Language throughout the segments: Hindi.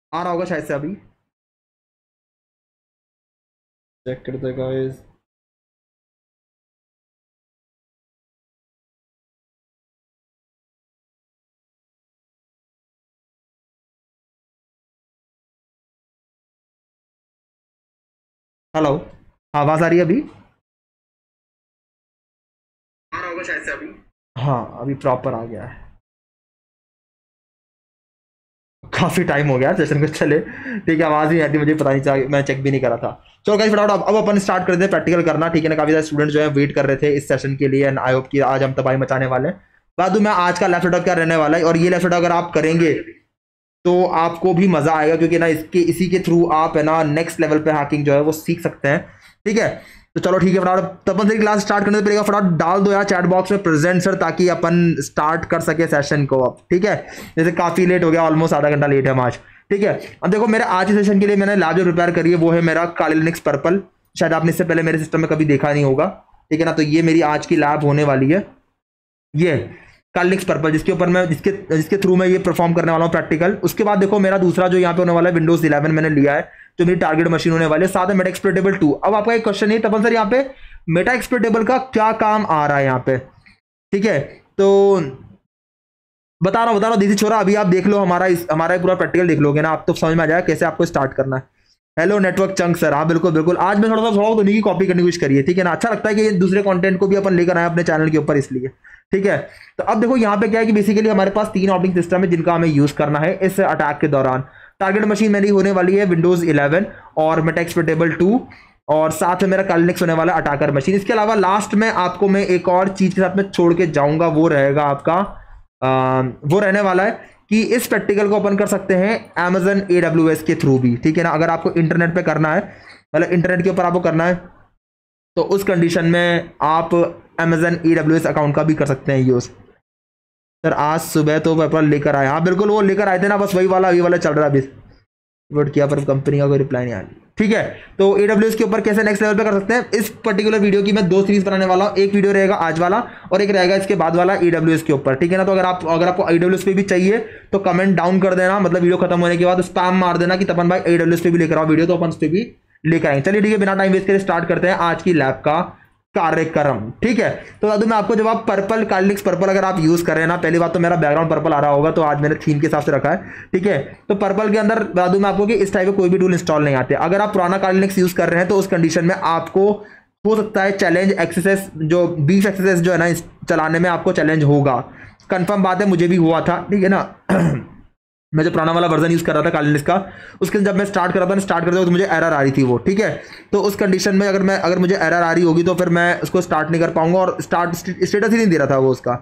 आ रहा होगा शायद से अभी, चेक करते हैं गाइस। हेलो, आवाज आ रही है अभी? आ रहा होगा शायद से अभी। हाँ अभी प्रॉपर आ गया है। काफी टाइम हो गया सेशन को चले। ठीक है, आवाज नहीं आती मुझे, पता नहीं चला, मैं चेक भी नहीं करा था। चलो गाइस फटाफट अब अपन स्टार्ट करते हैं प्रैक्टिकल करना। ठीक है ना, काफी सारे स्टूडेंट जो है वेट कर रहे थे इस सेशन के लिए, एंड आई होप कि आज हम तबाही मचाने वाले हैं। बात मैं आज का लेफ्ट सेटअप क्या रहने वाला है, और ये लेफ्ट सेटअप अगर आप करेंगे तो आपको भी मजा आएगा, क्योंकि ना इसके इसी के थ्रू आप है ना नेक्स्ट लेवल पे हैकिंग जो है वो सीख सकते हैं। ठीक है, तो चलो ठीक है फटाफट तपन सर की क्लास स्टार्ट करने से पहले फटाफट डाल दो यार चैट बॉक्स में प्रेजेंट सर, ताकि अपन स्टार्ट कर सके सेशन को अब। ठीक है, जैसे काफी लेट हो गया, ऑलमोस्ट आधा घंटा लेट है हम आज। ठीक है, अब देखो मेरे आज के सेशन के लिए मैंने लैब जो प्रिपेयर करी है वो है मेरा काली लिनक्स पर्पल। शायद आपने इससे पहले मेरे सिस्टम में कभी देखा नहीं होगा। ठीक है ना, तो ये मेरी आज की लैब होने वाली है, ये कालिक्स पर्पल, जिसके ऊपर मैं जिसके जिसके थ्रू मैं ये परफॉर्म करने वाला हूँ प्रैक्टिकल। उसके बाद देखो मेरा दूसरा जो यहाँ पे होने वाला है विंडोज 11 मैंने लिया है, जो मेरी टारगेट मशीन होने वाली है, साथ में मेटा एक्सप्लोरेटेबल 2। अब आपका एक क्वेश्चन है तपन सर, यहाँ पे मेटा एक्सप्लोरेटेबल का क्या काम आ रहा है यहाँ पे? ठीक है, तो बता रहा हूँ देसी छोरा, अभी आप देख लो हमारा पूरा प्रैक्टिकल देख लोगे ना, आप तो समझ में आ जाएगा कैसे आपको स्टार्ट करना है। हेलो नेटवर्क चंक सर, हाँ बिल्कुल बिल्कुल, आज मैं थोड़ा तो उन्हीं की कॉपी करने की कोशिश करिए। ठीक है ना, अच्छा लगता है कि दूसरे कंटेंट को भी अपन लेकर आए अपने चैनल के ऊपर, इसलिए। ठीक है, तो अब देखो यहाँ पे क्या है कि बेसिकली हमारे पास 3 ऑपरेटिंग सिस्टम है जिनका हमें यूज करना है इस अटैक के दौरान। टारगेट मशीन मेरी होने वाली है विंडोज 11 और मेटा एक्सप्लोरेटेबल 2, और साथ में मेरा कालिनिक्स होने वाला अटैकर मशीन। इसके अलावा लास्ट में आपको मैं एक और चीज के साथ में छोड़ के जाऊंगा, वो रहेगा आपका वो रहने वाला है कि इस प्रैक्टिकल को ओपन कर सकते हैं Amazon AWS के थ्रू भी। ठीक है ना, अगर आपको इंटरनेट पे करना है, मतलब इंटरनेट के ऊपर आपको करना है, तो उस कंडीशन में आप Amazon AWS अकाउंट का भी कर सकते हैं यूज। सर आज सुबह तो पेपर लेकर आए, हाँ बिल्कुल वो लेकर आए थे ना, बस वही वाला चल रहा है अभी। वोट किया पर कंपनी का कोई रिप्लाई नहीं आ रही। ठीक है, तो AWS के ऊपर कैसे नेक्स्ट लेवल पे कर सकते हैं, इस पर्टिकुलर वीडियो की मैं 2 सीरीज बनाने वाला हूं। एक वीडियो रहेगा आज वाला और एक रहेगा इसके बाद वाला AWS के ऊपर। ठीक है ना, तो अगर आपको AWS पे भी चाहिए तो कमेंट डाउन कर देना, मतलब वीडियो खत्म होने के बाद स्पैम मार देना कि तपन भाई AWS पे भी लेकर आओ वीडियो, तो अपन उस पर भी लेकर आएंगे। चलिए ठीक है, बिना टाइम वेस्ट करे स्टार्ट करते हैं आज की लैब का कार्यक्रम। ठीक है, तो दादू मैं आपको जवाब पर्पल कालिनिक्स पर्पल अगर आप यूज कर रहे हैं ना, पहली बात तो मेरा बैकग्राउंड पर्पल आ रहा होगा, तो आज मैंने थीम के हिसाब से रखा है। ठीक है, तो पर्पल के अंदर दादू मैं आपको कि इस टाइप के कोई भी टूल इंस्टॉल नहीं आते। अगर आप पुराना कालिनिक्स यूज कर रहे हैं तो उस कंडीशन में आपको हो सकता है चैलेंज एक्सेस, जो बीफ एक्सेस जो है ना चलाने में आपको चैलेंज होगा। कंफर्म बात है, मुझे भी हुआ था। ठीक है ना मैं जो पुराना वाला वर्जन यूज कर रहा था कालिनिक्स का, उसके जब मैं स्टार्ट कर रहा था स्टार्ट करते तो मुझे एरर आ रही थी वो। ठीक है, तो उस कंडीशन में अगर मुझे एरर आ रही होगी तो फिर मैं उसको स्टार्ट नहीं कर पाऊंगा, और स्टेटस ही नहीं दे रहा था वो उसका।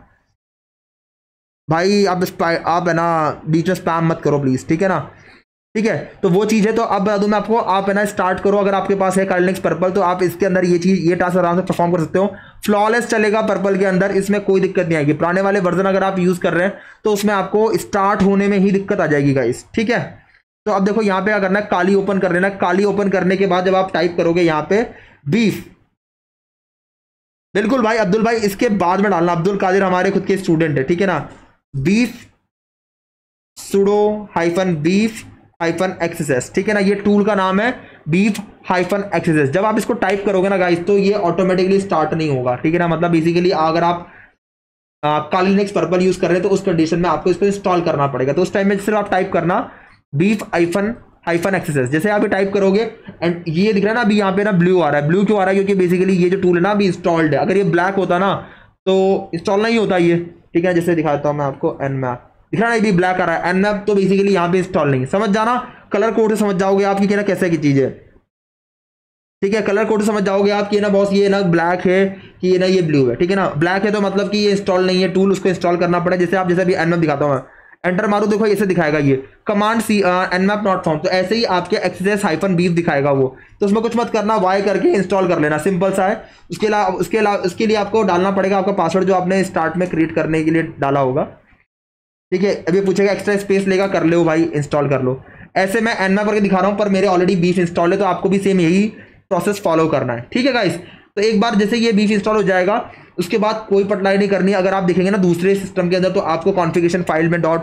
भाई आप है ना बीच में स्पैम मत करो प्लीज। ठीक है ना, ठीक है, तो वो चीज़ है। तो अब बता दूं मैं आपको, आप है ना स्टार्ट करो, अगर आपके पास है कालिनिक्स पर्पल तो आप इसके अंदर ये टास्क आराम से परफॉर्म कर सकते हो। फ्लॉलेस चलेगा पर्पल के अंदर, इसमें कोई दिक्कत नहीं आएगी। पुराने वाले वर्जन अगर आप यूज कर रहे हैं तो उसमें आपको स्टार्ट होने में ही दिक्कत आ जाएगी गाइस। ठीक है, तो अब देखो यहाँ पे क्या करना है, काली ओपन कर लेना। काली ओपन करने के बाद जब आप टाइप करोगे यहाँ पे बीफ, बिल्कुल भाई अब्दुल भाई इसके बाद में डालना, अब्दुल कादिर हमारे खुद के स्टूडेंट है। ठीक है ना, beef sudo hyphen beef hyphen access. ठीक है ना, ये टूल का नाम है बीफ हाइफन एक्सेस। जब आप इसको टाइप करोगे ना गाइस तो ये ऑटोमेटिकली स्टार्ट नहीं होगा। ठीक है ना, मतलब बेसिकली अगर आप कालिनिक्स पर्पल यूज कर रहे हैं तो उस कंडीशन में आपको इसको इंस्टॉल करना पड़ेगा। तो उस टाइम में सिर्फ आप टाइप करना बीफ हाइफन हाइफन एक्सेस। जैसे आप टाइप करोगे एंड ये दिख रहा है ना, अभी यहाँ पे ना ब्लू आ रहा है। ब्लू क्यों आ रहा है, क्योंकि बेसिकली ये जो टूल है ना अभी इंस्टॉल्ड है। अगर ये ब्लैक होता ना तो इंस्टॉल नहीं होता ये। ठीक है, जैसे दिखाता हूँ मैं आपको, एनमैप दिख रहा है, भी ब्लैक आ रहा है। एनमैप तो बेसिकली यहाँ पे इंस्टॉल नहीं है। समझ जाना, कलर कोड से समझ जाओगे आप कि क्या कैसे की चीज है। ठीक है, कलर कोड समझ जाओगे आप कि ना बॉस ये ना ब्लैक है कि ये ना ये ब्लू है। ठीक है ना, ब्लैक है तो मतलब कि ये इंस्टॉल नहीं है टूल, उसको इंस्टॉल करना पड़ेगा। जैसे आप जैसे भी एनमैप दिखाता हूँ मैं, एंटर मारो, देखो ऐसे दिखाएगा ये कमांड सी एनमैप नॉट फाउंड। तो ऐसे ही आपके एक्सेस हाइफन बीफ दिखाएगा वो, तो उसमें कुछ मत करना, वाई करके इंस्टॉल कर लेना, सिंपल सा है। उसके लिए आपको डालना पड़ेगा आपका पासवर्ड जो आपने स्टार्ट में क्रिएट करने के लिए डाला होगा। ठीक है, अभी पूछेगा एक्स्ट्रा स्पेस लेगा, कर लो भाई इंस्टॉल कर लो। ऐसे मैं एनमैप करके दिखा रहा हूँ पर मेरे ऑलरेडी बीफ इंस्टॉल है, तो आपको भी सेम यही प्रोसेस फॉलो करना है। ठीक है गाइस, तो एक बार जैसे ये बीफ इंस्टॉल हो जाएगा उसके बाद कोई पटलाई नहीं करनी है। अगर आप देखेंगे ना दूसरे सिस्टम के अंदर तो आपको कॉन्फ़िगरेशन फाइल में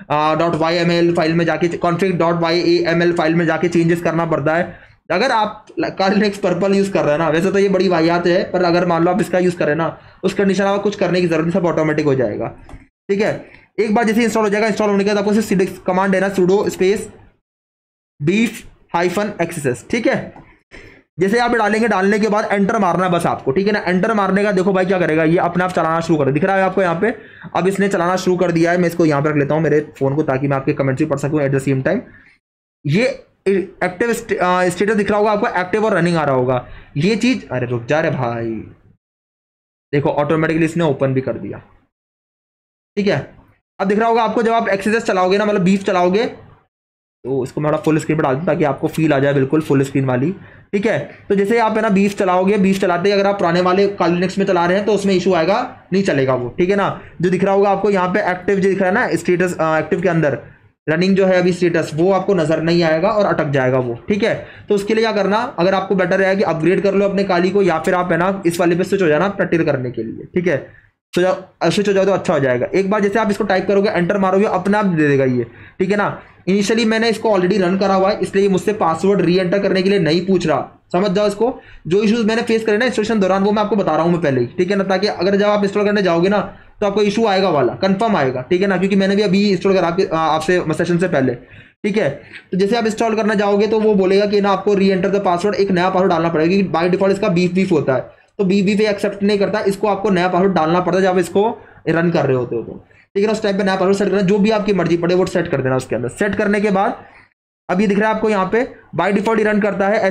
.yml फाइल में जाके config.yml फाइल में जाके चेंजेस करना पड़ता है। अगर आप लिनक्स पर्पल यूज कर रहे हैं ना, वैसे तो ये बड़ी वाहियात है, पर अगर मान लो आप इसका यूज कर रहे हैं ना, उस कंडीशन में कुछ करने की जरूरत नहीं, सब ऑटोमेटिक हो जाएगा। ठीक है, एक बार जैसे इंस्टॉल हो जाएगा, इंस्टॉल होने के बाद आपको सिर्फ कमांड देना sudo स्पेस beef-xss। ठीक है, जैसे आप डालेंगे, डालने के बाद एंटर मारना है बस आपको। ठीक है ना, एंटर मारने का देखो भाई क्या करेगा, ये अपने आप चलाना शुरू कर दिख रहा है आपको यहाँ पे। अब इसने चलाना शुरू कर दिया है। मैं इसको यहाँ पे रख लेता हूँ मेरे फोन को, ताकि मैं आपके कमेंट्स भी पढ़ सकूँ एट द सेम टाइम। ये एक्टिव स्टेटस दिख रहा होगा आपको, एक्टिव और रनिंग आ रहा होगा ये चीज। अरे रुक जा रहे भाई, देखो ऑटोमेटिकली इसने ओपन भी कर दिया। ठीक है, अब दिख रहा होगा आपको, जब आप एक्सेस चलाओगे ना, मतलब बीफ चलाओगे, तो इसको मैं थोड़ा फुल स्क्रीन पर डाल दूं ताकि आपको फील आ जाए बिल्कुल फुल स्क्रीन वाली। ठीक है, तो जैसे आप है ना बीफ चलाओगे, बीफ चलाते ही अगर आप पुराने वाले काली लिनक्स में चला रहे हैं तो उसमें इशू आएगा, नहीं चलेगा वो। ठीक है ना, जो दिख रहा होगा आपको यहाँ पे एक्टिव जो दिख रहा है ना, स्टेटस एक्टिव के अंदर रनिंग जो है अभी स्टेटस, वो आपको नजर नहीं आएगा और अटक जाएगा वो। ठीक है, तो उसके लिए क्या करना, अगर आपको बेटर है कि अपग्रेड कर लो अपने काली को, या फिर आप है ना इस वाले पे स्विच हो जाना प्रैक्टिकल करने के लिए। ठीक है, स्विच हो जाओ तो अच्छा हो जाएगा। एक बार जैसे आप इसको टाइप करोगे, एंटर मारोगे, अपने आप दे देगा ये। ठीक है ना, इनिशियली मैंने इसको ऑलरेडी रन करा हुआ है, इसलिए मुझसे पासवर्ड री एंटर करने के लिए नहीं पूछ रहा। समझ जाओ इसको, जो इश्यूज मैंने फेस करे ना इंस्टॉलेशन दौरान, वो मैं आपको बता रहा हूँ मैं पहले ही। ठीक है ना, ताकि अगर जब आप इंस्टॉल करने जाओगे ना, तो आपको इशू आएगा वाला, कंफर्म आएगा। ठीक है ना, क्योंकि मैंने भी अभी इंस्टॉल करा आपसे सेशन से पहले। ठीक है, तो जैसे आप इंस्टॉल करना जाओगे तो वो बोलेगा कि ना आपको री एंटर द पासवर्ड, एक नया पासवर्ड डालना पड़ेगा, क्योंकि बाय डिफॉल्ट इसका बीफ होता है, तो बीफ एक्सेप्ट नहीं करता, इसको आपको नया पासवर्ड डालना पड़ता है जब इसको रन कर रहे होते हो तो। ठीक है ना, उस टाइम पे नया पासवर्ड सेट करना, जो भी आपकी मर्जी पड़े वो सेट कर देना उसके अंदर। सेट करने के बाद अब ये दिख रहा है आपको यहाँ पे, बाय डिफॉल्ट रन करता है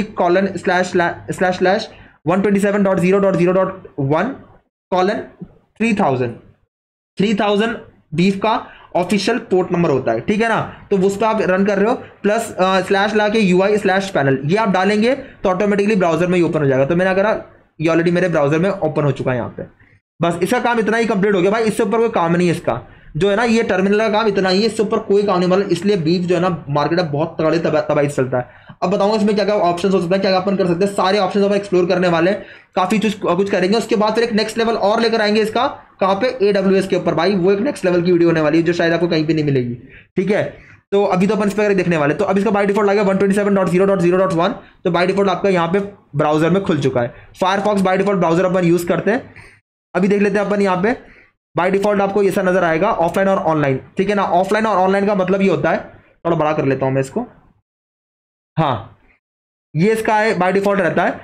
http://127.0.0.1:3000 3000 बीफ का ऑफिशियल पोर्ट नंबर होता है। ठीक है ना, तो उस पर आप रन कर रहे हो, प्लस स्लैश ला के UI/panel ये आप डालेंगे तो ऑटोमेटिकली ब्राउजर में ही ओपन हो जाएगा। तो मैंने करा, ये ऑलरेडी मेरे ब्राउजर में ओपन हो चुका है यहाँ पे। बस इसका काम इतना ही कंप्लीट हो गया भाई, इससे ऊपर कोई काम नहीं है इसका, जो है ना ये टर्मिनल का काम इतना ही है, इससे ऊपर कोई काम नहीं। मतलब इसलिए बीफ जो है ना मार्केट में बहुत तगड़े तबाही चलता है। अब बताऊंगा इसमें क्या क्या ऑप्शन हो सकता है, क्या क्या अपन कर सकते हैं, सारे ऑप्शन अपन एक्सप्लोर करने वाले हैं, काफी कुछ करेंगे। उसके बाद फिर एक नेक्स्ट लेवल और लेकर आएंगे इसका, कहाँ पे, AWS के ऊपर भाई, वो एक नेक्स्ट लेवल की वीडियो होने वाली है जो शायद आपको कहीं भी नहीं मिलेगी। ठीक है, तो अभी तो अपन इस पर देखने वाले। तो अब इसका बाय डिफॉल्ट आ गया 127.0.0.1, तो बाय डिफॉल्ट आपका यहाँ पे ब्राउजर में खुल चुका है। फायरफॉक्स बाय डिफॉल्ट ब्राउजर अपन यूज करते हैं। अभी देख लेते हैं अपन यहाँ पे, बाय डिफॉल्ट आपको ऐसा नजर आएगा, ऑफलाइन और ऑनलाइन। ठीक है ना, ऑफलाइन और ऑनलाइन का मतलब ये होता है, थोड़ा बड़ा कर लेता हूं मैं इसको, हाँ ये इसका है बाय डिफॉल्ट रहता है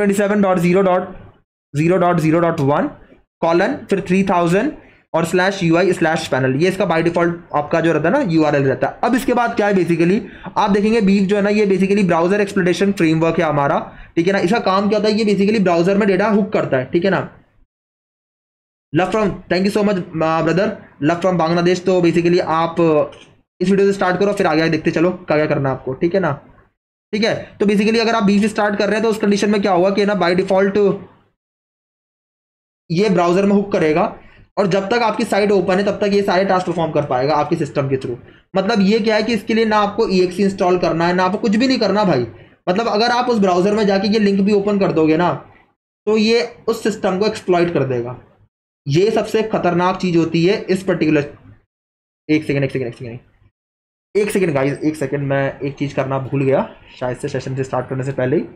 127.0.0.1 कॉलन फिर 3000 और /UI/panel, ये इसका बाय डिफॉल्ट आपका जो रहता है ना URL रहता है। अब इसके बाद क्या है, बेसिकली आप देखेंगे बीफ जो है ना, ये बेसिकली ब्राउजर एक्सप्लोरेशन फ्रेमवर्क है हमारा। ठीक है ना, इसका काम क्या होता है, ये बेसिकली ब्राउजर में डेटा हुक करता है। ठीक है ना, love from, thank you so much brother, love from Bangladesh. तो बेसिकली आप इस वीडियो से स्टार्ट करो, फिर आगे देखते चलो क्या क्या करना है आपको। ठीक है ना, ठीक है, तो बेसिकली अगर आप बीफ स्टार्ट कर रहे हैं तो उस कंडीशन में क्या होगा कि ना बाय डिफॉल्ट ये ब्राउजर में हुक करेगा, और जब तक आपकी साइट ओपन है तब तक ये सारे टास्क परफॉर्म कर पाएगा आपके सिस्टम के थ्रू। मतलब ये क्या है कि इसके लिए ना आपको EXE इंस्टॉल करना है, ना आपको कुछ भी नहीं करना भाई। मतलब अगर आप उस ब्राउजर में जाके ये लिंक भी ओपन कर दोगे ना, तो ये उस सिस्टम को एक्सप्लॉइट कर देगा। ये सबसे खतरनाक चीज होती है इस पर्टिकुलर, एक सेकेंड गाइस, एक सेकेंड, मैं एक चीज करना भूल गया शायद से सेशन से स्टार्ट करने से पहले ही।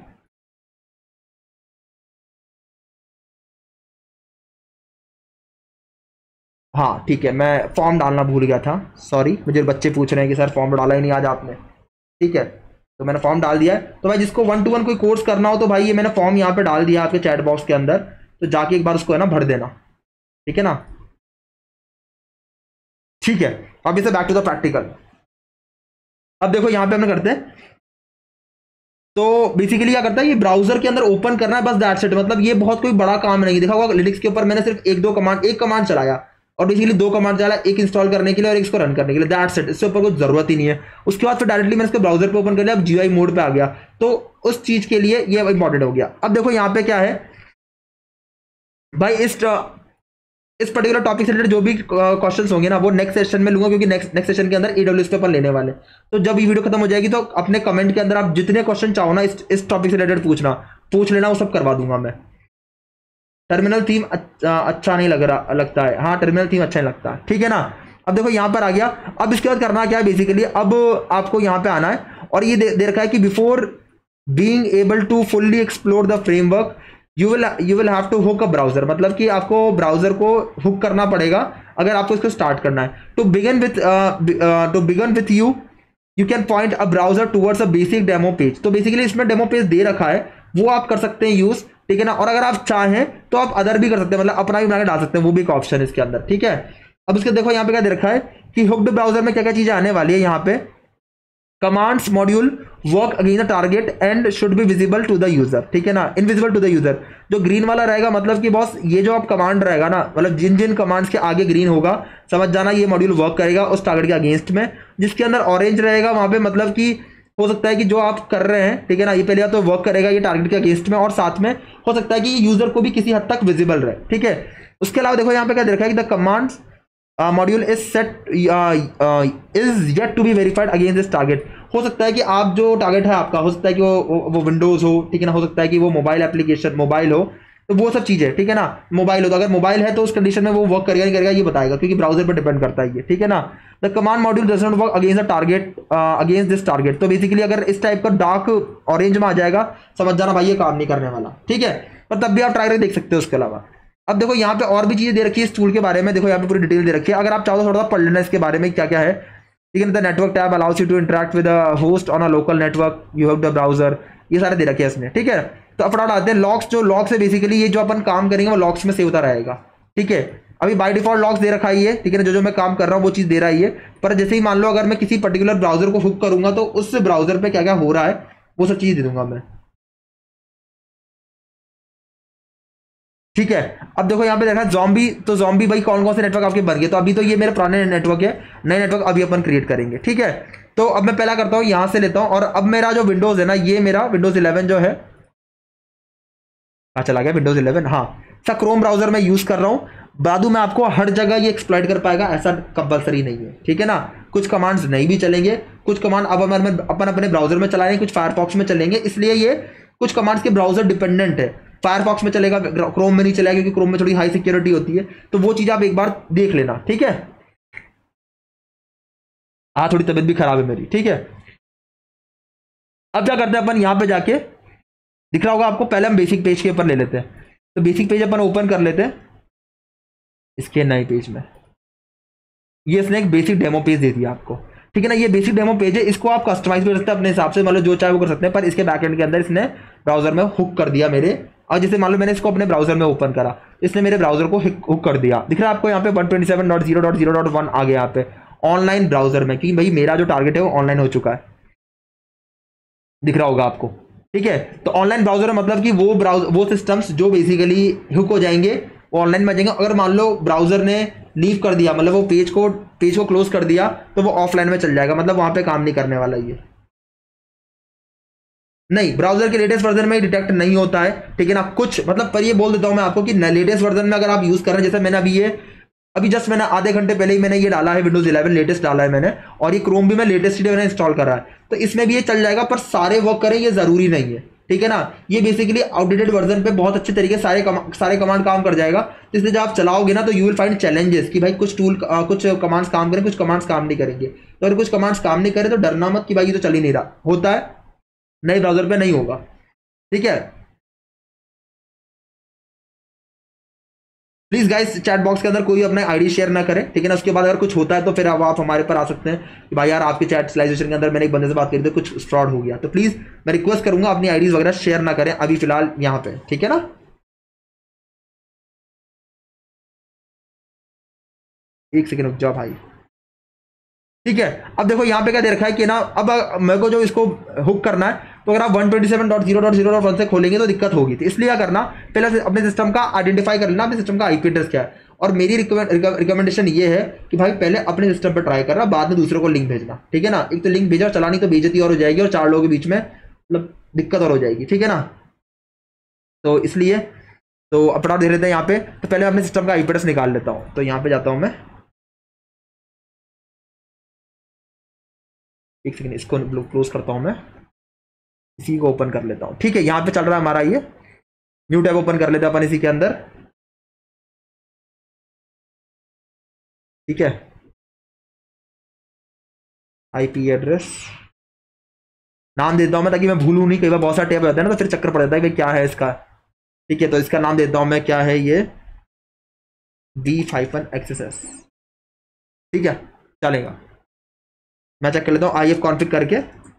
हाँ ठीक है, मैं फॉर्म डालना भूल गया था, सॉरी। मुझे बच्चे पूछ रहे हैं कि सर फॉर्म डाला ही नहीं आज आपने। ठीक है, तो मैंने फॉर्म डाल दिया है। तो भाई जिसको 1-to-1 कोई कोर्स करना हो तो भाई ये मैंने फॉर्म यहाँ पे डाल दिया आपके चैट बॉक्स के अंदर, तो जाके एक बार उसको है ना भर देना। ठीक है ना, ठीक है, अब इसे बैक टू द प्रैक्टिकल। अब देखो यहाँ पे हमने करते हैं, तो बेसिकली क्या करता है, ये ब्राउजर के अंदर ओपन करना है बस, दैट्स इट। मतलब ये बहुत कोई बड़ा काम नहीं। देखा होगा लिनक्स के ऊपर मैंने सिर्फ एक कमांड चलाया, और बेसिकली 2 कमांड चला, एक इंस्टॉल करने के लिए और एक इसको रन करने के लिए, दैट्स इट। इससे ऊपर कुछ जरूरत ही नहीं है। उसके बाद फिर डायरेक्टली मैंने इसको ब्राउजर पे ओपन कर लिया, अब GUI मोड पे आ गया, तो उस चीज के लिए ये इंपॉर्टेंट हो गया। अब देखो यहाँ पे क्या है भाई, इस पर्टिकुलर टॉपिक से रिलेटेड जो भी क्वेश्चंस होंगे ना, वो नेक्स्ट सेशन में लूंगा, क्योंकि नेक्स्ट सेशन के अंदर AWS पे अपन लेने वाले। तो जब ये वीडियो खत्म हो जाएगी तो अपने कमेंट के अंदर आप जितने क्वेश्चन चाहो ना इस टॉपिक से रिलेटेड पूछ लेना, वो सब करवा दूंगा मैं। टर्मिनल थीम अच्छा नहीं लगता है, हाँ टर्मिनल थीम अच्छा नहीं लगता। ठीक है ना, अब देखो यहाँ पर आ गया। अब इसके बाद करना क्या है बेसिकली, अब आपको यहाँ पे आना है और ये दे रखा है कि before being able to fully explore the framework you will have to hook a browser, मतलब कि आपको ब्राउजर को हुक करना पड़ेगा अगर आपको इसको स्टार्ट करना है। To begin with you can point a browser towards a basic demo page. तो बेसिकली इसमें डेमो पेज दे रखा है, वो आप कर सकते हैं यूज, ठीक है ना। और अगर आप चाहें तो आप अदर भी कर सकते हैं, मतलब अपना भी बना के डाल सकते हैं, वो भी एक ऑप्शन है इसके अंदर, ठीक है। अब इसके देखो यहाँ पे क्या दे रखा है कि हुक्ड ब्राउजर में क्या क्या चीजें आने वाली है। यहाँ पे commands module work against the target and should be visible to the user, ठीक है ना, इनविजिबल टू द यूजर। जो ग्रीन वाला रहेगा मतलब कि बॉस ये जो आप कमांड रहेगा ना, मतलब जिन जिन कमांड्स के आगे ग्रीन होगा समझ जाना ये मॉड्यूल वर्क करेगा उस टारगेट के अगेंस्ट में। जिसके अंदर ऑरेंज रहेगा वहां पे मतलब कि हो सकता है कि जो आप कर रहे हैं, ठीक है ना, ये पहले तो वर्क करेगा ये टारगेट के अगेंस्ट में, और साथ में हो सकता है कि यूजर को भी किसी हद तक विजिबल रहे, ठीक है। उसके अलावा देखो यहाँ पे क्या देखा है कि the commands module is set is yet to be verified against this target. हो सकता है कि आप जो टारगेट है आपका, हो सकता है कि वो विंडोज हो, ठीक है ना, हो सकता है कि वो मोबाइल एप्लीकेशन मोबाइल हो, तो वो सब चीजें, ठीक है ना। मोबाइल हो तो अगर मोबाइल है तो उस कंडीशन में वो वर्क करेगा नहीं करेगा ये बताएगा, क्योंकि ब्राउजर पर डिपेंड करता है ये, ठीक है ना। The command module does not work against the target against this target. तो बेसिकली अगर इस टाइप का डार्क ऑरेंज में आ जाएगा समझ जाना भाई ये काम नहीं करने वाला, ठीक है। पर तब भी आप ट्राई करके देख सकते हो उसके अलावा। अब देखो यहाँ पे और भी चीजें दे रखी है इस टूल के बारे में, देखो यहाँ पे पूरी डिटेल दे रखी है। अगर आप चाहो तो थोड़ा सा पढ़ लेना इसके बारे में क्या क्या है, ठीक है। The network tab allows you to interact with a host on a local network, you have the browser, ये सारे दे रखे हैं इसमें, ठीक है। तो अब फटाफट आते हैं लॉक्स। जो लॉक्स है बेसिकली ये जो अपन काम करेंगे वो लॉक्स में सेव होता रहेगा, ठीक है। अभी बाय डिफॉल्ट लॉक्स दे रखा ही है, ठीक है ना, जो मैं काम कर रहा हूँ वो चीज दे रहा ही है। पर जैसे ही मान लो अगर मैं किसी पर्टिकुलर ब्राउजर को हुक करूंगा तो उस ब्राउजर पे क्या क्या हो रहा है वो सब चीज दे दूंगा मैं, ठीक है। अब देखो यहाँ पे देखा जॉम्बी, तो जॉम्बी भाई कौन कौन से नेटवर्क आपके बन गए। तो अभी तो ये मेरे पुराने नेटवर्क है, नए नेटवर्क अभी अपन क्रिएट करेंगे, ठीक है। तो अब मैं पहला करता हूँ यहाँ से लेता हूँ, और अब मेरा जो विंडोज है ना, ये मेरा विंडोज 11 जो है, चला गया विंडोज 11, हाँ सा क्रोम ब्राउजर में यूज कर रहा हूँ। बादू में आपको हर जगह ये एक्सप्लॉइट कर पाएगा ऐसा कंपलसरी नहीं है, ठीक है ना। कुछ कमांड्स नहीं भी चलेंगे, कुछ कमांड अब अपन अपने ब्राउजर में चलाएंगे, कुछ फायरफॉक्स में चलेंगे, इसलिए ये कुछ कमांड्स के ब्राउजर डिपेंडेंट है। फायरफॉक्स में चलेगा, क्रोम में नहीं चलेगा, क्योंकि क्रोम में थोड़ी हाई सिक्योरिटी होती है। तो वो चीज आप एक बार देख लेना, ठीक है। हाँ थोड़ी तबीयत भी खराब है मेरी, ठीक है। अब क्या करते हैं अपन यहाँ पे जाके, दिख रहा होगा आपको, पहले हम बेसिक पेज के ऊपर ले लेते हैं। तो बेसिक पेज अपन ओपन कर लेते हैं इसके नए पेज में। ये इसने एक बेसिक डेमो पेज दे दिया आपको, ठीक है ना। ये बेसिक डेमो पेज है, इसको आप कस्टमाइज भी कर सकते हैं अपने हिसाब से, मतलब जो चाहे वो कर सकते हैं। पर इसके बैकएंड के अंदर इसने ब्राउजर में हुक कर दिया मेरे। और जैसे मान लो मैंने इसको अपने ब्राउजर में ओपन करा, इसने मेरे ब्राउजर को हुक कर दिया। दिख रहा है आपको यहाँ पे 127.0.0.1 आ गया यहाँ पे ऑनलाइन ब्राउजर में, कि भाई मेरा जो टारगेट है वो ऑनलाइन हो चुका है, दिख रहा होगा आपको, ठीक है। तो ऑनलाइन ब्राउजर मतलब कि वो सिस्टम्स जो बेसिकली हुक हो जाएंगे वो ऑनलाइन में आ जाएंगे। अगर मान लो ब्राउजर ने लीव कर दिया, मतलब वो पेज को क्लोज कर दिया, तो वो ऑफलाइन में चल जाएगा, मतलब वहां पे काम नहीं करने वाला ये। नहीं, ब्राउजर के लेटेस्ट वर्जन में डिटेक्ट नहीं होता है, ठीक है ना। कुछ मतलब पर ये बोल देता हूं मैं आपको कि लेटेस्ट वर्जन में अगर आप यूज कर रहे हैं, जैसे मैंने अभी जस्ट मैंने आधे घंटे पहले ही मैंने ये डाला है, विंडोज 11 लेटेस्ट डाला है मैंने, और ये क्रोम भी मैं लेटेस्ट ही मैंने इंस्टॉल करा है, तो इसमें भी ये चल जाएगा। पर सारे वर्क करें ये जरूरी नहीं है, ठीक है ना। ये बेसिकली आउटडेटेड वर्जन पे बहुत अच्छे तरीके सारे कमांड काम कर जाएगा। तो इसलिए जब आप चलाओगे ना तो यू विल फाइंड चैलेंजेस कि भाई कुछ कमांड्स काम करें, कुछ कमांड्स काम नहीं करेंगे। तो अगर कुछ कमांड्स काम नहीं करें तो डरना मत कि भाई ये तो चल ही नहीं रहा, होता है नए ब्राउजर पे नहीं होगा, ठीक है। प्लीज गाइस चैट बॉक्स के अंदर कोई अपना आईडी शेयर ना करे, ठीक है ना। उसके बाद अगर कुछ होता है तो फिर आप हमारे पर आ सकते हैं कि भाई यार आपके चैट सिलाइजेशन के अंदर मैंने एक बंदे से बात करी थी, कुछ फ्रॉड हो गया। तो प्लीज मैं रिक्वेस्ट करूंगा अपनी आईडीज वगैरह शेयर ना करें अभी फिलहाल यहाँ पे, ठीक है ना। एक सेकंड रुक जाओ भाई, ठीक है। अब देखो यहाँ पे क्या दे रखा है कि ना, अब मेरे को जो इसको हुक करना है, तो अगर आप 127.0.0.1 से खोलेंगे तो दिक्कत होगी। तो इसलिए क्या करना, पहले अपने सिस्टम का आइडेंटिफाई कर लेना अपने सिस्टम का आईपी एड्रेस क्या है। और मेरी रिकमेंडेशन ये है कि भाई पहले अपने सिस्टम पर ट्राई करना, बाद में दूसरों को लिंक भेजना, ठीक है ना। एक तो लिंक भेजा, चलानी तो बेइज्जती और हो जाएगी, और 4 लोगों के बीच में मतलब दिक्कत और हो जाएगी, ठीक है ना। तो इसलिए तो अपना दे रहे थे यहाँ पे। तो पहले मैं अपने सिस्टम का आईपी एड्रेस निकाल लेता हूँ। तो यहाँ पे जाता हूँ मैं, एक सेकंड इसको क्लोज करता हूँ मैं, इसी को ओपन कर लेता हूँ, ठीक है। यहाँ पे चल रहा है हमारा ये न्यू टैब ओपन कर लेते हैं अपन इसी के अंदर, ठीक है। IP एड्रेस नाम देता हूँ मैं, ताकि मैं भूलूँ नहीं, कई बार बहुत सारा टैब होता है ना, तो फिर चक्कर पड़ जाता है कि क्या है इसका। ठीक है, तो इसका नाम देता हूँ मैं, क्या है ये, B-XSS। ठीक है, चलेगा। मैं चेक कर लेता हूँ IF कॉन्फ़िग करके।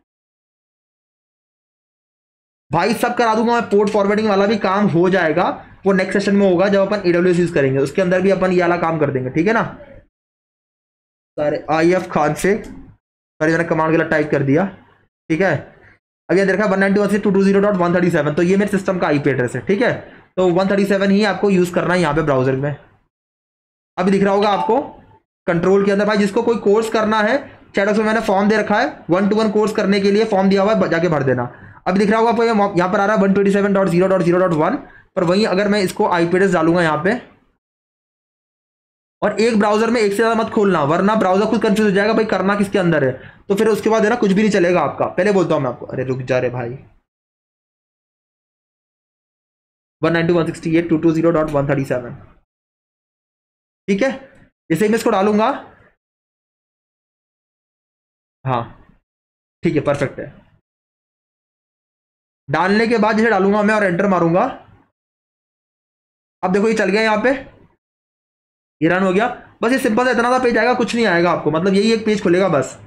भाई सब करा दूंगा मैं, पोर्ट फॉरवर्डिंग वाला भी काम हो जाएगा, वो नेक्स्ट सेशन में होगा जब अपन AWS यूज करेंगे, उसके अंदर भी अपन ये वाला काम कर देंगे। ठीक है ना। सारे IF खान से सारे मैंने कमांड गलत टाइप कर दिया। ठीक है, अब ये देखा 192.168.220.137, तो ये मेरे सिस्टम का IP एड्रेस है। ठीक है, तो 137 ही आपको यूज करना है यहाँ पे ब्राउजर में। अभी दिख रहा होगा आपको कंट्रोल के अंदर। भाई जिसको कोई कोर्स करना है, चैटबॉक्स में मैंने फॉर्म दे रखा है, 1-to-1 कोर्स करने के लिए फॉर्म दिया हुआ है, जाके भर देना। अभी दिख रहा होगा आपको यहाँ पर आ रहा है 127.0.0.1, पर वहीं अगर मैं इसको IP एड्रेस डालूंगा यहाँ पे, और एक ब्राउजर में एक से ज्यादा मत खोलना, वरना ब्राउजर खुद कंफ्यूज हो जाएगा भाई करना किसके अंदर है, तो फिर उसके बाद है ना कुछ भी नहीं चलेगा आपका। पहले बोलता हूं मैं आपको, अरे रुक जा रे भाई, 192.168.220.137। ठीक है, जैसे मैं इसको डालूंगा, हाँ ठीक है, परफेक्ट है। डालने के बाद जैसे डालूंगा मैं और एंटर मारूंगा, अब देखो ये चल गया, यहाँ पे ये रन हो गया। बस ये सिंपल सा इतना सा पेज आएगा, कुछ नहीं आएगा आपको, मतलब यही एक पेज खुलेगा बस।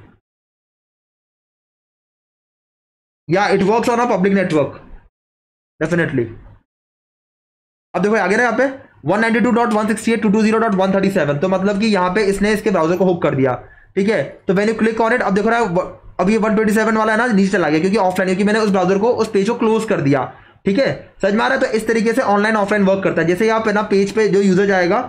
या it works on a public network definitely. अब देखो आगे ना यहाँ पे 192.168.220.137, तो मतलब कि यहाँ पे इसने इसके ब्राउजर को हुक कर दिया। ठीक है, तो मैंने क्लिक ऑन इट, अब देखो रहा है अब ये 127 वाला है ना नीचे चला गया, क्योंकि ऑफलाइन, क्योंकि मैंने उस ब्राउजर को उस पेज को क्लोज कर दिया। ठीक है, समझ में आ रहा है। तो इस तरीके से ऑनलाइन ऑफलाइन वर्क करता है। जैसे यहाँ पे ना पेज पे जो यूजर जाएगा,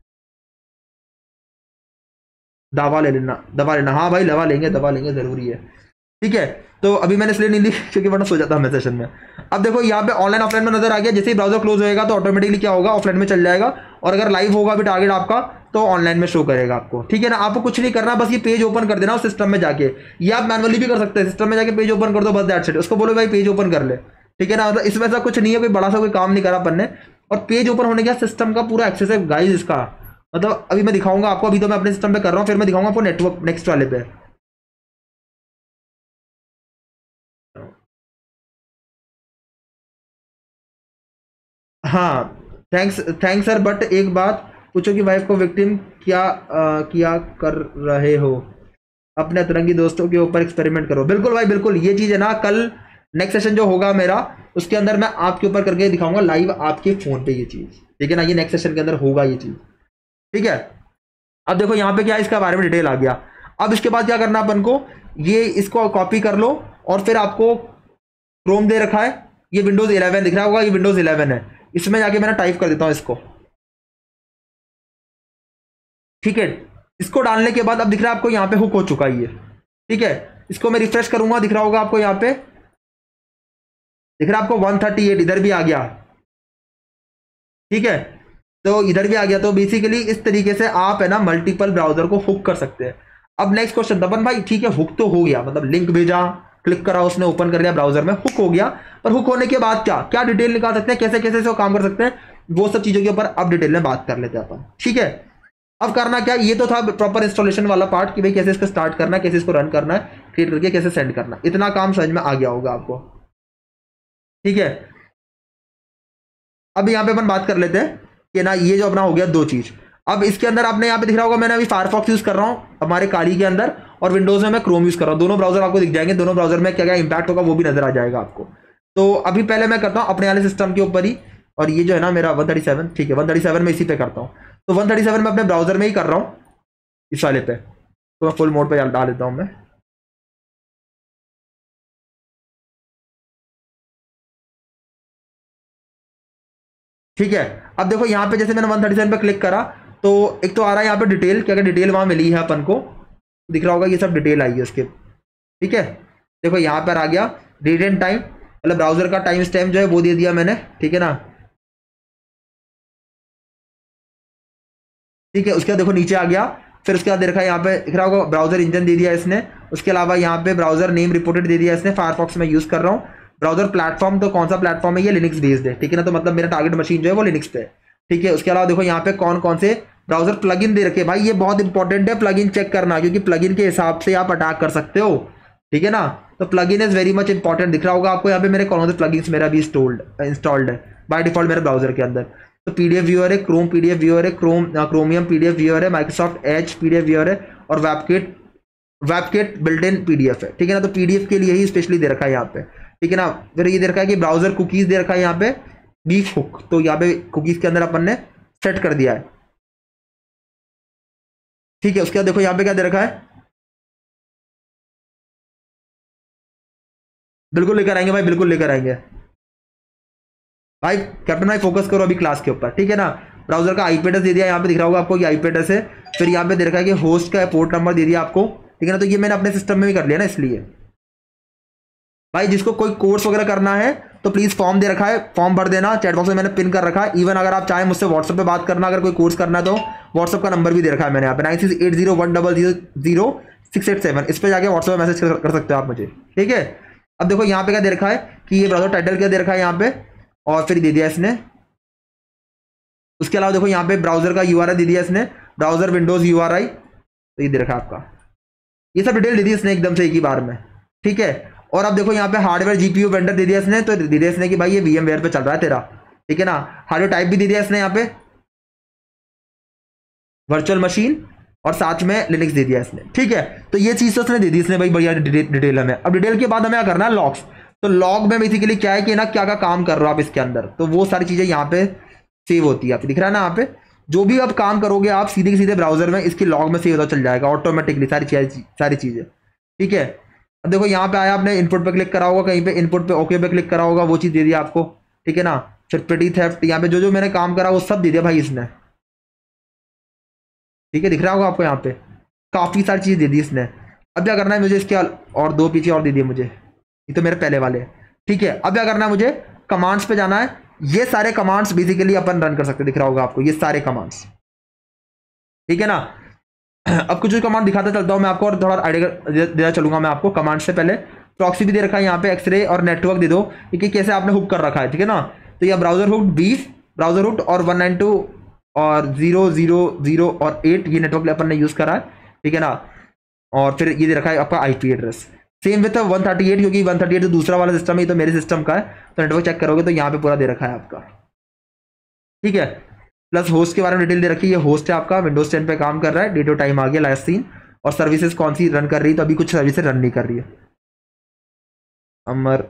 दवा ले लेना, दवा लेना, हाँ भाई दवा लेंगे, दवा लेंगे, जरूरी है। ठीक है, तो अभी मैंने इसलिए नहीं ली क्योंकि वरना सो जाता मैं सेशन में। अब देखो यहाँ पे ऑनलाइन ऑफलाइन में नजर आ गया, जैसे ही ब्राउजर क्लोज होएगा तो ऑटोमेटिकली क्या होगा, ऑफलाइन में चल जाएगा, और अगर लाइव होगा भी टारगेट आपका तो ऑनलाइन में शो करेगा आपको। ठीक है ना, आपको कुछ नहीं करना, बस ये पेज ओपन कर देना उस सिस्टम में जाके, या आप मैनुअली भी कर सकते हैं, सिस्टम में जाके पेज ओपन कर दो, बस दैट्स इट। उसको बोलो भाई पेज ओपन कर ले। ठीक है ना, मतलब इसमें ऐसा कुछ नहीं है, कोई बड़ा सा कोई काम नहीं करा अपन ने, और पेज ओपन होने के बाद सिस्टम का पूरा एक्सेस है गाइस इसका। मतलब अभी मैं दिखाऊंगा आपको, अभी तो मैं अपने सिस्टम पे कर रहा हूँ, फिर मैं दिखाऊंगा आपको नेटवर्क नेक्स्ट वाले पे। हाँ थैंक्स थैंक्स सर, बट एक बात पूछो कि वाइफ को विक्टिम क्या कर रहे हो, अपने अतरंगी दोस्तों के ऊपर एक्सपेरिमेंट करो। बिल्कुल भाई बिल्कुल, ये चीज़ है ना, कल नेक्स्ट सेशन जो होगा मेरा, उसके अंदर मैं आपके ऊपर करके दिखाऊंगा लाइव आपके फोन पे ये चीज़। ठीक है ना, ये नेक्स्ट सेशन के अंदर होगा ये चीज़। ठीक है, अब देखो यहाँ पे क्या इसका बारे में डिटेल आ गया। अब इसके बाद क्या करना अपन को, ये इसको कॉपी कर लो, और फिर आपको क्रोम दे रखा है, ये विंडोज 11 दिख रहा होगा, ये विंडोज 11 है, इसमें जाके मैंने टाइप कर देता हूं इसको। ठीक है, इसको डालने के बाद अब दिख रहा है आपको यहाँ पे हुक हो चुका है ये। ठीक है, इसको मैं रिफ्रेश करूंगा, दिख रहा होगा आपको यहाँ पे, दिख रहा है आपको 138 इधर भी आ गया। ठीक है, तो इधर भी आ गया। तो बेसिकली इस तरीके से आप है ना मल्टीपल ब्राउजर को हुक कर सकते हैं। अब नेक्स्ट क्वेश्चन दबन भाई, ठीक है हुक तो हो गया, मतलब लिंक भेजा, क्लिक करा, उसने ओपन कर लिया ब्राउजर में, हुक हो गया, पर हुक होने के बाद क्या क्या डिटेल निकाल सकते हैं, कैसे कैसे इसको काम कर सकते हैं, वो सब चीजों के ऊपर अब डिटेल में बात कर लेते हैं अपन। ठीक है, अब करना क्या, ये तो था प्रॉपर इंस्टॉलेशन वाला पार्ट कि भाई कैसे इसको स्टार्ट करना है, कैसे इसको रन करना है, क्रिएट करके कैसे सेंड करना है, इतना काम समझ में आ गया होगा आपको। ठीक है, अब यहाँ पे अपन बात कर लेते हैं कि ना ये जो अपना हो गया दो चीज। अब इसके अंदर आपने यहाँ पे दिख रहा होगा, मैंने अभी फायरफॉक्स यूज कर रहा हूँ हमारे काली के अंदर, और विंडोज में मैं क्रोम यूज कर रहा हूँ। दोनों ब्राउजर आपको दिख जाएंगे, दोनों ब्राउजर में क्या क्या इंपैक्ट होगा वो भी नजर आ जाएगा आपको। तो अभी पहले मैं करता हूँ अपने वाले सिस्टम के ऊपर ही, और ये जो है ना मेरा 137, ठीक है 137 में इसी पे करता हूँ। तो 137 में अपने ब्राउजर में ही कर रहा हूँ इस वाले पे, तो मैं फुल मोड पे डाल देता हूँ मैं। ठीक है, अब देखो यहाँ पे जैसे मैंने 137 पे क्लिक करा, तो एक तो आ रहा है यहाँ पे डिटेल, क्या क्या डिटेल वहां मिली है अपन को, दिख रहा होगा ये सब डिटेल आई है उसके। ठीक है, देखो यहाँ पर आ गया डेट एंड टाइम, मतलब ब्राउजर का टाइम स्टैम्प जो है वो दे दिया मैंने। ठीक है ना, ठीक है, उसके बाद देखो नीचे आ गया, फिर उसके बाद दे रखा है यहाँ पे दिख रहा होगा ब्राउजर इंजन दे दिया इसने, उसके अलावा यहाँ पे ब्राउजर नेम रिपोर्टेड दे दिया इसने, फायरफॉक्स में यूज कर रहा हूँ। ब्राउजर प्लेटफॉर्म, तो कौन सा प्लेटफॉर्म है, ये लिनक्स बेस्ड है। ठीक है ना, तो मतलब मेरा टारगेट मशीन जो है वो लिनक्स पे है। ठीक है, उसके अलावा देखो यहाँ पे कौन कौन से ब्राउजर प्लगइन दे रखे भाई, ये बहुत इंपॉर्टेंट है प्लगइन चेक करना, क्योंकि प्लगइन के हिसाब से आप अटैक कर सकते हो, ठीक है ना। तो plugin is very much important. दिख रहा होगा आपको यहाँ पे मेरे कौन से प्लगइन्स मेरा भी इंस्टॉल्ड है बाय डिफॉल्ट मेरे ब्राउजर के अंदर। तो पीडीएफ व्यूअर है, क्रोम पीडीएफ व्यूअर है, क्रोमियम पीडीएफ व्यूअर है, माइक्रोसॉफ्ट एज पीडीएफ व्यूअर है, और वेबकिट बिल्ट इन पीडीएफ है, ठीक है ना। तो पीडीएफ के लिए ही स्पेशली दे रखा है यहाँ पे, ठीक है ना। फिर ये दे रखा है कि ब्राउजर कुकीज दे रखा है यहाँ पे, बीफ हुक, तो यहाँ पे कुकीज के अंदर अपन ने सेट कर दिया है, ठीक है। उसके बाद देखो यहाँ पे क्या दे रखा है, बिल्कुल लेकर आएंगे भाई, बिल्कुल लेकर आएंगे भाई। कैप्टन भाई फोकस करो अभी क्लास के ऊपर, ठीक है ना। ब्राउजर का आईपी एड्रेस दे दिया, यहाँ पे दिख रहा होगा आपको ये आईपी एड्रेस है। फिर यहाँ पे दे रखा है कि होस्ट का पोर्ट नंबर दे दिया आपको, ठीक है ना। तो ये मैंने अपने सिस्टम में भी कर लिया ना, इसलिए भाई जिसको कोई कोर्स वगैरह करना है तो प्लीज फॉर्म दे रखा है, फॉर्म भर देना, चैट बॉक्स में मैंने पिन कर रखा है। इवन अगर आप चाहें मुझसे व्हाट्सएप पे बात करना, अगर कोई कोर्स करना है तो व्हाट्सएप का नंबर भी दे रखा है मैंने यहाँ पे 9680100687, इस पर जाके व्हाट्सएप में मैसेज कर सकते हो आप मुझे, ठीक है। अब देखो यहाँ पे क्या दे रखा है कि ये ब्राउजर टाइटल क्या दे रखा है यहाँ पे, और फिर दे दिया इसने। उसके अलावा देखो यहाँ पे ब्राउजर का यूआरएल दे दिया इसने, ब्राउजर विंडोज यूआरआई, तो ये दे रखा है आपका, ये सब डिटेल दे दी इसने एकदम से एक ही बार में, ठीक है। और अब देखो यहाँ पे हार्डवेयर जीपीयू वेंडर दे दिया इसने, तो दे दिया इसने कि भाई ये VMware पे चल रहा है तेरा, ठीक है ना। हार्डवेयर टाइप भी दे दिया इसने यहाँ पे वर्चुअल मशीन, और साथ में लिनक्स दे दिया इसने, ठीक है। तो ये चीज तो उसने दे दी इसने भाई, बढ़िया डिटेल हमें। अब डिटेल के बाद हमें क्या करना है, लॉग्स। तो लॉग में बेसिकली क्या है कि ना क्या क्या काम कर रहे हो आप इसके अंदर, तो वो सारी चीजें यहाँ पे सेव होती है, आपको दिख रहा है ना यहाँ पे। जो भी आप काम करोगे आप सीधे के सीधे ब्राउजर में इसकी लॉग में सेव होता चल जाएगा ऑटोमेटिकली, सारी चीजें, ठीक है। अब देखो यहाँ पे आया, आपने इनपुट पे क्लिक करा होगा, कहीं पे इनपुट पे ओके पे क्लिक करा होगा, वो चीज दे दिया आपको, ठीक है ना। फिर पेटी थेफ्ट, यहाँ पे जो जो मैंने काम करा वो सब दे दिया भाई इसने, ठीक है। दिख रहा होगा आपको यहाँ पे काफी सारी चीज दे दी इसने। अब क्या करना है मुझे, इसके और दो पीछे और दे दिए मुझे, ये तो मेरे पहले वाले, ठीक है। अब क्या करना है मुझे, कमांड्स पे जाना है। ये सारे कमांड्स बेसिकली अपन रन कर सकते हैं, दिख रहा होगा आपको ये सारे कमांड्स, ठीक है ना। अब कुछ कमांड दिखाता चलता हूं मैं आपको, और थोड़ा आइडिया देता चलूंगा मैं आपको। कमांड से पहले प्रॉक्सी भी दे रखा है यहाँ पे, एक्सरे और नेटवर्क दे दो कि कैसे आपने हुक कर रखा है, ठीक है ना। तो यह ब्राउजर हुक 20, ब्राउजर हुक और 192 और 000 और 8 ये नेटवर्क अपन ने यूज करा है, ठीक है ना। और फिर ये दे रखा है आपका आईपी एड्रेस, सेम विथ 138, क्योंकि 138 जो दूसरा वाला सिस्टम है तो मेरे सिस्टम का है, तो नेटवर्क चेक करोगे तो यहाँ पे पूरा दे रखा है आपका, ठीक है। प्लस होस्ट के बारे में डिटेल दे रखी है, ये होस्ट है आपका, विंडोज 10 पे काम कर रहा है, डेट और टाइम आ गया, लास्ट सीन, और सर्विसेज कौन सी रन कर रही है, तो अभी कुछ सर्विसेज रन नहीं कर रही है। अमर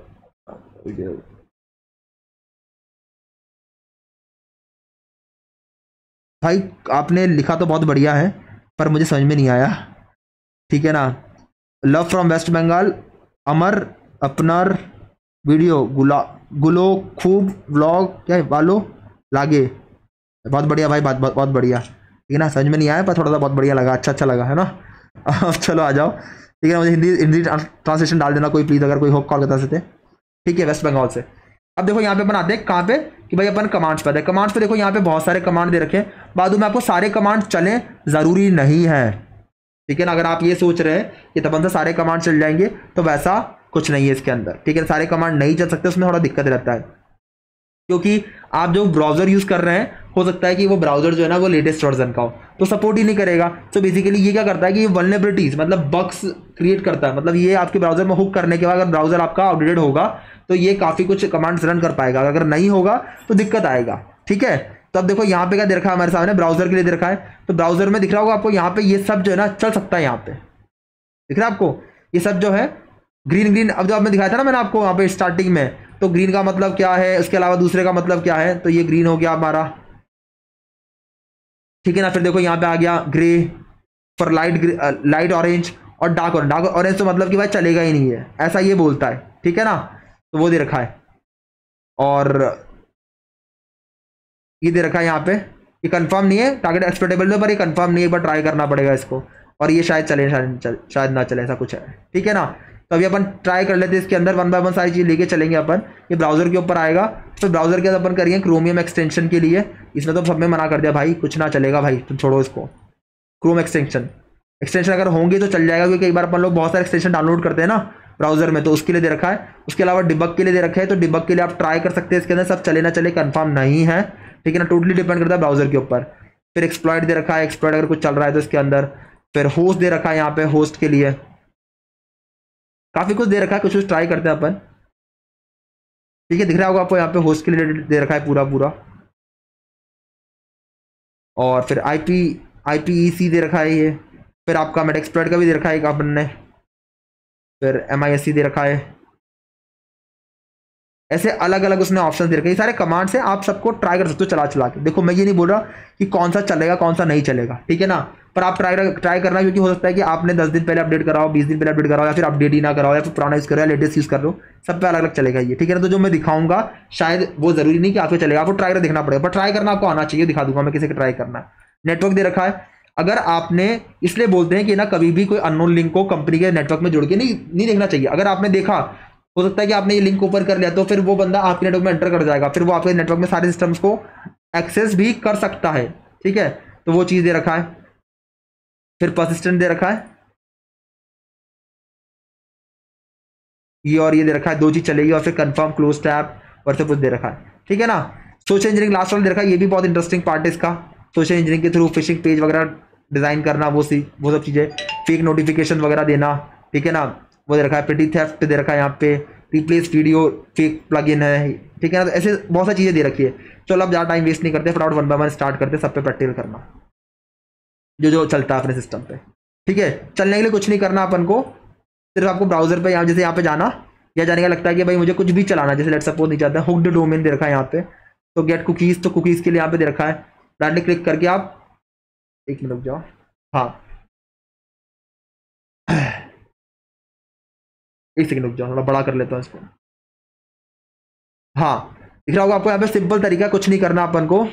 भाई आपने लिखा तो बहुत बढ़िया है, पर मुझे समझ में नहीं आया, ठीक है ना। लव फ्रॉम वेस्ट बंगाल, अमर अपनर वीडियो गुलो खूब व्लॉग क्या वालो लागे, बहुत बढ़िया भाई, बहुत बढ़िया, ठीक है ना। समझ में नहीं आया पर थोड़ा सा बहुत बढ़िया लगा, अच्छा लगा है ना। अब चलो आ जाओ, ठीक है ना। मुझे हिंदी ट्रांसलेशन डाल देना कोई प्लीज़, अगर कोई हो कॉल करता सकते, ठीक है, वेस्ट बंगाल से। अब देखो यहाँ पे अपन आते हैं कहाँ पे कि भाई अपन कमांड्स पे, कमांड्स पे देखो यहाँ पे बहुत सारे कमांड दे रखे हैं। बाद में आपको सारे कमांड चलें ज़रूरी नहीं है, ठीक है ना। अगर आप ये सोच रहे हैं कि तब से सारे कमांड चल जाएंगे तो वैसा कुछ नहीं है इसके अंदर, ठीक है। सारे कमांड नहीं चल सकते, उसमें थोड़ा दिक्कत रहता है, क्योंकि आप जो ब्राउजर यूज कर रहे हैं हो सकता है कि वो ब्राउजर जो है ना वो लेटेस्ट वर्जन का हो, तो सपोर्ट ही नहीं करेगा। तो बेसिकली ये क्या करता है कि ये वल्नरेबिलिटीज मतलब बग्स क्रिएट करता है, मतलब ये आपके ब्राउजर में हुक करने के बाद अगर ब्राउजर आपका आउटडेटेड होगा तो ये काफी कुछ कमांड्स रन कर पाएगा, अगर नहीं होगा तो दिक्कत आएगा, ठीक है। तो अब देखो यहाँ पे क्या दे रखा है हमारे सामने, ब्राउजर के लिए दे रखा है, तो ब्राउजर में दिख रहा होगा आपको यहाँ पे ये सब जो है ना चल सकता है, यहाँ पे दिख रहा है आपको ये सब जो है ग्रीन। अब जो आपने दिखाया था ना मैंने आपको वहाँ पे स्टार्टिंग में, तो ग्रीन का मतलब क्या है, उसके अलावा दूसरे का मतलब क्या है, तो ये ग्रीन हो गया हमारा, ठीक है ना। फिर देखो यहाँ पे आ गया ग्रे फॉर लाइट ऑरेंज और डार्क ऑरेंज तो मतलब कि भाई चलेगा ही नहीं है, ऐसा ये बोलता है, ठीक है ना। तो वो दे रखा है, और ये दे रखा है यहाँ पे, ये कंफर्म नहीं है, टारगेट एक्सपेक्टेबल है पर ये कंफर्म नहीं है, एक बार ट्राई करना पड़ेगा इसको, और ये शायद चले शायद ना चले, ऐसा कुछ है, ठीक है ना। तो अभी अपन ट्राई कर लेते हैं इसके अंदर, वन बाय वन सारी चीज़ लेके चलेंगे अपन। ये ब्राउजर के ऊपर आएगा, तो ब्राउजर के अपन करेंगे क्रोमियम एक्सटेंशन के लिए, इसमें तो सब में मना कर दिया भाई, कुछ ना चलेगा भाई, तुम छोड़ो इसको। क्रोम एक्सटेंशन अगर होंगे तो चल जाएगा, क्योंकि एक बार अपन लोग बहुत सारे एक्सटेंशन डाउनलोड करते हैं ना ब्राउजर में, तो उसके लिए दे रखा है। उसके अलावा डिबग के लिए दे रखा है, तो डिबग के लिए आप ट्राई कर सकते हैं, इसके अंदर सब चले ना चले कंफर्म नहीं है, ठीक है ना, टोटली डिपेंड करता है ब्राउजर के ऊपर। फिर एक्सप्लॉइट दे रखा है, एक्सप्लॉइट अगर कुछ चल रहा है तो इसके अंदर। फिर होस्ट दे रखा है यहाँ पे, होस्ट के लिए काफी कुछ दे रखा है, कुछ कुछ ट्राई करते हैं अपन। ठीक है, दिख रहा होगा आपको यहाँ पे होस्ट के लिए दे रखा है पूरा पूरा। और फिर IPEC दे रखा है ये। फिर आपका मेटएक्सप्लॉइट का भी दे रखा है एक अपन ने। फिर MISC दे रखा है। ऐसे अलग अलग उसने ऑप्शन दे रखे, ये सारे कमांड्स हैं, आप सबको ट्राई कर सकते हो चला चला के। देखो मैं ये नहीं बोल रहा कि कौन सा चलेगा कौन सा नहीं चलेगा, ठीक है ना, पर आप ट्राई करना, क्योंकि हो सकता है कि आपने 10 दिन पहले अपडेट कराओ, 20 दिन पहले अपडेट कराओ, या फिर अपडेट ही ना कराओ, या फिर पुराना यूज करो या लेटेस्ट यूज कर लो, सब पे अलग अलग चलेगा ये, ठीक है ना। तो जो मैं दिखाऊंगा शायद वो जरूरी नहीं कि आपको चलेगा, आपको ट्राई कर देखना पड़ेगा, पर ट्राई करना आपको आना चाहिए, दिखा दूंगा मैं किसी का ट्राई करना है। नेटवर्क दे रखा है, अगर आपने, इसलिए बोलते हैं कि ना कभी भी कोई अननोन लिंक को कंपनी के नेटवर्क में जोड़ के नहीं देखना चाहिए। अगर आपने देखा, हो सकता है कि आपने ये लिंक ओपन कर लिया, तो फिर वो बंदा आपके नेटवर्क में एंटर कर जाएगा, फिर वो आपके नेटवर्क में सारे सिस्टम्स को एक्सेस भी कर सकता है, ठीक है। तो वो चीज दे रखा है। फिर परसिस्टेंट दे रखा है, ये और ये दे रखा है, दो चीज चलेगी। और फिर कंफर्म, क्लोज टैब और सब कुछ दे रखा है, ठीक है ना। सोशल इंजीनियरिंग लास्ट वाला दे रखा है, ये भी बहुत इंटरेस्टिंग पार्ट है इसका। सोशल इंजीनियरिंग के थ्रू फिशिंग पेज वगैरह डिजाइन करना, वो सब चीजें, फेक नोटिफिकेशन वगैरह देना, ठीक है ना, वो दे रखा है। पेटी थेफ्ट दे रखा है यहाँ पे, replace video fake plugin है, ठीक है ना। तो ऐसे बहुत सारी चीजें दे रखी है। चलो अब ज़्यादा टाइम वेस्ट नहीं करते, फटाफट 1 बाय 1 स्टार्ट करते, सब पे प्रैक्टिकल करना जो जो चलता है अपने सिस्टम पे, ठीक है। चलने के लिए कुछ नहीं करना अपन को, सिर्फ आपको ब्राउजर पे यहाँ, जैसे यहाँ पे जाना, या जाने का लगता है कि भाई मुझे कुछ भी चलाना, जैसे लेट सपोज नहीं चाहता, हुक्ड डोमेन दे रखा है यहाँ पे, तो गेट कुकीज, तो कुकीज के लिए यहाँ पे दे रखा है, डायरेक्टली क्लिक करके आप, एक मिनट रुक जाओ, हाँ एक सेकंड रुक जाओ, थोड़ा बड़ा कर लेता हूँ इसको। हाँ, दिख रहा होगा आपको यहाँ पे, सिंपल तरीका, कुछ नहीं करना अपन को।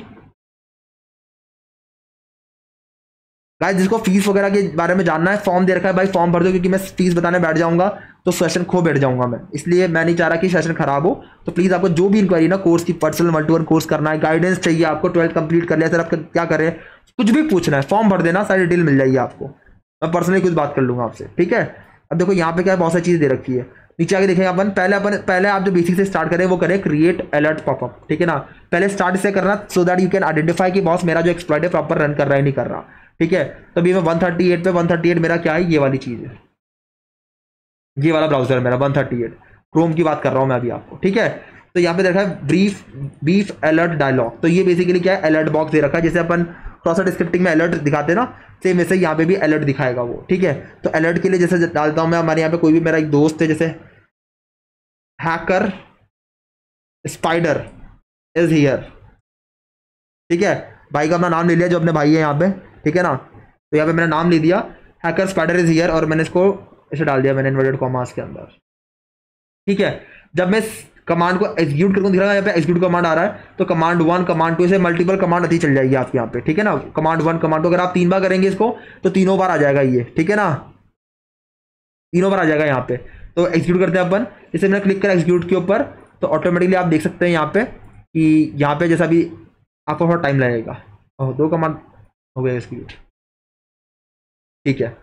गाइस जिसको फीस वगैरह के बारे में जानना है, फॉर्म दे रखा है भाई, फॉर्म भर दो, क्योंकि मैं फीस बताने बैठ जाऊंगा तो सेशन खो बैठ जाऊंगा मैं, इसलिए मैं नहीं चाह रहा कि सेशन खराब हो। तो प्लीज आपको जो भी इंक्वायरी ना, कोर्स की पर्सनल 1-to-1 कोर्स करना है, गाइडेंस चाहिए आपको, 12th कंप्लीट कर लिया सर, आप क्या करें, कुछ भी पूछना है, फॉर्म भर देना, सारी डिटेल मिल जाएगी आपको, मैं पर्सनली कुछ बात कर लूंगा आपसे, ठीक है। अब देखो यहाँ पे क्या है, बहुत सारी चीज दे रखी है। नीचे आगे देखेंगे अपन, पहले आप जो बेसिक से स्टार्ट करें वो करें, क्रिएट अलर्ट पॉपअप, ठीक है ना। पहले स्टार्ट से करना, so that you can identify कि बॉस मेरा जो एक्सप्लॉइट है प्रॉपर रन कर रहा है नहीं कर रहा, ठीक है। तो अभी मैं 138 पे, 138 मेरा क्या है, ये वाली चीज है, ये वाला ब्राउजर मेरा 138 क्रोम की बात कर रहा हूं मैं अभी आपको, ठीक है। तो यहाँ पे देखा है ब्रीफ अलर्ट डायलॉग, तो ये बेसिकली क्या है, अलर्ट बॉक्स दे रखा है, जैसे अपन क्रॉस स्क्रिप्टिंग में अलर्ट दिखाते हैं ना, सेम वैसे यहाँ पे भी अलर्ट दिखाएगा वो, ठीक है। तो अलर्ट के लिए जैसे डालता हूँ मैं, हमारे यहाँ पे कोई भी मेरा एक दोस्त है, जैसे हैकर स्पाइडर इज हियर, ठीक है, भाई का अपना नाम ले लिया, जो अपने भाई है यहाँ पे, ठीक है ना। तो यहाँ पे मैंने नाम ले दिया, हैकर स्पाइडर इज हियर, और मैंने इसको इसे डाल दिया मैंने इन्वर्टेड कॉमास के अंदर, ठीक है। जब मैं कमांड को एग्जीक्यूट करूँ, दिख रहा है यहाँ पे एग्जीक्यूट कमांड आ रहा है, तो कमांड 1 कमांड 2 से मल्टीपल कमांड अति चल जाएगी आपके यहाँ पे, ठीक है ना। कमांड 1 कमांड 2 अगर आप 3 बार करेंगे इसको, तो तीनों बार आ जाएगा ये, ठीक है ना, तीनों बार आ जाएगा यहाँ पे। तो एग्जीक्यूट करते हैं अपन, जैसे मैंने क्लिक करा एग्जीक्यूट के ऊपर, तो ऑटोमेटिकली आप देख सकते हैं यहाँ पे कि यहाँ पे जैसा भी आपको थोड़ा टाइम लगेगा, और 2 कमांड हो गया एग्जीक्यूट, ठीक है।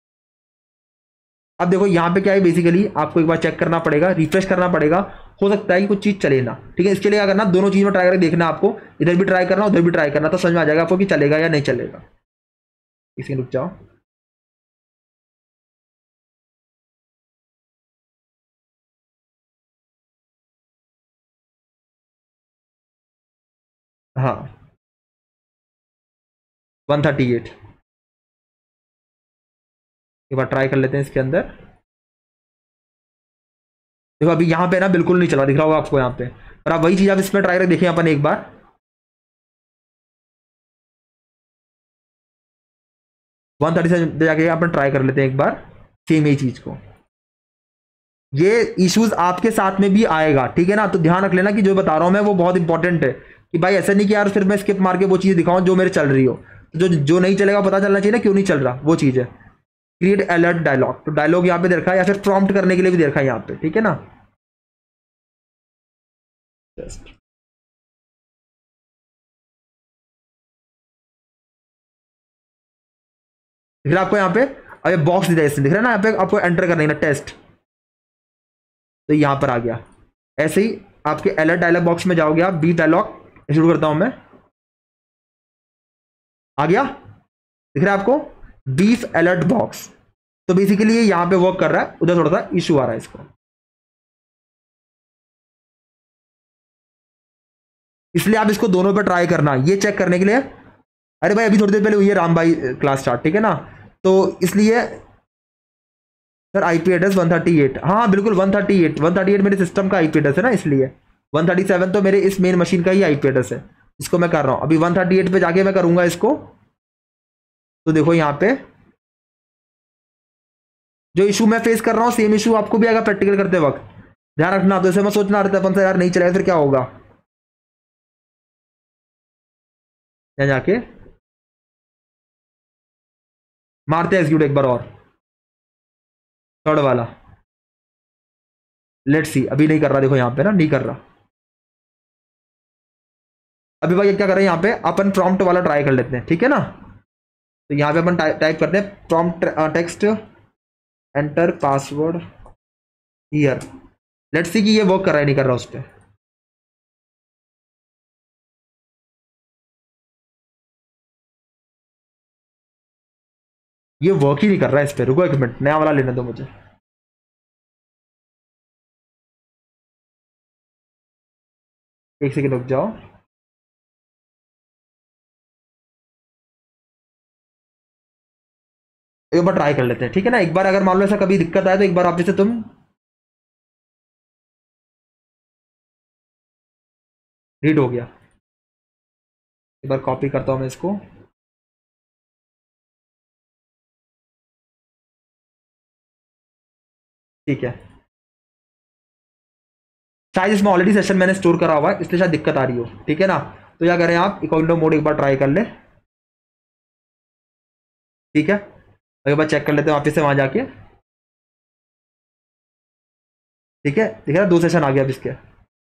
अब देखो यहाँ पे क्या है, बेसिकली आपको एक बार चेक करना पड़ेगा, रिफ्रेश करना पड़ेगा, हो सकता है कि कुछ चीज चले ना, ठीक है। इसके लिए क्या करना, दोनों चीज में ट्राई करके देखना, आपको इधर भी ट्राई करना उधर भी ट्राई करना, तो समझ में आ जाएगा आपको कि चलेगा या नहीं चलेगा। इसी रुक जाओ, हाँ 138 एक बार ट्राई कर लेते हैं इसके अंदर। देखो अभी यहाँ पे ना बिल्कुल नहीं चला, दिख रहा होगा आपको यहाँ पे, पर आप वही चीज आप इसमें ट्राई करके देखें अपन एक बार। 130 से जाके अपन ट्राई कर लेते हैं एक बार सेम ही चीज को। ये इश्यूज आपके साथ में भी आएगा, ठीक है ना, तो ध्यान रख लेना कि जो बता रहा हूं मैं वो बहुत इंपॉर्टेंट है, कि भाई ऐसा नहीं कि यार फिर मैं स्किप मार के वो चीज दिखाऊं जो मेरे चल रही हो, तो जो जो नहीं चलेगा पता चलना चाहिए ना क्यों नहीं चल रहा, वो चीज है। क्रिएट अलर्ट डायलॉग, तो डायलॉग यहाँ पे दे रखा है, या फिर प्रॉम्प्ट करने के लिए भी दे रखा है यहाँ पे, ठीक है ना। Just. दिख रहा है आपको यहाँ पे, अब ये बॉक्स दिख रहा है, दिख रहा है ना यहाँ पे, आपको एंटर करना है ना टेस्ट, तो यहाँ पर आ गया। ऐसे ही आपके अलर्ट डायलॉग बॉक्स में जाओगे आप, बी डायलॉग शुरू करता हूं मैं, आ गया, दिख रहा है आपको, बीफ अलर्ट बॉक्स। तो बेसिकली ये यहां पे वर्क कर रहा है, उधर थोड़ा सा इशू आ रहा है इसको, इसलिए आप इसको दोनों पे ट्राई करना ये चेक करने के लिए। अरे भाई अभी थोड़ी देर पहले हुई है राम भाई क्लास स्टार्ट, ठीक है ना, तो इसलिए सर आईपी एड्रेस 138, हाँ बिल्कुल 138 मेरे सिस्टम का आईपी एड्रेस है ना, इसलिए 137 तो मेरे इस मेन मशीन का ही आईपी एड्रेस है। इसको मैं कर रहा हूं अभी 138 पे जाके मैं करूंगा इसको। तो देखो यहाँ पे जो इशू मैं फेस कर रहा हूँ सेम इशू आपको भी आएगा प्रैक्टिकल करते वक्त, ध्यान रखना। तो इसे मैं सोचना रहता है अपन से यार नहीं चलेगा फिर क्या होगा, यहाँ जाके मारते हैं एग्जीक्यूट एक बार और, थर्ड वाला, लेट्स सी। अभी नहीं कर रहा, देखो यहाँ पे ना नहीं कर रहा। अभी भाई क्या कर रहे हैं यहाँ पे अपन प्रॉम्प्ट वाला ट्राई कर लेते हैं, ठीक है ना। तो यहाँ पे अपन टाइप करते हैं prompt text enter password here, let's see कि ये वर्क कर रहा है नहीं कर रहा उस पर। ये वर्क ही नहीं कर रहा है इस पर, रुको एक मिनट नया वाला लेने दो मुझे। एक सेकंड रुक जाओ, एक बार ट्राई कर लेते हैं, ठीक है ना। एक बार अगर मान लो ऐसा कभी दिक्कत आए तो एक बार आप जैसे तुम रीड हो गया, एक बार कॉपी करता हूं मैं इसको, ठीक है। शायद इसमें ऑलरेडी सेशन मैंने स्टोर करा हुआ है इसलिए शायद दिक्कत आ रही हो, ठीक है ना। तो क्या करें आप इकोनॉमी मोड एक बार ट्राई कर ले, ठीक है। एक बार चेक कर लेते हैं वापस से वहां जाके, ठीक है। ठीक है, 2 सेशन आ गया अब इसके,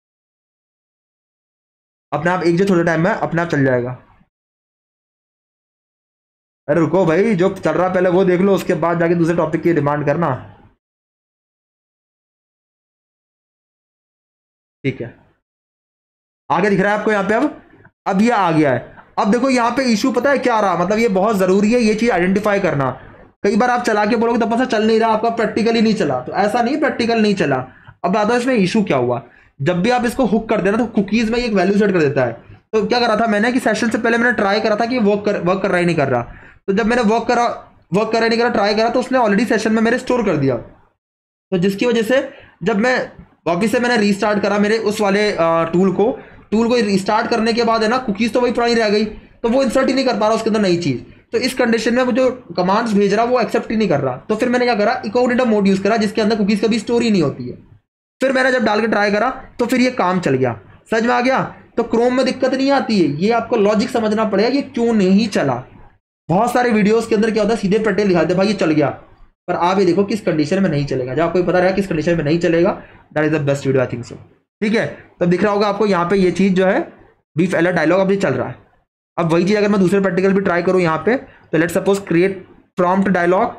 अपने आप एक जो थोड़े टाइम में अपने आप चल जाएगा। अरे रुको भाई, जो चल रहा पहले वो देख लो, उसके बाद जाके दूसरे टॉपिक की डिमांड करना, ठीक है। आगे दिख रहा है आपको यहाँ पे, अब ये आ गया है। अब देखो यहाँ पे इशू पता है क्या आ रहा, मतलब ये बहुत जरूरी है ये चीज आइडेंटिफाई करना। कई बार आप चला के बोलोगे तो पता चल नहीं रहा, आपका प्रैक्टिकली नहीं चला, तो ऐसा नहीं प्रैक्टिकल नहीं चला। अब बता दो इसमें इशू क्या हुआ। जब भी आप इसको हुक कर देना तो कुकीज में एक वैल्यू सेट कर देता है। तो क्या करा था मैंने कि सेशन से पहले मैंने ट्राई करा था कि वर्क कर रहा ही नहीं कर रहा। तो जब मैंने वर्क कर रहा नहीं करा ट्राई करा तो उसने ऑलरेडी सेशन में मेरे स्टोर कर दिया। तो जिसकी वजह से जब मैं वापिस से मैंने रीस्टार्ट करा मेरे उस वाले टूल को रिस्टार्ट करने के बाद है ना, कुकीज तो वही पुरानी रह गई, तो वो इंसर्ट ही नहीं कर पा रहा उसके अंदर नई चीज। तो इस कंडीशन में वो जो कमांड्स भेज रहा वो एक्सेप्ट ही नहीं कर रहा। तो फिर मैंने क्या करा, इकोडिटा मोड यूज करा जिसके अंदर कुकीज कभी स्टोर ही नहीं होती है। फिर मैंने जब डाल के ट्राई करा तो फिर ये काम चल गया, समझ में आ गया। तो क्रोम में दिक्कत नहीं आती है, ये आपको लॉजिक समझना पड़ेगा ये क्यों नहीं चला। बहुत सारे वीडियोस के अंदर क्या होता है सीधे पट्टे लिखा देते भाई ये चल गया, पर आप ये देखो किस कंडीशन में नहीं चलेगा। जब आपको पता रहेगा किस कंडीशन में नहीं चलेगा, that is the best video I think so, ठीक है। तब दिख रहा होगा आपको यहाँ पे ये चीज जो है बीफ अलर्ट डायलॉग अभी चल रहा है। अब वही चीज अगर मैं दूसरे प्रैक्टिकल भी ट्राई करूं यहाँ पे, तो let suppose create prompt dialog,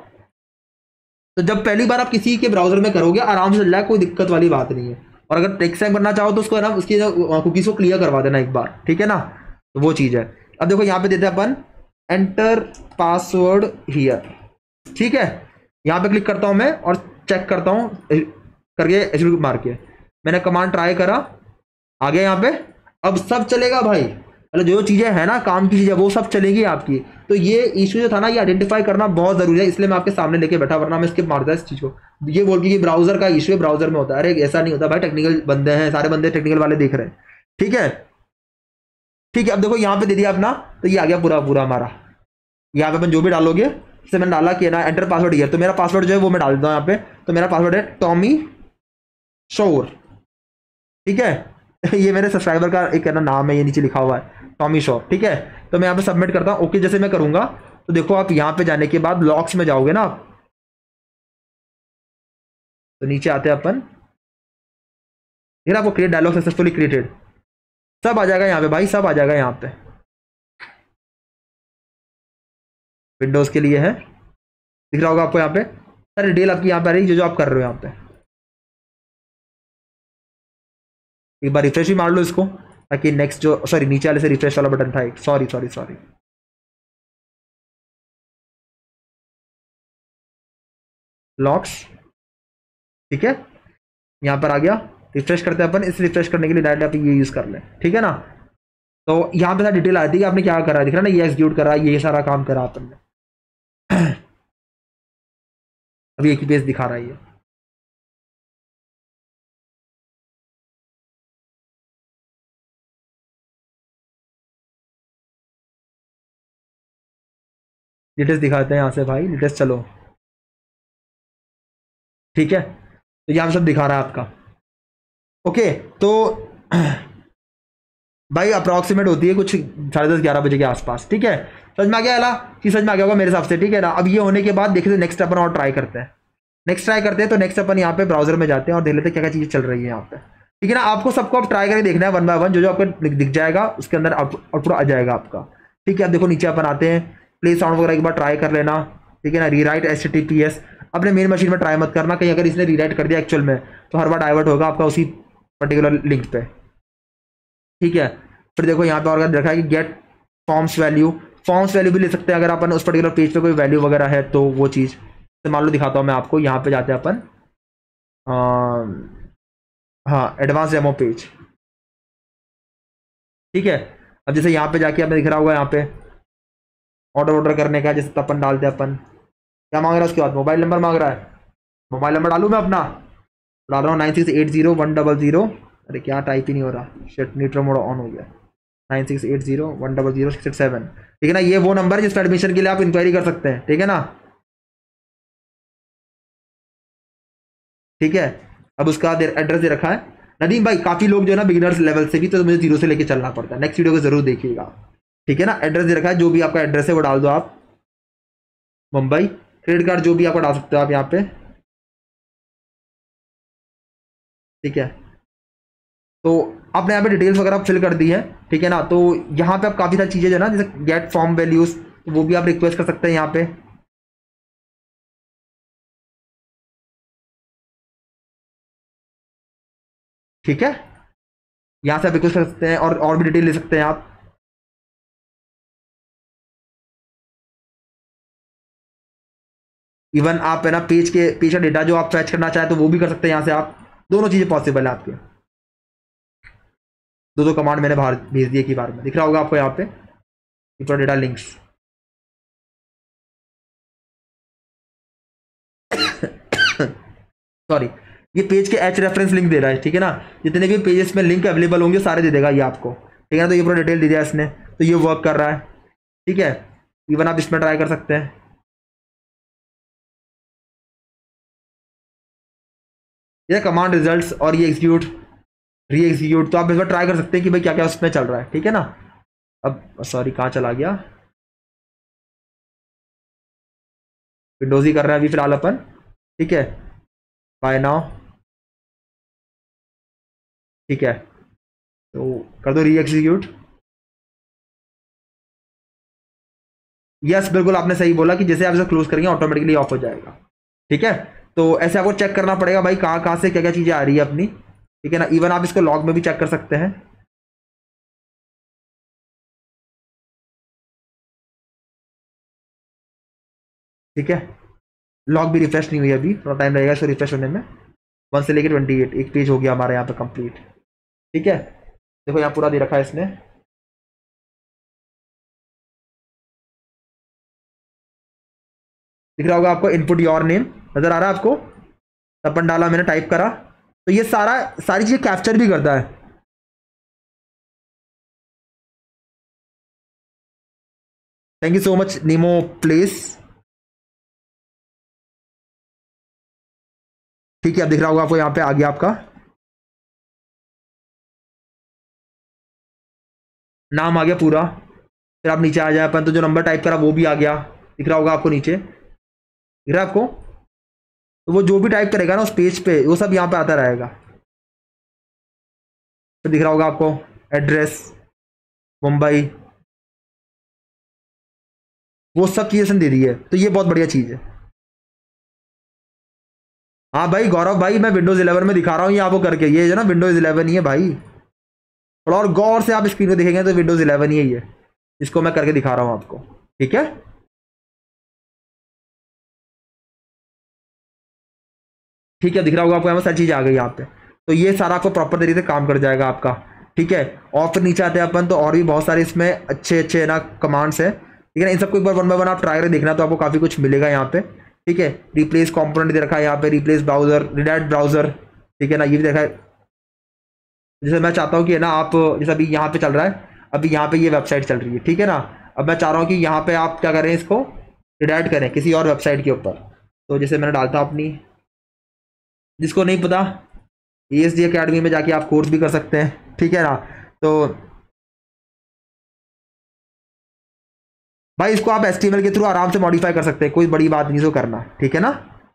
तो जब पहली बार आप किसी के ब्राउजर में करोगे आराम से चल जाएगा, कोई दिक्कत वाली बात नहीं है। और अगर टेक्स्ट टाइम करना चाहो तो उसको है ना उसकी कुकीज को क्लियर करवा देना एक बार, ठीक है ना। तो वो चीज है। अब देखो यहाँ पे देते हैं अपन एंटर पासवर्ड हियर, ठीक है। यहाँ पे क्लिक करता हूं मैं और चेक करता हूं करके एग्जीक्यूट मार के, मैंने कमांड ट्राई करा, आ गया यहाँ पे। अब सब चलेगा भाई, मतलब जो चीजें है ना काम की चीजें वो सब चलेगी आपकी। तो ये इशू जो था ना ये आइडेंटिफाई करना बहुत जरूरी है, इसलिए मैं आपके सामने लेके बैठा, वरना मैं स्किप मारता इस चीज को। ये बोल के ब्राउजर का इशू है, ब्राउजर में होता है। अरे ऐसा नहीं होता भाई, टेक्निकल बंदे हैं, सारे बंदे टेक्निकल वाले देख रहे हैं, ठीक है। ठीक है, अब देखो यहाँ पे दे दिया अपना, तो ये आ गया पूरा पूरा हमारा। यहाँ पे अपन जो भी डालोगे, जैसे मैंने डाला कि ना एंटर पासवर्ड हियर, तो मेरा पासवर्ड जो है वो मैं डाल देता हूँ यहाँ पे। तो मेरा पासवर्ड है टॉमी शोर, ठीक है। ये मेरे सब्सक्राइबर का एक ना नाम है, ये नीचे लिखा हुआ है टॉमी शोर, ठीक है। तो मैं यहाँ पे सबमिट करता हूँ, ओके जैसे मैं करूंगा तो देखो आप यहाँ पे जाने के बाद लॉक्स में जाओगे ना आप, तो नीचे आते हैं अपन, फिर आपको क्रिएट डायलॉग सक्सेसफुली क्रिएटेड सब आ जाएगा यहाँ पे भाई, सब आ जाएगा यहाँ पे। विंडोज के लिए है, दिख रहा होगा आपको यहाँ पे सारी डिटेल आपकी यहाँ पे आ रही है जो आप कर रहे हो यहाँ पे। एक बार रिफ्रेश भी मार लो इसको, ताकि नेक्स्ट जो सॉरी नीचे वाले से रिफ्रेश वाला बटन था एक, सॉरी सॉरी सॉरी। लॉक्स, ठीक है, यहाँ पर आ गया। रिफ्रेश करते हैं अपन, इस रिफ्रेश करने के लिए डायरेक्ट आप ये यूज कर लें, ठीक है ना। तो यहाँ पे डिटेल आती है कि आपने क्या करा, दिख रहा है ना, ये एग्जीक्यूट करा, ये सारा काम करा अपन ने। अभी एक ही पेज दिखा रहा है ये। डिटेल्स दिखाते हैं यहाँ से भाई, डिटेल्स चलो, ठीक है। तो यहाँ पे सब दिखा रहा है आपका। ओके, तो भाई अप्रॉक्सीमेट होती है कुछ 10:30-11 बजे के आसपास, ठीक है। समझ में आ गया अला, कि समझ में आ गया होगा मेरे हिसाब से, ठीक है ना। अब ये होने के बाद देखिए नेक्स्ट अपन और ट्राई करते हैं, नेक्स्ट ट्राई करते हैं। तो नेक्स्ट अपन यहाँ पे ब्राउजर में जाते हैं और देख लेते हैं क्या क्या चीज़ें चल रही है यहाँ पे, ठीक है ना। आपको सबको अब ट्राई करके देखना है वन बाय वन, जो जो आपको दिख जाएगा उसके अंदर आउटपुट आ जाएगा आपका, ठीक है। अब देखो नीचे अपन आते हैं, प्ले साउंड वगैरह एक बार ट्राई कर लेना, ठीक है ना। रीराइट HTTPS अपने मेन मशीन में ट्राई मत करना, कहीं अगर इसने रीराइट कर दिया एक्चुअल में तो हर बार डाइवर्ट होगा आपका उसी पर्टिकुलर लिंक पे, ठीक है। फिर देखो यहाँ पे और देखा है कि गेट फॉर्म्स वैल्यू भी ले सकते हैं अगर अपन उस पर्टिकुलर पेज पे कोई वैल्यू वगैरह है तो वो चीज़। तो मान लो दिखाता हूँ मैं आपको, यहाँ पे जाते हैं अपन, हाँ एडवांस डेमो पेज, ठीक है। अब जैसे यहाँ पे जाके आपने दिख रहा होगा यहाँ पे ऑर्डर करने का, जैसे अपन डालते हैं अपन, क्या मांग रहा है उसके बाद, मोबाइल नंबर मांग रहा है। मोबाइल नंबर डालूँ मैं अपना, डाल रहा हूँ 9680 100। अरे क्या टाइप ही नहीं हो रहा, शिट न्यूट्रल मोड ऑन हो गया। 9680 100 667, ठीक है ना। ये वो नंबर है जिसमें एडमिशन के लिए आप इंक्वायरी कर सकते हैं, ठीक है ना, ठीक है। अब उसका एड्रेस दे रखा है नदीम भाई। काफी लोग जो है ना बिगिनर्स लेवल से भी, तो मुझे 0 से लेके चलना पड़ता है। नेक्स्ट वीडियो को जरूर देखिएगा, ठीक है ना। एड्रेस दे रखा है, जो भी आपका एड्रेस है वो डाल दो आप, मुंबई। क्रेडिट कार्ड जो भी आपको डाल सकते हो आप यहाँ पे, ठीक है। तो आपने यहाँ पे डिटेल्स वगैरह फिल कर दी है, ठीक है ना। तो यहाँ पे आप काफी सारी चीजें जो है ना, जैसे गेट फॉर्म वैल्यूज, वो भी आप रिक्वेस्ट कर सकते हैं यहाँ पे, ठीक है। यहाँ से आप रिक्वेस्ट कर सकते हैं और भी डिटेल ले सकते हैं आप। इवन आप है ना पेज का डेटा जो आप फैच करना चाहें तो वो भी कर सकते हैं यहाँ से आप। दोनों चीजें पॉसिबल है आपके। दो दो कमांड मैंने बाहर भेज दिए की बार में, दिख रहा होगा आपको यहाँ पे, पूरा डेटा लिंक्स। सॉरी, ये पेज के एच रेफरेंस लिंक दे रहा है, ठीक है ना। जितने भी पेजेस में लिंक अवेलेबल होंगे सारे दे देगा ये आपको, ठीक है ना। तो ये पूरा डिटेल दे दिया इसने, तो ये वर्क कर रहा है, ठीक है। इवन आप इसमें ट्राई कर सकते हैं, ये कमांड रिजल्ट्स और ये एग्जीक्यूट री एग्जीक्यूट, तो आप इस बार ट्राई कर सकते हैं कि भाई क्या क्या उसमें चल रहा है, ठीक है ना। अब सॉरी कहाँ चला गया, विंडोज ही कर रहे हैं अभी फिलहाल अपन, ठीक है। बाय नाउ, ठीक है। तो कर दो री एग्जीक्यूट। यस बिल्कुल आपने सही बोला कि जैसे आप इसे क्लोज करेंगे ऑटोमेटिकली ऑफ हो जाएगा, ठीक है। तो ऐसे आपको चेक करना पड़ेगा भाई कहाँ कहाँ से क्या क्या चीज़ें आ रही है अपनी, ठीक है ना। इवन आप इसको लॉग में भी चेक कर सकते हैं, ठीक है। लॉग भी रिफ्रेश नहीं हुई अभी, थोड़ा टाइम लगेगा इसको रिफ्रेश होने में। 1 से लेकर 28 एक पेज हो गया हमारा यहाँ पे कंप्लीट, ठीक है। देखो यहाँ पूरा दे रखा है इसने, दिख रहा होगा आपको इनपुट योर नेम, नजर आ रहा है आपको। अपन डाला मैंने, टाइप करा, तो ये सारी चीजें कैप्चर भी करता है। Thank you so much Nemo place, ठीक है। अब दिख रहा होगा आपको यहाँ पे आ गया आपका नाम, आ गया पूरा। फिर आप नीचे आ जाए अपन, तो जो नंबर टाइप करा वो भी आ गया, दिख रहा होगा आपको नीचे, दिख रहा है आपको। तो वो जो भी टाइप करेगा ना उस पेज पे, वो सब यहाँ पे आता रहेगा। फिर दिख रहा होगा आपको एड्रेस, मुंबई, वो सब चीजें इसने दे दी है, तो ये बहुत बढ़िया चीज है। हाँ भाई गौरव भाई, मैं विंडोज 11 में दिखा रहा हूँ ये आपको करके, ये जो ना विंडोज 11 ही है भाई। थोड़ा और गौर से आप स्क्रीन को देखेंगे तो विंडोज 11 ही है ये, इसको मैं करके दिखा रहा हूँ आपको, ठीक है। ठीक है, दिख रहा होगा आपको यहाँ पर सारी चीज़ आ गई यहाँ पे। तो ये सारा आपको प्रॉपर तरीके से काम कर जाएगा आपका। ठीक है, और फिर नीचे आते हैं अपन, तो और भी बहुत सारे इसमें अच्छे अच्छे ना कमांड्स है। ठीक है ना, इन सबको एक बार वन बाय वन आप ट्राई करके देखना, तो आपको काफ़ी कुछ मिलेगा यहाँ पे। ठीक है, रिप्लेस कॉम्पोनेंट दे रखा है यहाँ पे, रिप्लेस ब्राउजर, रिडायरेक्ट ब्राउजर। ठीक है ना, ये भी देखा है। जैसे मैं चाहता हूँ कि है ना आप, जैसे अभी यहाँ पे चल रहा है, अभी यहाँ पे ये वेबसाइट चल रही है। ठीक है ना, अब मैं चाह रहा हूँ कि यहाँ पे आप क्या करें, इसको रिडायरेक्ट करें किसी और वेबसाइट के ऊपर। तो जैसे मैंने डालता अपनी, जिसको नहीं पता ESD अकेडमी में जाके आप कोर्स भी कर सकते हैं। ठीक है ना, तो भाई इसको आप HTML के थ्रू आराम से मॉडिफाई कर सकते हैं, कोई बड़ी बात नहीं इसको करना। ठीक है ना,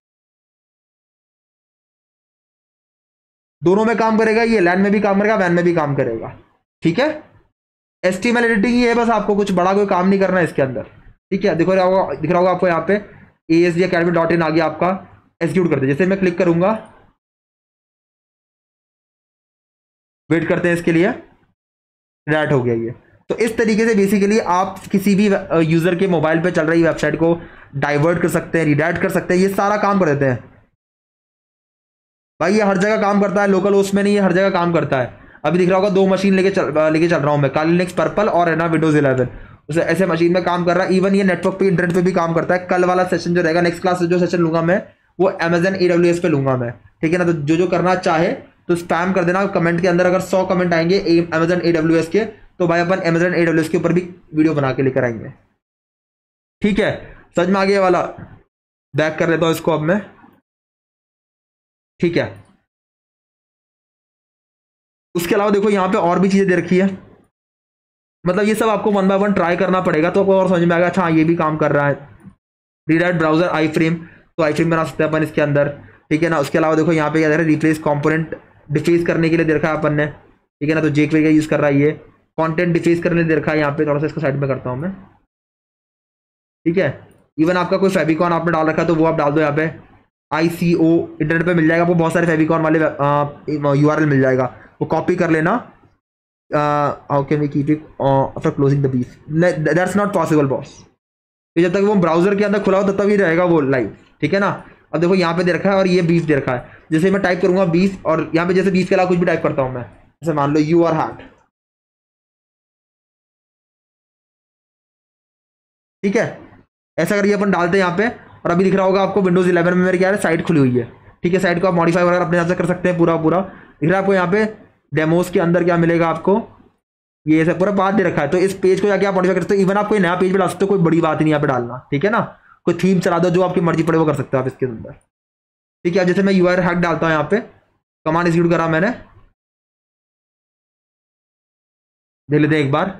दोनों में काम करेगा, ये लैन में भी काम करेगा, वैन में भी काम करेगा। ठीक है, HTML एडिटिंग ही है बस, आपको कुछ बड़ा कोई काम नहीं करना है इसके अंदर। ठीक है, दिख रहा होगा आपको यहाँ पे ESD Academy .in आ गया आपका। एग्जीक्यूट करते जैसे मैं क्लिक करूंगा, वेट करते हैं इसके लिए, रेड हो गया ये। तो इस तरीके से बेसिकली आप किसी भी यूजर के मोबाइल पे चल रही वेबसाइट को डाइवर्ट कर सकते हैं, रिडायरेक्ट कर सकते हैं, ये सारा काम कर देते हैं भाई। ये हर जगह काम करता है, लोकल होस्ट में नहीं, ये हर जगह काम करता है। अभी दिख रहा होगा 2 मशीन लेके चल रहा हूँ मैं, काली लिनक्स पर्पल और है ना विंडोज 11, उसे ऐसे मशीन में काम कर रहा है। इवन ये नेटवर्क पे, इंटरनेट पे भी काम करता है। कल वाला सेशन जो रहेगा, नेक्स्ट क्लास जो सेशन लूंगा मैं, वो Amazon AWS पे लूंगा मैं। ठीक है ना, तो जो जो करना चाहे तो स्पैम कर देना कमेंट के अंदर। अगर 100 कमेंट आएंगे Amazon AWS के, तो भाई अपन Amazon AWS के ऊपर भी वीडियो बना के लेकर आएंगे। ठीक है, समझ में आ गया वाला। बैक कर लेता हूँ इसको अब मैं। ठीक है, उसके अलावा देखो यहाँ पे और भी चीजें दे रखी है, मतलब ये सब आपको वन बाय वन ट्राई करना पड़ेगा, तो आपको और समझ में आएगा। अच्छा हाँ, ये भी काम कर रहा है। रीडायरेक्ट ब्राउजर आई फ्रेम, तो आई फ्रेम बना सकते हैं अपन इसके अंदर। ठीक है ना, उसके अलावा देखो यहाँ पे क्या दे रहा है, रिप्लेस कंपोनेंट डिफेस करने के लिए दे रखा है अपन ने। ठीक है ना, तो jQuery का यूज कर रहा है ये। कंटेंट डिफेस करने दे रखा है यहाँ पे, थोड़ा सा इसको साइड में करता हूँ मैं। ठीक है, इवन आपका कोई फेविकॉन आपने डाल रखा है, तो वो आप डाल दो यहाँ पे। ICO इंटरनेट पे मिल जाएगा, आपको बहुत सारे फेविकॉन वाले URL मिल जाएगा, वो कॉपी कर लेना। How can we keep it after closing the BeEF, that's not possible boss. फिर जब तक वो ब्राउजर के अंदर खुला हो तब तक ही रहेगा वो लाइव। ठीक है ना, अब देखो यहाँ पे दे रखा है और ये बीफ दे रखा है। जैसे मैं टाइप करूंगा बीफ, और यहाँ पे जैसे बीफ के अलावा कुछ भी टाइप करता हूँ मैं, जैसे मान लो यू आर हार्ट। ठीक है, ऐसा करके अपन डालते हैं यहाँ पे। और अभी दिख रहा होगा आपको विंडोज 11 में मेरे क्या है, साइट खुली हुई है। ठीक है, साइट को आप मॉडिफाई वगैरह अपने हिसाब से कर सकते हैं, पूरा पूरा दिख रहा है आपको यहाँ पे। डेमोस के अंदर क्या मिलेगा आपको, ये सब पूरा बात दे रखा है। तो इस पेज को जाके आप मॉडिफाई कर सकते हो। इवन आप कोई नया पेज भी डाल सकते हो, कोई बड़ी बात नहीं यहाँ पे डालना। ठीक है ना, कोई थीम चला दो, जो आपकी मर्जी पड़े वो कर सकते हो आप इसके अंदर। ठीक है, जैसे मैं URL हैक डालता हूँ यहाँ पे, कमांड एग्जीक्यूट करा मैंने, देख लेते हैं एक बार।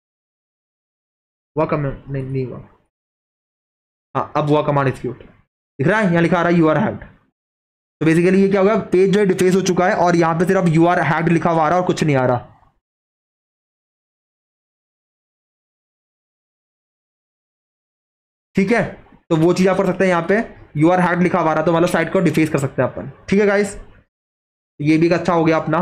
हुआ कम नहीं हुआ, हाँ अब हुआ कमांड एग्जीक्यूट। दिख रहा है यहाँ लिखा आ रहा है URL हैक्ड। तो बेसिकली ये क्या होगा, पेज जो है डिफेस हो चुका है, और यहाँ पे सिर्फ URL हैक्ड लिखा हुआ आ रहा है और कुछ नहीं आ रहा। ठीक है, तो वो चीज आप कर सकते हैं, यहाँ पे URL हैक्ड लिखा हुआ आ रहा, तो मतलब साइट को डिफेस कर सकते हैं अपन। ठीक है गाइस, ये भी अच्छा हो गया अपना।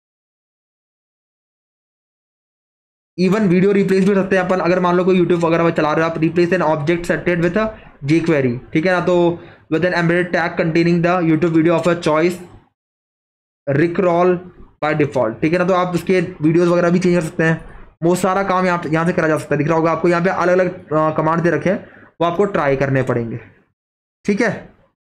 इवन वीडियो रिप्लेस भी कर सकते हैं अपन, अगर मान लो कोई यूट्यूब वगैरह चला रहे हो आप, replace an object setted with jQuery। ठीक है ना, तो with an embedded tag containing the YouTube video of a choice rickroll by default. ठीक है ना, तो आप उसके वीडियोस वगैरह भी चेंज कर सकते हैं। वो सारा काम यहाँ से करा जा सकता है। दिख रहा होगा आपको यहाँ पे अलग अलग कमांड दे रखे हैं, वो आपको ट्राई करने पड़ेंगे। ठीक है,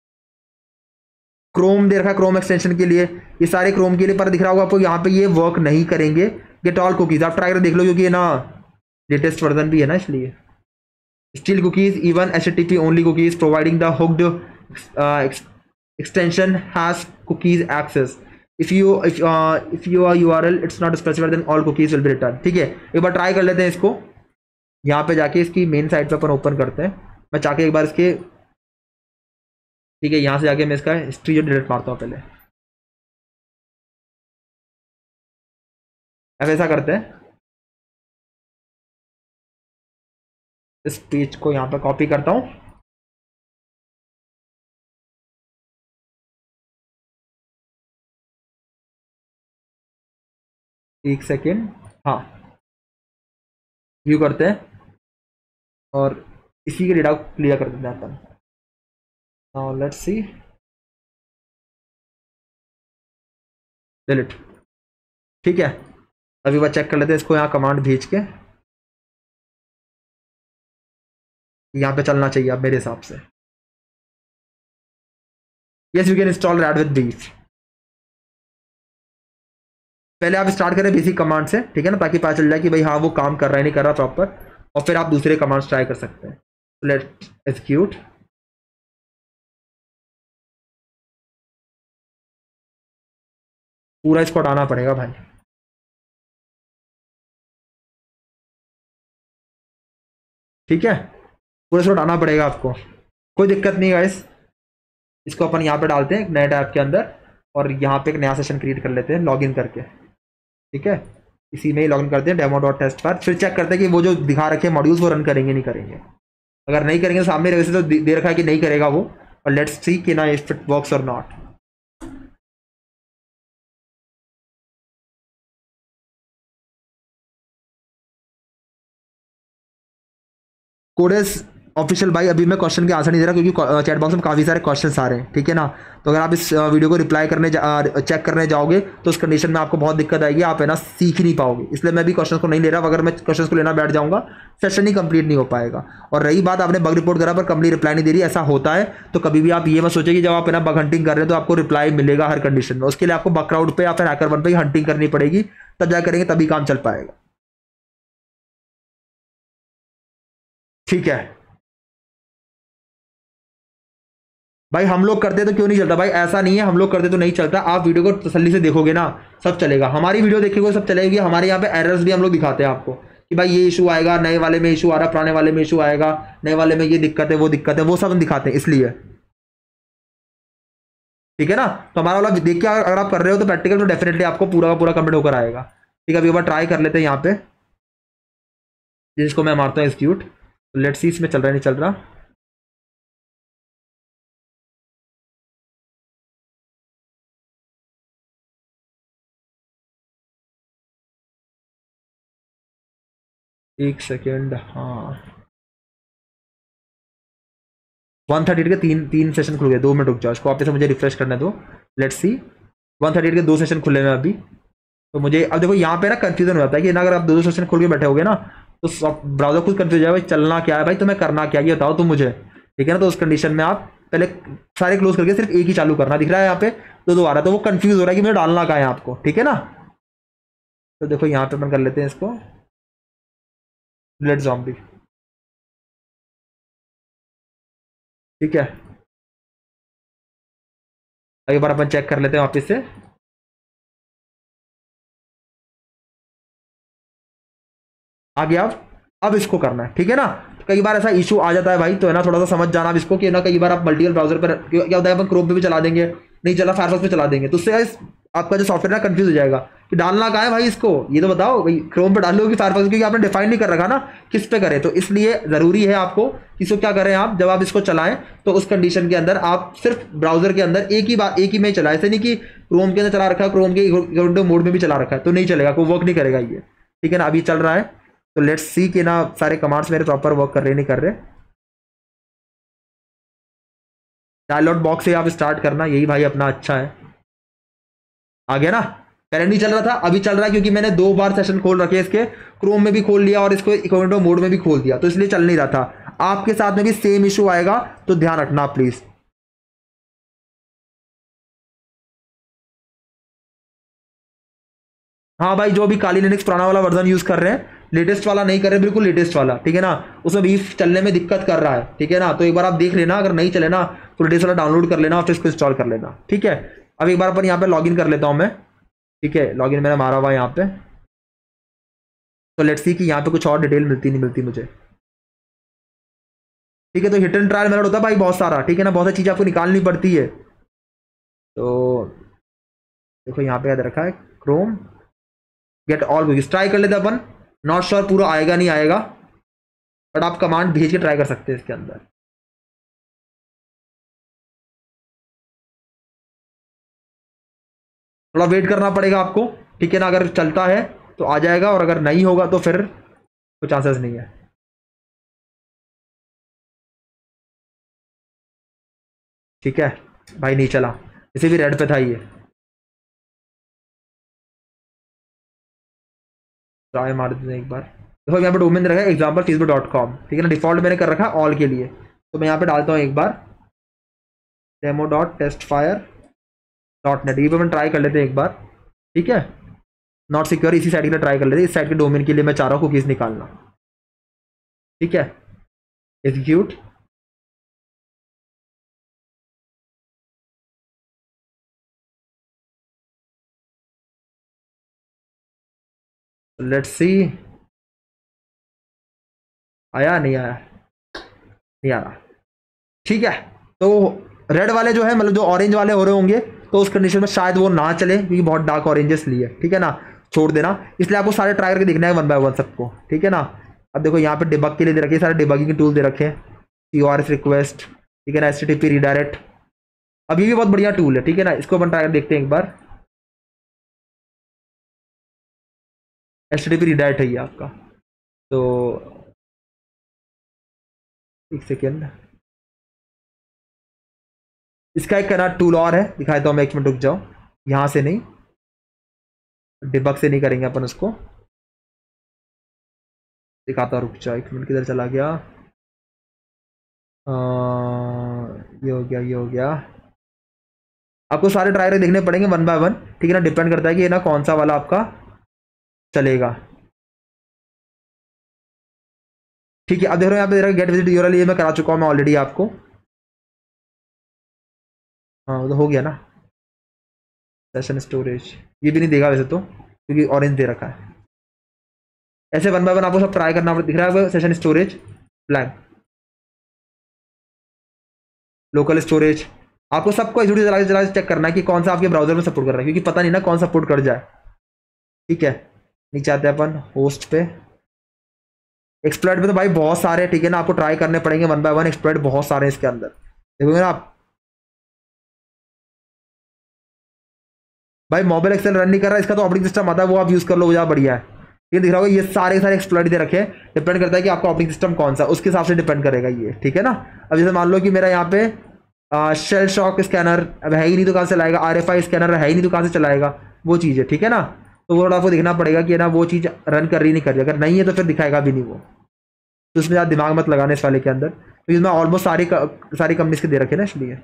क्रोम दे रखा है क्रोम एक्सटेंशन के लिए, ये सारे क्रोम के लिए, पर दिख रहा होगा आपको यहाँ पे ये वर्क नहीं करेंगे। गेट ऑल कुकीज आप ट्राई कर देख लो, क्योंकि ये ना लेटेस्ट वर्जन भी है ना, इसलिए। Still cookies, even HTTP only cookies providing the hooked extension has cookies access if your URL it's not specified then all cookies will be returned। ठीक है, एक बार ट्राई कर लेते हैं इसको। यहाँ पे जाके इसकी मेन साइट पे अपन ओपन करते हैं, मैं चाहके एक बार इसके, ठीक है यहाँ से जाके मैं इसका हिस्ट्री जो डिलीट मारता हूँ पहले। अब ऐसा करते हैं, इस पेज को यहाँ पे कॉपी करता हूँ। एक सेकेंड, हाँ व्यू करते हैं और इसी के डेटा को क्लियर कर देते हैं अपन। Now let's see, delete. ठीक है, अभी बार चेक कर लेते हैं इसको, यहाँ कमांड भेज के यहाँ पे चलना चाहिए अब मेरे हिसाब से। Yes you can install rad with BeEF. पहले आप स्टार्ट करें बेसिक कमांड से, ठीक है ना, ताकि पता चल जाए कि भाई हाँ वो काम कर रहा है नहीं कर रहा प्रॉपर, और फिर आप दूसरे कमांड्स ट्राई कर सकते हैं। Let execute. पूरा इसको हटाना पड़ेगा भाई। ठीक है, पूरा इसको हटाना पड़ेगा आपको, कोई दिक्कत नहीं गाइस। इसको अपन यहाँ पे डालते हैं एक नए टैब के अंदर, और यहाँ पे एक नया सेशन क्रिएट कर लेते हैं लॉगिन करके। ठीक है, इसी में ही लॉगिन करते हैं डेमो डॉट टेस्ट पर, फिर चेक करते हैं कि वो जो दिखा रखे हैं मॉड्यूल्स वो रन करेंगे नहीं करेंगे। अगर नहीं करेंगे तो सामने वैसे तो दे रखा है कि नहीं करेगा वो, और लेट्स सी कि ना इफ इट वर्क्स और नॉट। कोडेस ऑफिशियल भाई, अभी मैं क्वेश्चन के आंसर नहीं दे रहा क्योंकि चैट बॉक्स में काफ़ी सारे क्वेश्चन आ रहे हैं, ठीक है ना। तो अगर आप इस वीडियो को रिप्लाई करने चेक करने जाओगे तो उस कंडीशन में आपको बहुत दिक्कत आएगी, आप है ना सीख ही नहीं पाओगे, इसलिए मैं भी क्वेश्चन को नहीं ले रहा। अगर मैं क्वेश्चन को लेना बैठ जाऊंगा सेशन ही कंप्लीट नहीं हो पाएगा। और रही बात आपने बग रिपोर्ट करा पर कंपनी रिप्लाई नहीं दे रही, ऐसा होता है तो कभी भी आप ये मत सोचिए कि जब आप है ना बग हंटिंग कर रहे हैं तो आपको रिप्लाई मिलेगा हर कंडीशन में। उसके लिए आपको बग क्राउड पे या फिर हैकर वन पे ही हंटिंग करनी पड़ेगी, तब जा करेंगे तभी काम चल पाएगा। ठीक है भाई, हम लोग करते तो क्यों नहीं चलता भाई, ऐसा नहीं है हम लोग करते तो नहीं चलता। आप वीडियो को तसल्ली से देखोगे ना सब चलेगा, हमारी वीडियो देखोगे सब चलेगी। हमारे यहाँ पे एरर्स भी हम लोग दिखाते हैं आपको कि भाई ये इशू आएगा, नए वाले में इशू आ रहा, पुराने वाले में इशू आएगा, नए वाले में ये दिक्कत है वो दिक्कत है, वो सब हम दिखाते हैं इसलिए। ठीक है ना, तो हमारा वाला देख के अगर आप कर रहे हो तो प्रैक्टिकल तो डेफिनेटली आपको पूरा का पूरा कंप्लीट होकर आएगा। ठीक है, अभी एक बार ट्राई कर लेते हैं यहाँ पे, जिसको मैं मारता हूँ एक्सिक्यूट। लेट्स सी इसमें चल रहा है नहीं चल रहा। एक सेकेंड, हाँ 138 के तीन तीन सेशन खुल गए, 2 मिनट रुक जाओ, इसको वापस से मुझे रिफ्रेश करने दो। लेट्स सी 138 के 2 सेशन खुले हैं अभी। तो मुझे अब देखो यहाँ पे ना कंफ्यूजन हो जाता है कि ना अगर आप दो सेशन खोल के बैठे होगे ना तो ब्राउजर खुद कंफ्यूज है भाई चलना क्या है, भाई तुम्हें करना क्या है ये बताओ तुम मुझे। ठीक है ना, तो उस कंडीशन में आप पहले सारे क्लोज करके सिर्फ एक ही चालू करना, दिख रहा है यहाँ पे दो आ रहा है तो वो कंफ्यूज हो रहा है कि मुझे डालना कहाँ है आपको। ठीक है ना, तो देखो यहाँ पे अपन कर लेते हैं इसको लेट जॉम्बी। ठीक है, एक बार अपन चेक कर लेते हैं वापस से। आ गया, अब इसको करना है। ठीक है ना, तो कई बार ऐसा इशू आ जाता है भाई, तो है ना थोड़ा सा समझ जाना अब इसको कि ना कई बार आप मल्टीपल ब्राउजर पर क्या होता है अपन क्रोम पे भी चला देंगे, नहीं चला फायरफॉक्स पे चला देंगे, तो उससे guys आपका जो सॉफ्टवेयर ना कंफ्यूज हो जाएगा कि डालना कहाँ है भाई इसको, ये तो बताओ भाई क्रोम पे डालो कि फायरफॉक्स, क्योंकि आपने डिफाइन नहीं कर रखा ना किस पे करें। तो इसलिए जरूरी है आपको इसको क्या करें आप, जब आप इसको चलाएं तो उस कंडीशन के अंदर आप सिर्फ ब्राउजर के अंदर एक ही में चलाए, ऐसे नहीं कि क्रोम के अंदर चला रखा है, क्रोम के विंडो मोड में भी चला रखा है तो नहीं चलेगा, कोई वर्क नहीं करेगा ये। ठीक है ना, अभी चल रहा है तो लेट्स सी कि ना सारे कमांड्स मेरे प्रॉपर वर्क कर रहे नहीं कर रहे। डायलॉग बॉक्स से आप स्टार्ट करना, यही भाई अपना अच्छा है। आ गया ना, पहले नहीं चल रहा था अभी चल रहा है क्योंकि मैंने 2 बार सेशन खोल रखे इसके, क्रोम में भी खोल लिया और इसको इकोनॉमिक मोड में भी खोल दिया, तो इसलिए चल नहीं रहा था। आपके साथ में भी सेम इशू आएगा तो ध्यान रखना प्लीज। हाँ भाई, जो भी काली लिनक्स पुराना वाला वर्जन यूज कर रहे हैं, लेटेस्ट वाला नहीं कर रहे, बिल्कुल लेटेस्ट वाला, ठीक है ना, उसमें भी चलने में दिक्कत कर रहा है। ठीक है ना, तो एक बार आप देख लेना, अगर नहीं चले ना तो लेटेस्ट वाला डाउनलोड कर लेना और फिर इसको इंस्टॉल कर लेना। ठीक है, अब एक बार अपन यहाँ पे लॉगिन कर लेता हूँ मैं। ठीक है, लॉगिन मैंने मारा हुआ है यहाँ पे, तो लेट्स सी कि यहाँ पे कुछ और डिटेल मिलती नहीं मिलती मुझे। ठीक है, तो हिट एंड ट्रायल मेथड होता है भाई बहुत सारा, ठीक है ना, बहुत सारी चीज़ें आपको निकालनी पड़ती है। तो देखो यहाँ पे याद रखा है Chrome get all cookies, try कर लेते हैं अपन, नॉट श्योर पूरा आएगा नहीं आएगा, बट आप कमांड भेज के ट्राई कर सकते हैं इसके अंदर। थोड़ा वेट करना पड़ेगा आपको, ठीक है ना, अगर चलता है तो आ जाएगा और अगर नहीं होगा तो फिर कुछ चांसेस नहीं है। ठीक है भाई, नहीं चला, इसे भी रेड पे था ये। ट्राई मार देते हैं एक बार। देखो यहाँ पे डोमेन रखा है एग्जाम्पल facebook.com, ठीक है ना। डिफॉल्ट मैंने कर रखा है ऑल के लिए, तो मैं यहाँ पे डालता हूँ एक बार demo.testfire.net। ये पे मैं ट्राई कर लेते हैं एक बार, ठीक है। नॉट सिक्योर, इसी साइड के लिए ट्राई कर लेते हैं। इस साइड के डोमेन के लिए मैं चाह रहा हूँ कुकीज निकालना, ठीक है। एग्जीक्यूट, लेट्स सी आया नहीं आया, नहीं आ रहा, ठीक है। तो रेड वाले जो है मतलब जो ऑरेंज वाले हो रहे होंगे, तो उस कंडीशन में शायद वो ना चले क्योंकि बहुत डार्क ऑरेंजेस लिए, ठीक है ना। छोड़ देना, इसलिए आपको सारे ट्राई करके देखना है वन बाय वन सबको, ठीक है ना। अब देखो यहाँ पे डिबग के लिए दे रखे सारे डिबगिंग के टूल दे रखे हैं, CORS रिक्वेस्ट, ठीक है ना, HTTP रीडायरेक्ट। अब ये भी बहुत बढ़िया टूल है, ठीक है ना। इसको अपन ट्राई कर देखते हैं एक बार। HTTP रीडायरेक्ट है ये आपका, तो एक सेकेंड, इसका एक करना टूल और है, दिखाता हूँ मैं, एक मिनट रुक जाओ। यहाँ से नहीं, डिबग से नहीं करेंगे अपन उसको, दिखाता हूँ, रुक जाओ एक मिनट, किधर चला गया। ये हो गया, ये हो गया। आपको सारे ट्राई देखने पड़ेंगे वन बाय वन, ठीक है ना। डिपेंड करता है कि ये ना कौन सा वाला आपका चलेगा, ठीक है। अब देख रहे हो यहाँ पे गेट विजिट यूआरएल, ये मैं करा चुका हूँ मैं ऑलरेडी आपको। हाँ वो तो हो गया ना। सेशन स्टोरेज ये भी नहीं देगा वैसे तो, क्योंकि ऑरेंज दे रखा है। ऐसे वन बाय वन आपको सब ट्राई करना दिख रहा है। Session storage blank, local storage, आपको सबको एक चला चेक करना है कि कौन सा आपके ब्राउजर में सपोर्ट कर रहा है, क्योंकि पता नहीं ना कौन सपोर्ट कर जाए, ठीक है। नीचे आते हैं अपन होस्ट पे। एक्सप्लॉइट पे तो भाई बहुत सारे, ठीक है ना, आपको ट्राई करने पड़ेंगे वन बाय वन। एक्सप्लॉइट बहुत सारे हैं इसके अंदर, देखोगे ना आप। भाई मोबाइल एक्सेल रन नहीं कर रहा, इसका तो ऑपरेटिंग सिस्टम आता है, वो आप यूज कर लो, ज़्यादा बढ़िया है। ये दिख रहा होगा, ये सारे सारे एक्सप्लॉइट दे रखे हैं। डिपेंड करता है कि आपका ऑपरेटिंग सिस्टम कौन सा, उसके हिसाब से डिपेंड करेगा ये, ठीक है ना। अब जैसे मान लो कि मेरा यहाँ पे शेल शॉक स्कैनर अब है ही नहीं, तो कहाँ से लाएगा। RFI स्कैनर है ही नहीं, तो कहाँ से चलाएगा, वो चीज़ है, ठीक है ना। तो वो थोड़ा आपको देखना पड़ेगा कि ना वो चीज़ रन कर रही नहीं कर रही, अगर नहीं है तो फिर दिखाएगा भी नहीं वो। तो उसमें ज़्यादा दिमाग मत लगाने इस वाले के अंदर, तो इसमें ऑलमोस्ट सारी कंपनीज के दे रखे ना, इसलिए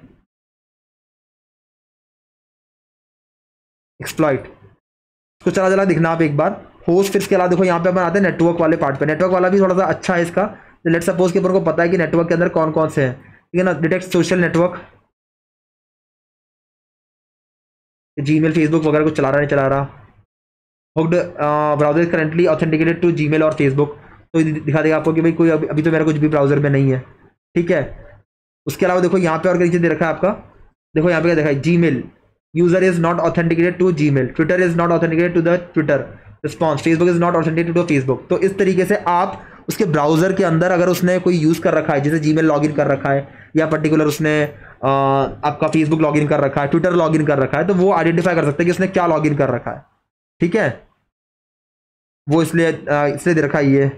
एक्सप्लॉइट तो चला चला दिखना आप एक बार। होस्ट, फिर इसके अलावा देखो यहाँ पे अपन आते हैं नेटवर्क वाले पार्ट पे। नेटवर्क वाला भी थोड़ा सा अच्छा है इसका। लेट सपोज के अपन को पता है कि नेटवर्क के अंदर कौन कौन से हैं, ठीक है ना। Detect social network, Gmail Facebook वगैरह कुछ चला रहा नहीं चला रहा। Hooked browser currently authenticated to Gmail और फेसबुक, तो ये दिखा देगा आपको कि भाई कोई अभी तो मेरा कुछ भी ब्राउजर में नहीं है, ठीक है। उसके अलावा देखो यहाँ पे और नीचे दे रखा है आपका, देखो यहाँ पे क्या देखा है, Gmail user is not authenticated to Gmail, Twitter is not authenticated to the Twitter response, Facebook is not authenticated to Facebook. तो इस तरीके से आप उसके ब्राउजर के अंदर अगर उसने कोई यूज कर रखा है, जैसे जीमेल लॉगिन कर रखा है, या पर्टिकुलर उसने आपका फेसबुक लॉगिन कर रखा है, ट्विटर लॉगिन कर रखा है, तो वो आइडेंटिफाई कर सकते हैं कि उसने क्या लॉगिन कर रखा है, ठीक है। वो इसलिए दे रखा है ये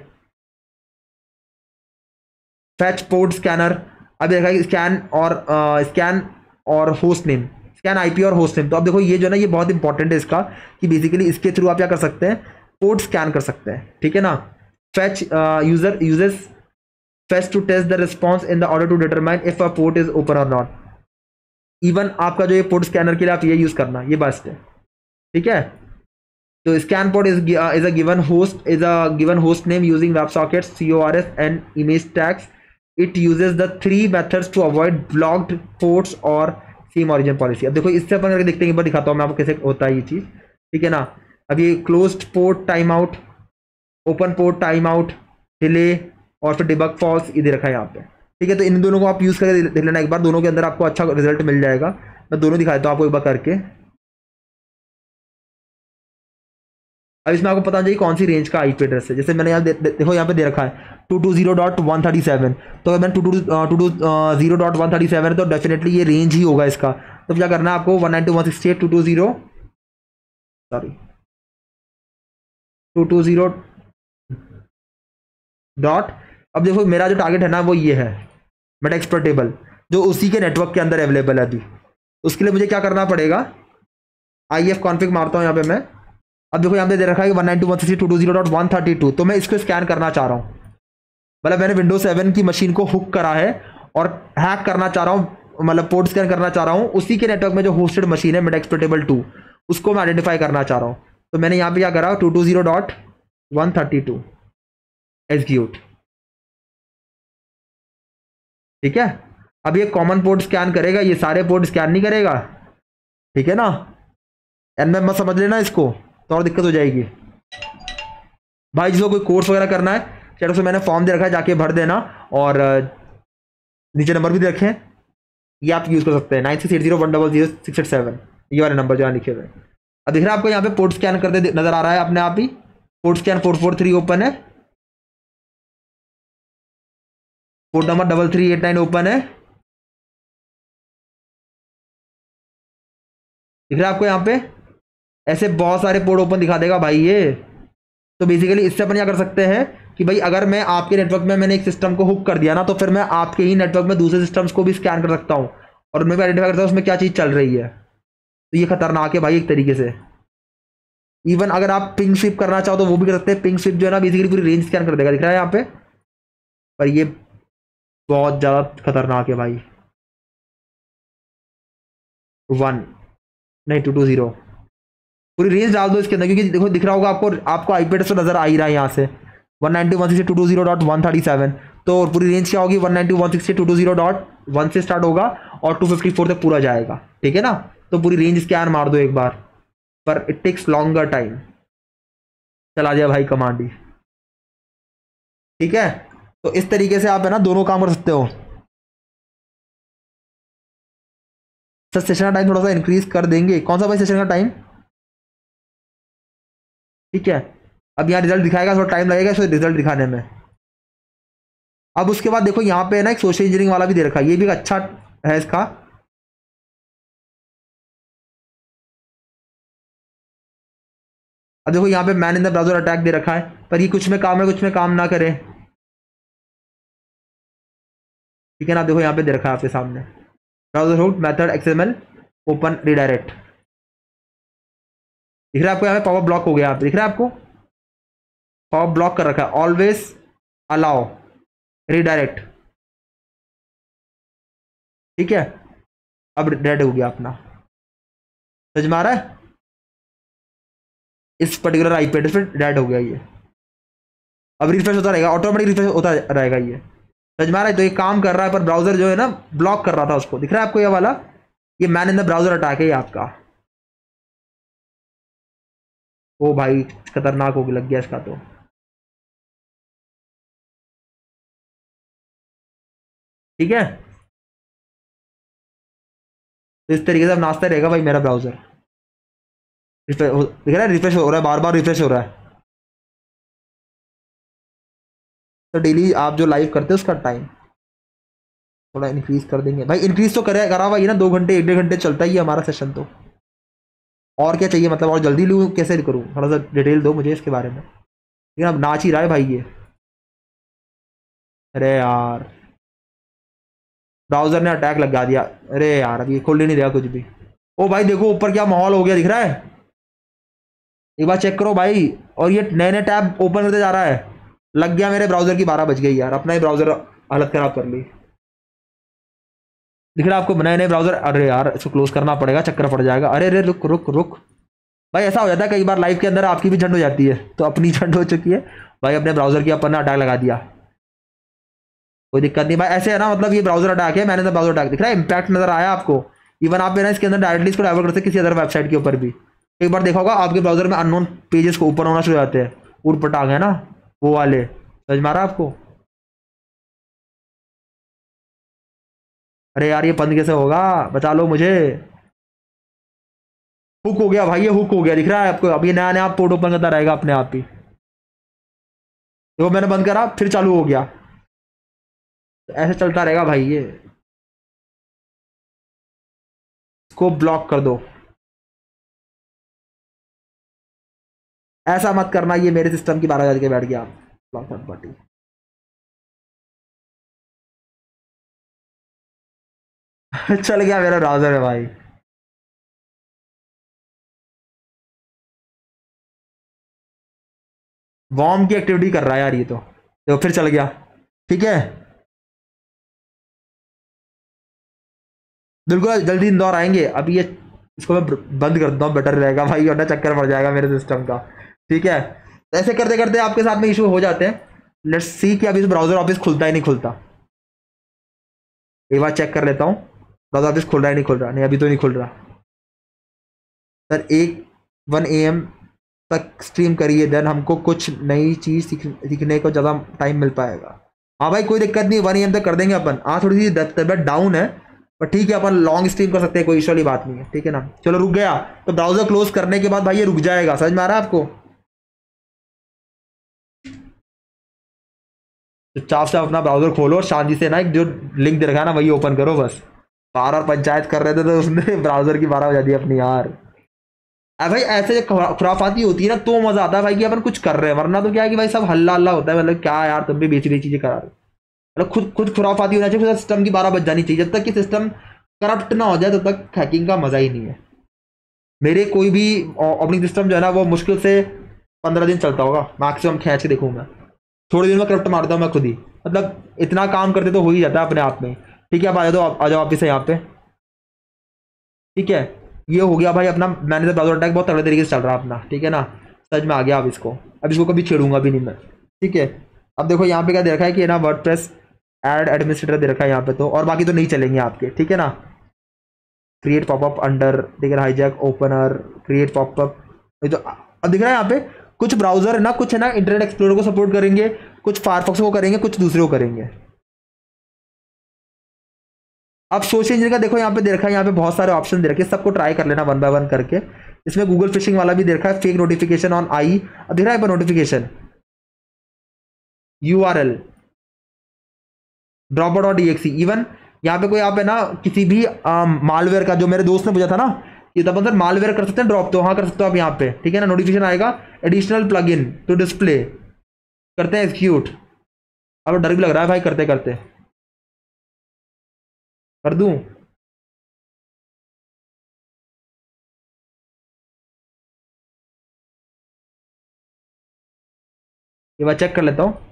फैच पोर्ट स्कैनर। अब देखा है स्कैन और होस्ट नेम, स्कैन IP और होस्ट नेम। तो अब देखो ये जो है ना, ये बहुत इंपॉर्टेंट है इसका, कि बेसिकली इसके थ्रू आप क्या कर सकते हैं, पोर्ट स्कैन कर सकते हैं, ठीक है ना। Fetch user uses fetch to test the response in the order to determine if a port is open और नॉट। इवन आपका जो ये पोर्ट स्कैनर के लिए आप ये यूज करना, ये बेस्ट है, ठीक है। तो scan port is a given host name using web sockets, CORS and image tags. It uses the 3 methods to avoid blocked ports और सेम ऑरिजिन पॉलिसी। अब देखो इससे अपन करके देखते हैं, एक बार दिखाता हूँ मैं आपको कैसे होता है ये चीज़, ठीक है ना। अब ये closed port time out, open port time out, delay और फिर डिबग फॉल्स, ये दे रखा है यहाँ पे, ठीक है। तो इन दोनों को आप यूज़ करके देख लेना एक बार, दोनों के अंदर आपको अच्छा रिजल्ट मिल जाएगा। मैं दोनों दिखा देता हूँ आपको एक बार करके। अब इसमें आपको पता चाहिए कौन सी रेंज का IP एड्रेस है। जैसे मैंने यहाँ देखो यहाँ पे दे रखा है 220.137, तो अगर मैंने 220.137 है तो डेफिनेटली ये रेंज ही होगा इसका। तो क्या करना है आपको, 192.168.220 सॉरी 220 डॉट। अब देखो मेरा जो टारगेट है ना वो ये है मेटा एक्सपर्ट टेबल, जो उसी के नेटवर्क के अंदर अवेलेबल है अभी। उसके लिए मुझे क्या करना पड़ेगा, IF कॉन्फिग मारता हूँ यहाँ पे मैं। अब देखो यहाँ पे दे रखा है 192.168.220.132, तो मैं इसको स्कैन करना चाह रहा हूँ। मतलब मैंने विंडोज 7 की मशीन को हुक करा है और हैक करना चाह रहा हूँ, मतलब पोर्ट स्कैन करना चाह रहा हूँ उसी के नेटवर्क में जो होस्टेड मशीन है मिड एक्सप्लोरेटेबल 2, उसको मैं आइडेंटिफाई करना चाह रहा हूँ। तो मैंने यहाँ पे क्या करा, 220.132 एग्जीक्यूट। ठीक है, अब ये कॉमन पोर्ट स्कैन करेगा, ये सारे पोर्ट स्कैन नहीं करेगा। ठीक है ना, एनएम मत समझ लेना इसको, तो और दिक्कत हो जाएगी भाई। जिसको कोई कोर्स वगैरह करना है, चलो से मैंने फॉर्म दे रखा है, जाके भर देना। और नीचे नंबर भी दे रखे हैं, ये आप यूज कर सकते हैं, 9680100687, ये वाले नंबर जो यहाँ लिखे हुए हैं। अब दिख रहा है आपको यहाँ पे पोर्ट स्कैन करते नजर आ रहा है अपने आप ही। पोर्ट स्कैन 443 ओपन है, पोर्ट नंबर 3389 ओपन है। दिख रहा है आपको यहाँ पे, ऐसे बहुत सारे पोर्ट ओपन दिखा देगा भाई ये। तो बेसिकली इससे अपन क्या कर सकते हैं कि भाई अगर मैं आपके नेटवर्क में मैंने एक सिस्टम को हुक कर दिया ना, तो फिर मैं आपके ही नेटवर्क में दूसरे सिस्टम्स को भी स्कैन कर सकता हूँ और उनमें भी आइडेंटिफाई करता हूँ उसमें क्या चीज़ चल रही है। तो ये खतरनाक है भाई एक तरीके से। इवन अगर आप पिंग स्वीप करना चाहो तो वो भी कर सकते हैं। पिंग स्वीप जो है ना बेसिकली पूरी रेंज स्कैन कर देगा, दिख रहा है यहाँ पे। पर ये बहुत ज़्यादा खतरनाक है भाई। 1 नहीं 220, पूरी रेंज डाल दो इसके अंदर, क्योंकि देखो दिख रहा होगा आपको, आपको आईपी एड्रेस तो नजर आ ही रहा है यहाँ से 192.168.220.137। तो पूरी रेंज क्या होगी, 192.168.220.1 से स्टार्ट होगा और 254 तक पूरा जाएगा। ठीक है ना, तो पूरी रेंज स्कैन मार दो एक बार, पर इट टेक्स लॉन्गर टाइम। चला जाए भाई कमांड ही। ठीक है, तो इस तरीके से आप है ना दोनों काम कर सकते हो। सर सेशन का टाइम थोड़ा सा इंक्रीज कर देंगे, कौन सा भाई सेशन का टाइम? ठीक है, अब यहाँ रिजल्ट दिखाएगा, थोड़ा टाइम लगेगा इसको रिजल्ट दिखाने में। अब उसके बाद देखो यहाँ पे है ना एक सोशल इंजीनियरिंग वाला भी दे रखा है, ये भी अच्छा है इसका। अब देखो यहाँ पे man in the browser attack दे रखा है, पर ये कुछ में काम है कुछ में काम ना करे। ठीक है ना, देखो यहाँ पे दे रखा है आपके सामने, browser hook method XML open redirect. दिख रहा है आपको यहाँ पे, पावर ब्लॉक हो गया, आप दिख रहा है आपको पावर ब्लॉक कर रखा है, ऑलवेज अलाउ रिडायरेक्ट। ठीक है, अब रेड हो गया अपना, समझ में आ रहा है? इस पर्टिकुलर आईपी एड्रेस पे रेड हो गया ये। अब रिफ्रेश होता रहेगा, ऑटोमेटिक रिफ्रेश होता रहेगा ये, समझ में आ रहा है? तो ये काम कर रहा है, पर ब्राउजर जो है ना ब्लॉक कर रहा था उसको। दिख रहा है आपको ये वाला, ये man in the browser attack है ये आपका। ओ भाई खतरनाक हो लग गया इसका तो। ठीक है, तो इस तरीके से अब नाचता रहेगा भाई मेरा ब्राउजर। दिख रहा है रिफ्रेश हो रहा है, बार बार रिफ्रेश हो रहा है। तो डेली आप जो लाइव करते हो उसका टाइम थोड़ा इंक्रीज कर देंगे भाई। इंक्रीज तो करे करा हुआ ये ना, 2 घंटे 1 1.5 घंटे चलता ही है हमारा सेशन तो। और क्या चाहिए मतलब, और जल्दी लूँ कैसे करूँ, थोड़ा सा डिटेल दो मुझे इसके बारे में। लेकिन अब नाच ही रहा है भाई ये। अरे यार ब्राउजर ने अटैक लगा दिया। अरे यार अब ये खोल ही नहीं रहा कुछ भी। ओ भाई देखो ऊपर क्या माहौल हो गया, दिख रहा है? एक बार चेक करो भाई, और ये नए नए टैब ओपन करते जा रहा है। लग गया मेरे ब्राउजर की 12 बज गई यार, अपना ही ब्राउजर हालत खराब कर ली। दिख रहा है आपको नए नए ब्राउजर? अरे यार इसको क्लोज करना पड़ेगा, चक्कर पड़ जाएगा। अरे अरे रुक रुक रुक भाई, ऐसा हो जाता है कई बार लाइव के अंदर, आपकी भी झंड हो जाती है, तो अपनी झंड हो चुकी है भाई, अपने ब्राउजर की अपन ने अटैक लगा दिया। कोई दिक्कत नहीं भाई, ऐसे है ना, मतलब ये ब्राउजर अटैक है, मैंने तो ब्राउजर अटैक दिख रहा है, इंपैक्ट नजर आया आपको। इवन आप ना इसके अंदर डायरेक्टली इसको डाइवर्ट कर सकते किसी अदर वेबसाइट के ऊपर भी। एक बार देखा होगा आपके ब्राउजर में अननोन पेजेस को ऊपर होना शुरू हो जाते हैं, उड़ पटांग है ना वो वाले, समझ मारा आपको? अरे यार ये बंद कैसे होगा, बचा लो मुझे। हुक हो गया भाई, ये हुक हो गया, दिख रहा है आपको? अब ये नया नया पोर्ट ओपन करता रहेगा अपने आप ही। देखो मैंने बंद करा फिर चालू हो गया, तो ऐसे चलता रहेगा भाई ये। इसको ब्लॉक कर दो, ऐसा मत करना, ये मेरे सिस्टम की 12 के बैठ गया। Block third party. चल गया मेरा ब्राउजर है भाई। वॉर्म की एक्टिविटी कर रहा है यार ये तो फिर चल गया। ठीक है, बिल्कुल जल्दी इंदौर आएंगे। अभी ये इसको मैं बंद कर देता हूँ, बेटर रहेगा भाई, वरना चक्कर पड़ जाएगा मेरे सिस्टम का। ठीक है, तो ऐसे करते करते आपके साथ में इशू हो जाते हैं। लेट्स सी कि अभी इस ब्राउजर ऑफिस खुलता ही नहीं खुलता। एक बार चेक कर लेता हूँ, ब्राउजर ऑफिस खुल रहा है नहीं खुल रहा। नहीं अभी तो नहीं खुल रहा सर। 1 AM तक स्ट्रीम करिए, देन हमको कुछ नई चीज सीखने को ज़्यादा टाइम मिल पाएगा। हाँ भाई कोई दिक्कत नहीं, 1 AM तक कर देंगे अपन। हाँ थोड़ी सी तबियत डाउन है, पर ठीक है अपन लॉन्ग स्ट्रीम कर सकते हैं, कोई इशू वाली बात नहीं है। ठीक है ना, चलो रुक गया तो ब्राउजर क्लोज करने के बाद भाई ये रुक जाएगा। समझ में आ रहा है आपको? चुपचाप से अपना ब्राउजर खोलो और शांति से ना एक जो लिंक दे रखा है ना वही ओपन करो बस। बार बार पंचायत कर रहे थे तो उसने ब्राउजर की 12 बजा दी अपनी यार। अब भाई ऐसे खुराफाती होती है ना तो मजा आता है भाई कि अपन कुछ कर रहे हैं, वरना तो क्या है कि भाई सब हल्ला हल्ला होता है। मतलब क्या यार तुम भी बेची चीजें करा रहे हो। मतलब खुद खुद खुराफाती होना चाहिए, सिस्टम की 12 बज जानी चाहिए। जब तक कि सिस्टम करप्ट ना हो जाए तब तक हैकिंग का मजा ही नहीं है। मेरे कोई भी ऑपरेटिंग सिस्टम जो है ना वो मुश्किल से 15 दिन चलता होगा मैक्सिमम, खींच के देखूँ मैं। थोड़े दिन में करप्ट मारता हूँ मैं खुद ही। मतलब इतना काम करते तो हो ही जाता है अपने आप में। ठीक है, अब आ जाओ वापिस यहाँ पे। ठीक है, ये हो गया भाई अपना मैनेजर ब्राउजर अटैक, बहुत तगड़े तरीके से चल रहा है अपना। ठीक है ना, सच में आ गया अब इसको कभी छेड़ूंगा भी नहीं मैं। ठीक है, अब देखो यहाँ पे क्या दे रखा है कि ना वर्डप्रेस एड एडमिनिस्ट्रेटर दे रखा है यहाँ पे तो, और बाकी तो नहीं चलेंगे आपके। ठीक है ना, क्रिएट पॉपअप अंडर, ठीक है, हाईजैक ओपनर, क्रिएट पॉपअप। तो अब दिख रहा है यहाँ पे कुछ ब्राउजर है ना, कुछ है ना इंटरनेट एक्सप्लोरर को सपोर्ट करेंगे, कुछ फायरफॉक्स को करेंगे, कुछ दूसरे को करेंगे। अब सोर्स इंजन का देखो यहाँ पे दे रखा है, यहाँ पे बहुत सारे ऑप्शन दे रखे हैं, सबको ट्राई कर लेना 1 बाय 1 करके। इसमें गूगल फिशिंग वाला भी दे रखा है, फेक नोटिफिकेशन ऑन आई। अब दिख रहा है नोटिफिकेशन URL dropper.exe। इवन यहाँ पे कोई आप है ना किसी भी मालवेयर का, जो मेरे दोस्त ने पूछा था ना ये तब अंदर मालवेयर कर सकते हैं ड्रॉप, तो हाँ कर सकते हो आप यहाँ पे। ठीक है ना, नोटिफिकेशन आएगा additional plugin to display, करते हैं एक्सिक्यूट। अब डर भी लग रहा है भाई करते करते, कर दूं? ये बार चेक कर लेता हूँ।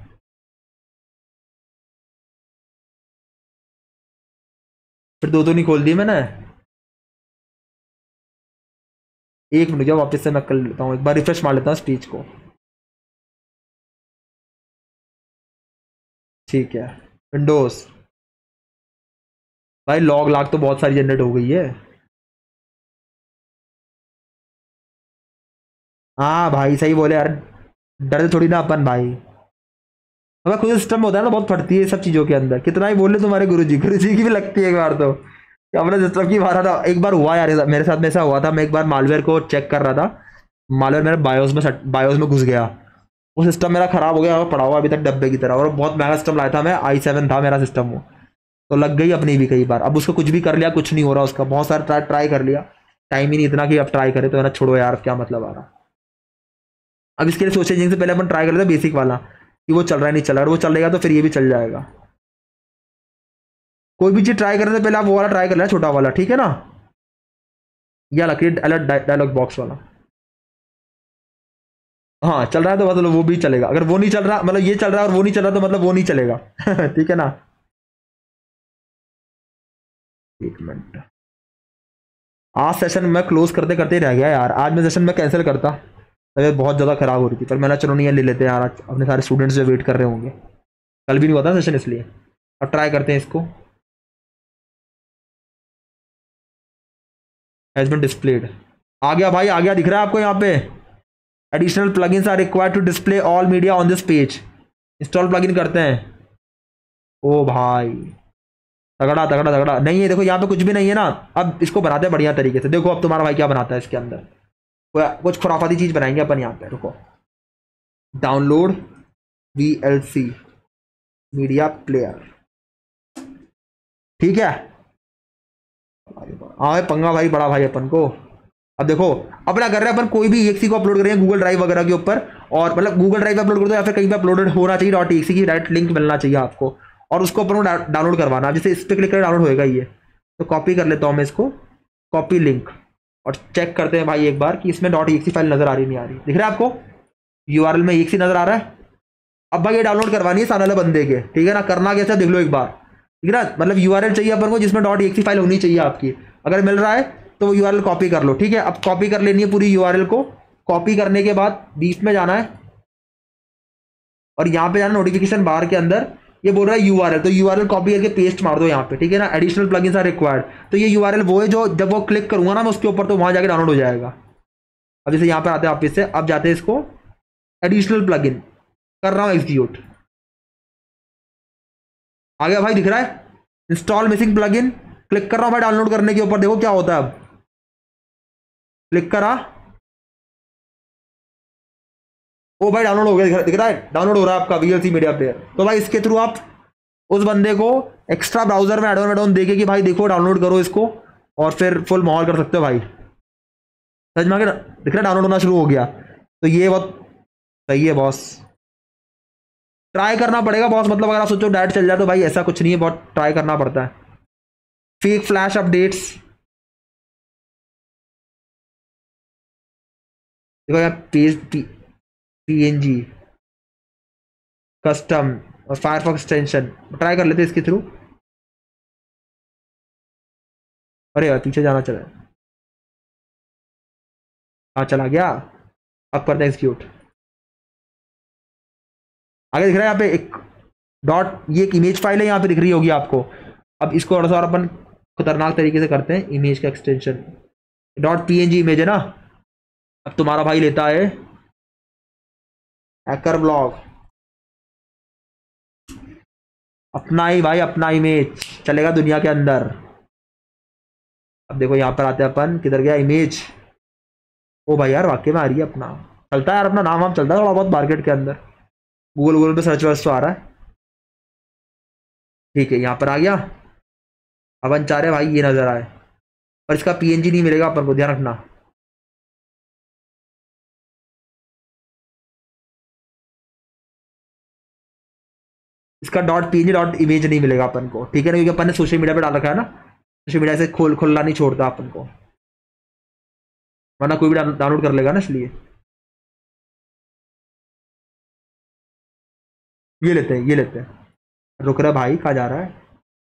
फिर दो तो नहीं खोल दी मैंने। एक मिनट जाओ वापस से मैं कर लेता हूँ, एक बार रिफ्रेश मार लेता हूँ स्पीच को। ठीक है, विंडोज भाई लॉग लाग तो बहुत सारी जनरेट हो गई है। हाँ भाई सही बोले यार, डर थोड़ी ना अपन भाई। हमें खुद सिस्टम होता है ना, बहुत फटती है सब चीज़ों के अंदर। कितना ही बोले तुम्हारे गुरुजी की भी लगती है एक बार तो। कि अपने सिस्टम की मारा था एक बार, हुआ यार मेरे साथ में ऐसा हुआ था। मैं एक बार मालवेयर को चेक कर रहा था, मालवेयर मेरे बायोस में घुस गया। वो सिस्टम मेरा खराब हो गया और पड़ा हुआ अभी तक डब्बे की तरह। और बहुत महंगा सिस्टम लाया था मैं, i7 था मेरा सिस्टम वो। तो लग गई अपनी भी कई बार। अब उसको कुछ भी कर लिया, कुछ नहीं हो रहा उसका। बहुत सारा ट्राई कर लिया, टाइम ही नहीं इतना कि अब ट्राई करे, तो है ना छोड़ो यार क्या मतलब आ रहा। अब इसके लिए सोचे जिनसे पहले अपन ट्राई कर लेते बेसिक वाला कि वो चल रहा है नहीं चल रहा है, वो चलेगा तो फिर ये भी चल जाएगा। कोई भी चीज ट्राई करने से पहले आप वो वाला ट्राई कर लेना, छोटा वाला। ठीक है ना, या क्रिएट अलर्ट डायलॉग बॉक्स वाला। हाँ चल रहा है तो मतलब वो भी चलेगा। अगर वो नहीं चल रहा, मतलब ये चल रहा है और वो नहीं चल रहा, तो मतलब वो नहीं चलेगा। ठीक है ना, एक मिनट। आज सेशन मैं क्लोज करते करते ही रह गया यार। आज मैं सेशन में कैंसिल करता, तबीयत बहुत ज़्यादा खराब हो रही थी। पर मैंने चलो नहीं ले लेते हैं यार, आज अपने सारे स्टूडेंट्स जो वेट कर रहे होंगे। कल भी नहीं हुआ था सेशन इसलिए। अब ट्राई करते हैं इसको। हैज बीन डिस्प्लेड, आ गया भाई आ गया, दिख रहा है आपको यहाँ पे। Additional plugins are required to display all media on this page. Install plugin करते हैं। ओ भाई तगड़ा तगड़ा तगड़ा। नहीं है देखो यहाँ पे कुछ भी नहीं है ना। अब इसको बनाते हैं बढ़िया तरीके से। देखो अब तुम्हारा भाई क्या बनाता है इसके अंदर, कुछ खुराफाती चीज बनाएंगे अपन यहाँ पे। रुको, डाउनलोड VLC मीडिया प्लेयर। ठीक है, हाँ पंगा भाई बड़ा भाई अपन को। अब देखो अपना कर रहे हैं अपन, कोई भी EXE को अपलोड करेंगे गूगल ड्राइव वगैरह के ऊपर। और मतलब गूगल ड्राइव पे अपलोड कर दो या फिर कहीं पे अपलोडेड होना चाहिए .exe की डायरेक्ट लिंक मिलना चाहिए आपको, और उसको अपन को डाउनलोड करवाना। जैसे इस पर क्लिक कर डाउनलोड होएगा ये। तो कॉपी कर लेता हूँ मैं इसको, कॉपी लिंक, और चेक करते हैं भाई एक बार कि इसमें .exe फाइल नजर आ रही नहीं आ रही। दिख रहा है आपको? यूआरएल में एक सी नजर आ रहा है। अब भाई ये डाउनलोड करवानी है सामने वाले बंदे के, ठीक है ना। करना कैसा देख लो एक बार, ठीक है ना। मतलब यूआरएल चाहिए अपन को जिसमें .exe फाइल होनी चाहिए आपकी। अगर मिल रहा है तो वो यूआरएल कॉपी कर लो, ठीक है। अब कॉपी कर लेनी है पूरी यूआरएल को। कॉपी करने के बाद बीच में जाना है और यहाँ पे जाना नोटिफिकेशन बार के अंदर। ये बोल रहा है यूआरएल, तो यूआरएल कॉपी करके पेस्ट मार दो यहाँ पे, ठीक है ना। एडिशनल प्लगइन्स आर रिक्वायर्ड, तो ये यूआरएल वो है जो जब वो क्लिक करूंगा ना मैं उसके ऊपर तो वहां जाके डाउनलोड हो जाएगा। अब जैसे यहाँ पे आते हैं वापिस से, अब जाते हैं इसको एडिशनल प्लगइन, कर रहा हूँ एग्जीक्यूट। आ गया भाई, दिख रहा है इंस्टॉल मिसिंग प्लगइन। क्लिक कर रहा हूँ भाई डाउनलोड करने के ऊपर, देखो क्या होता है। अब क्लिक करा, ओ भाई डाउनलोड हो गया, दिख रहा है डाउनलोड हो रहा है आपका वीएलसी मीडिया प्लेयर। तो भाई इसके थ्रू आप उस बंदे को एक्स्ट्रा ब्राउजर में एडोन एडोन देके कि भाई देखो डाउनलोड करो इसको, और फिर फुल माहौल कर सकते हो भाई। समझ में आ गया, दिख रहा है डाउनलोड होना शुरू हो गया। तो ये बहुत सही है बॉस, ट्राई करना पड़ेगा बॉस। मतलब अगर आप सोचो डायरेक्ट चल जाए तो भाई ऐसा कुछ नहीं है, बहुत ट्राई करना पड़ता है। फेक फ्लैश अपडेट्स, देखो यार पेज पीएनजी कस्टम और फायरफॉक्स एक्सटेंशन ट्राई कर लेते हैं इसके थ्रू। अरे यार पीछे जाना चला, हाँ चला गया। अब करते हैं एग्जीक्यूट। आगे दिख रहा है यहाँ पे एक डॉट, ये एक इमेज फाइल है यहाँ पे दिख रही होगी आपको। अब इसको थोड़ा सा और अपन खतरनाक तरीके से करते हैं, इमेज का एक्सटेंशन .png इमेज है ना। अब तुम्हारा भाई लेता है हैकर ब्लॉग, अपना ही भाई अपना इमेज चलेगा दुनिया के अंदर। अब देखो यहाँ पर आते हैं अपन, किधर गया इमेज। ओ भाई यार वाकई में आ रही है, अपना चलता है यार, अपना नाम वाम चलता है थोड़ा बहुत मार्केट के अंदर। गूगल गूगल पे सर्च वर्च तो आ रहा है, ठीक है। यहाँ पर आ गया। अपन चाह रहे भाई ये नजर आए, पर इसका पीएनजी नहीं मिलेगा अपन को, ध्यान रखना। इसका .png.image नहीं मिलेगा अपन को, ठीक है ना, क्योंकि अपन ने सोशल मीडिया पे डाल रखा है ना। सोशल मीडिया से खुलना नहीं छोड़ता अपन को, वरना कोई भी डाउनलोड कर लेगा ना, इसलिए ये लेते हैं, ये लेते हैं। रुक रहा है भाई, कहाँ जा रहा है।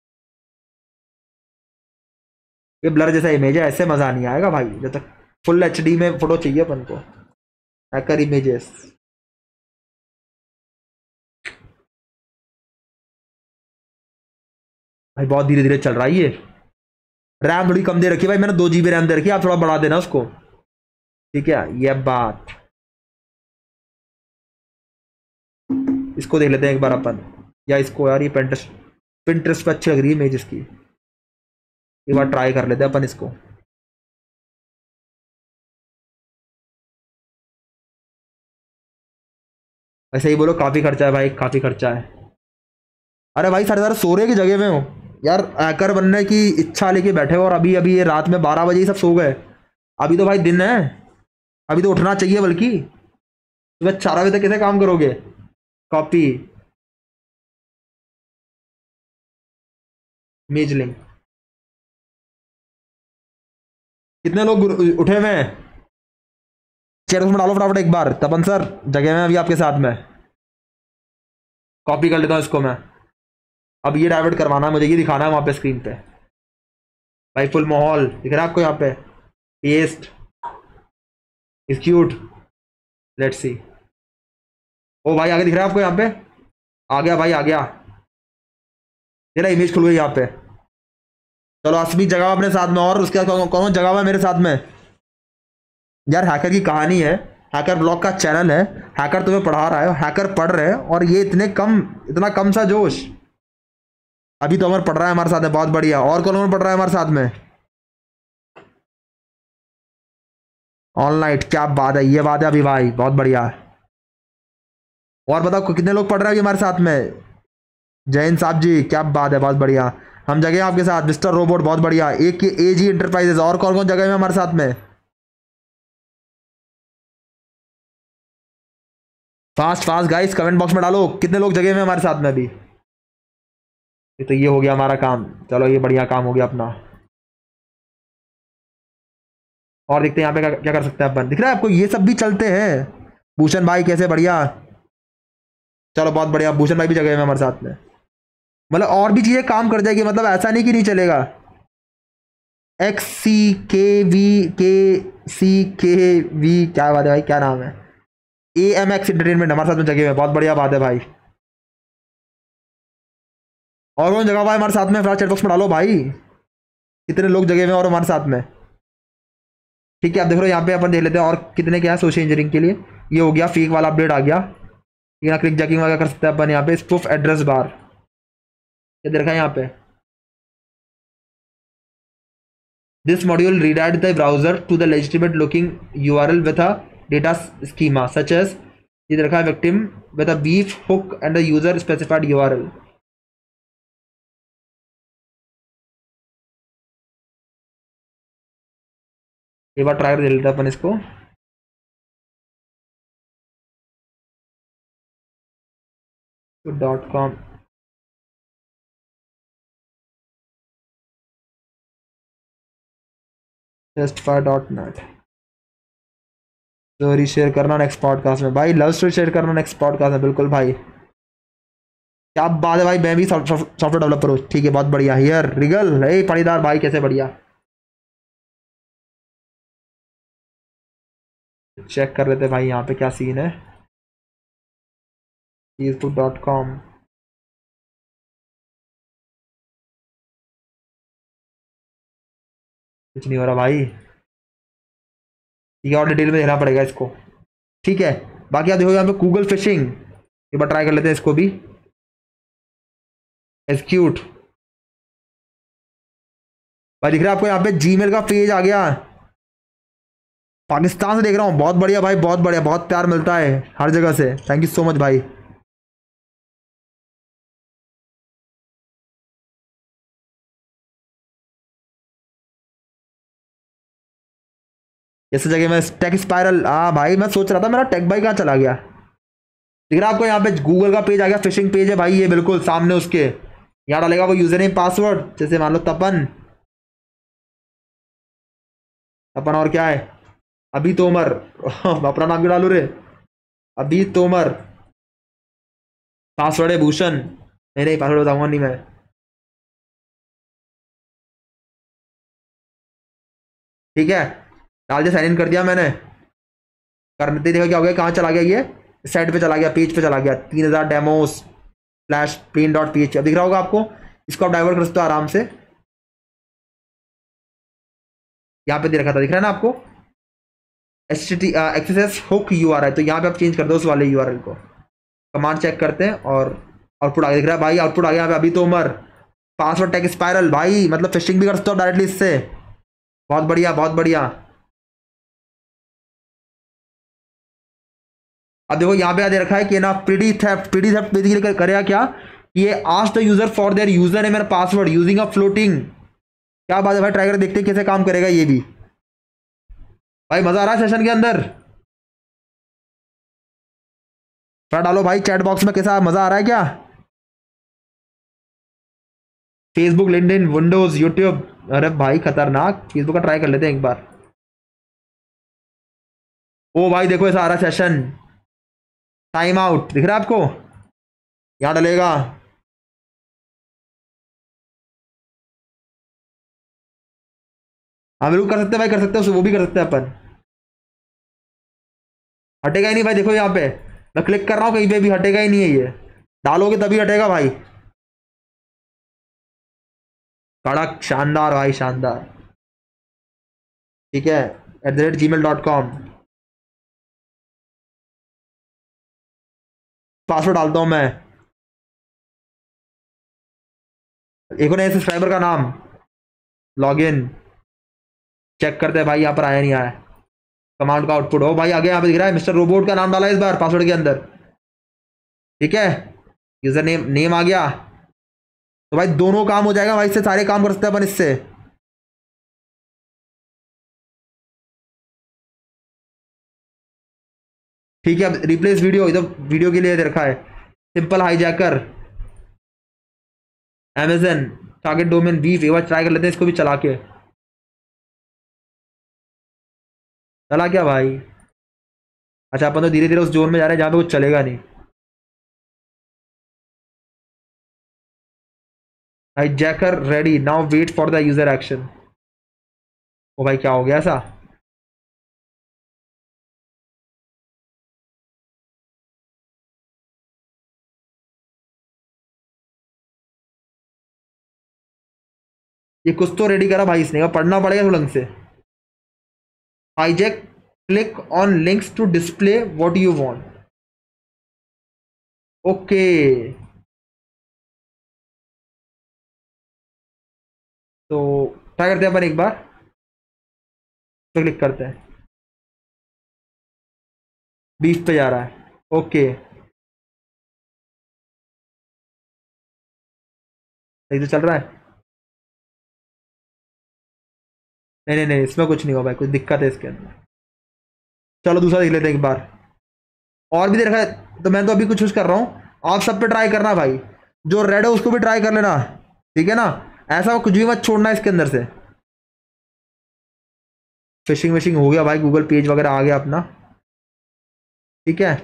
ये ब्लर जैसा इमेज है, ऐसे मजा नहीं आएगा भाई जब तक फुल एचडी में फोटो चाहिए अपन को। हैकर इमेजेस, भाई बहुत धीरे धीरे चल रहा है ये। रैम थोड़ी कम दे रखी है भाई मैंने, 2 GB रैम दे रखी है, आप थोड़ा बढ़ा देना उसको, ठीक है। ये बात, इसको देख लेते हैं एक बार अपन, या इसको यार, ये पिंटरेस्ट पे अच्छी लग रही है इमेज इसकी। एक बार ट्राई कर लेते हैं अपन इसको। ऐसे ही बोलो, काफी खर्चा है भाई, काफी खर्चा है। अरे भाई सारे सारे सो रहे की जगह में हो यार, हैकर बनने की इच्छा लेके बैठे हो, और अभी अभी ये रात में 12 बजे ही सब सो गए। अभी तो भाई दिन है, अभी तो उठना चाहिए, बल्कि सुबह 4 बजे तक कैसे काम करोगे। कॉपी इमेज लिंक, कितने लोग उठे हुए हैं, चेयर उसमें डालो फटाफट एक बार। तपन सर जगह में अभी आपके साथ में, कॉपी कर लेता हूँ इसको मैं। अब ये डाइवर्ट करवाना है मुझे, ये दिखाना है वहां पे स्क्रीन पे भाई, फुल माहौल दिख रहा है आपको यहाँ पे। Paste execute, let's see. ओ भाई आगे दिख रहा है आपको यहाँ पे, आ गया भाई, आ गया। तेरा इमेज खुल गई यहाँ पे। चलो असमी जगह अपने साथ में, और उसके बाद कौन कौन जगह है मेरे साथ में। यार हैकर की कहानी है, हैकर ब्लॉग का चैनल है, हैकर तुम्हें पढ़ा रहा है, हैकर पढ़ रहे हैं, और ये इतना कम सा जोश। अभी तो अमर पढ़ रहा है हमारे साथ में, बहुत बढ़िया। और कौन कौन पढ़ रहा है हमारे साथ में। ऑल नाइट, क्या बात है, ये बात है अभी भाई, बहुत बढ़िया। और बताओ कितने लोग पढ़ रहे हैं अभी हमारे साथ में। जैन साहब जी, क्या बात है, बहुत बढ़िया। हम जगह आपके साथ, मिस्टर रोबोट, बहुत बढ़िया। एक एजी इंटरप्राइजेस, और कौन कौन जगह में हमारे साथ में। Fast fast guys, comment box में डालो कितने लोग जगह में हमारे साथ में अभी। तो ये हो गया हमारा काम, चलो ये बढ़िया काम हो गया अपना। और देखते हैं यहाँ पे क्या कर सकते हैं अपन। दिख रहा है आपको, ये सब भी चलते हैं। भूषण भाई कैसे, बढ़िया। चलो बहुत बढ़िया, भूषण भाई भी जगह में हमारे साथ में। मतलब और भी चीजें काम कर जाएगी, मतलब ऐसा नहीं कि नहीं चलेगा। XCKV क्या बात है भाई, क्या नाम है। AMX एंटरटेनमेंट हमारे साथ में जगह में, बहुत बढ़िया बात है भाई। और कौन जगह भाई हमारे साथ में, फिलहाल चैट बॉक्स में डालो भाई कितने लोग जगह में और हमारे साथ में। ठीक है, आप देख रहे हो यहाँ पे, अपन देख लेते हैं और कितने क्या है सोशल इंजीनियरिंग के लिए। ये हो गया, फेक वाला अपडेट आ गया। ये ना क्लिक जैकिंग वगैरह कर सकते हैं अपन यहाँ पे। स्पूफ एड्रेस बार, ये देखा है यहाँ पे। This module redirect the browser to the legitimate looking URL with a data schema such as, ये देखा है victim with a BeEF hook and the user specified URL। एक बार ट्राई कर लेते हैं अपन इसको। .com testfire.net। स्टोरी शेयर करना नेक्स्ट पॉडकास्ट में भाई, लव स्टोरी शेयर करना नेक्स्ट पॉडकास्ट में, बिल्कुल भाई। क्या बात है भाई, मैं भी सॉफ्टवेयर डेवलपर हूँ। ठीक है, बहुत बढ़िया। हियर रिगल, हे पड़ीदार भाई कैसे, बढ़िया। चेक कर लेते हैं भाई यहाँ पे क्या सीन है। facebook.com, कुछ नहीं हो रहा भाई। ठीक है, और डिटेल में देखना पड़ेगा इसको। ठीक है, बाकी आप देखो यहाँ पे गूगल फिशिंग, एक बार ट्राई कर लेते हैं इसको भी। एक्सिक्यूट भाई, दिख रहा है आपको यहाँ पे जीमेल का पेज आ गया। पाकिस्तान से देख रहा हूँ, बहुत बढ़िया भाई, बहुत बढ़िया, बहुत प्यार मिलता है हर जगह से। थैंक यू सो मच भाई। इस जगह में टेक स्पाइरल, हाँ भाई मैं सोच रहा था मेरा टेक भाई कहाँ चला गया। दिख रहा है आपको यहाँ पे गूगल का पेज आ गया, फिशिंग पेज है भाई ये, बिल्कुल सामने उसके। यहाँ डालेगा वो यूजर नेम पासवर्ड, जैसे मान लो तपन। तपन और क्या है, अभी तोमर। अपना नाम क्यों डालू रे, अभी तोमर। पासवर्ड है भूषण, नहीं नहीं पासवर्ड बताऊंगा नहीं मैं। ठीक है, डाल दिया, साइन इन कर दिया मैंने। करते देखो क्या हो गया, कहाँ चला गया ये, साइट पे चला गया, पेज पे चला गया। 3000 डेमोस स्लैश plain.php, अब दिख रहा होगा आपको। इसको आप डाइवर्ट कर सकते हो आराम से। यहाँ पे दे रखा था, दिख रहा है ना आपको, एक्सेस हुक URL, तो यहाँ पे आप चेंज कर दो उस वाले URL को। कमांड चेक करते हैं और आउटपुट आ गया, दिख रहा है भाई, आउटपुट आ गया यहाँ पे, अभी तो उमर। पासवर्ड टेक स्पाइरल भाई, मतलब फिशिंग भी कर सकते हो डायरेक्टली इससे। बहुत बढ़िया, बहुत बढ़िया। अब देखो यहाँ पे दे रखा है कि ना प्रीडी थेफ्ट बेसिकली करेगा क्या, ये ask the user for their user name and password using a floating. क्या बात है भाई, ट्राई कर देखते हैं कैसे काम करेगा ये भी। भाई मजा आ रहा है सेशन के अंदर। थोड़ा डालो भाई चैट बॉक्स में, कैसा मजा आ रहा है क्या। फेसबुक, लिंक्डइन, विंडोज, यूट्यूब, अरे भाई खतरनाक। फेसबुक का ट्राई कर लेते हैं एक बार। ओ भाई देखो ऐसा आ रहा है सेशन, टाइम आउट दिख रहा है आपको, यहाँ डलेगा। हाँ बिल्कुल कर सकते हैं भाई, कर सकते हैं, वो भी कर सकते हैं अपन। हटेगा ही नहीं भाई, देखो यहाँ पे मैं क्लिक कर रहा हूँ कहीं पे भी, हटेगा ही नहीं है ये। डालोगे तभी हटेगा भाई। कड़क, शानदार भाई, शानदार। ठीक है, @gmail.com, पासवर्ड डालता हूँ मैं। एक और नए सब्सक्राइबर का नाम, लॉगिन। चेक करते हैं भाई यहाँ पर आया नहीं आया। कमांड का आउटपुट हो भाई, आगे यहाँ पे दिख रहा है मिस्टर रोबोट का नाम डाला है इस बार पासवर्ड के अंदर। ठीक है, यूजर नेम नेम आ गया, तो भाई दोनों काम हो जाएगा भाई, इससे सारे काम कर सकते हैं अपन इससे। ठीक है, अब रिप्लेस वीडियो, इधर वीडियो के लिए दे रखा है। Simple hijacker, Amazon target domain BeEF, एक बार ट्राई कर लेते हैं इसको भी चला के। चला क्या भाई, अच्छा अपन तो धीरे धीरे उस जोन में जा रहे हैं जहाँ पे कुछ चलेगा नहीं। Hijacker ready now, wait for the user action. ओ भाई क्या हो गया ऐसा? ये कुछ तो रेडी करा भाई इसने, पढ़ना पड़ेगा थोड़ा ढंग से। Hijack, click on links to display what you want. Okay, तो ट्राई करते हैं अपन एक बार, तो क्लिक करते हैं। बीफ पे जा रहा है, ओके। सही तो चल रहा है। नहीं नहीं नहीं, इसमें कुछ नहीं हुआ भाई, कुछ दिक्कत है इसके अंदर। चलो दूसरा देख लेते हैं एक बार। और भी देखा है तो मैं तो अभी कुछ यूज कर रहा हूँ, आप सब पे ट्राई करना भाई। जो रेड है उसको भी ट्राई कर लेना, ठीक है ना। ऐसा कुछ भी मत छोड़ना इसके अंदर से। फिशिंग विशिंग हो गया भाई, गूगल पेज वगैरह आ गया अपना, ठीक है।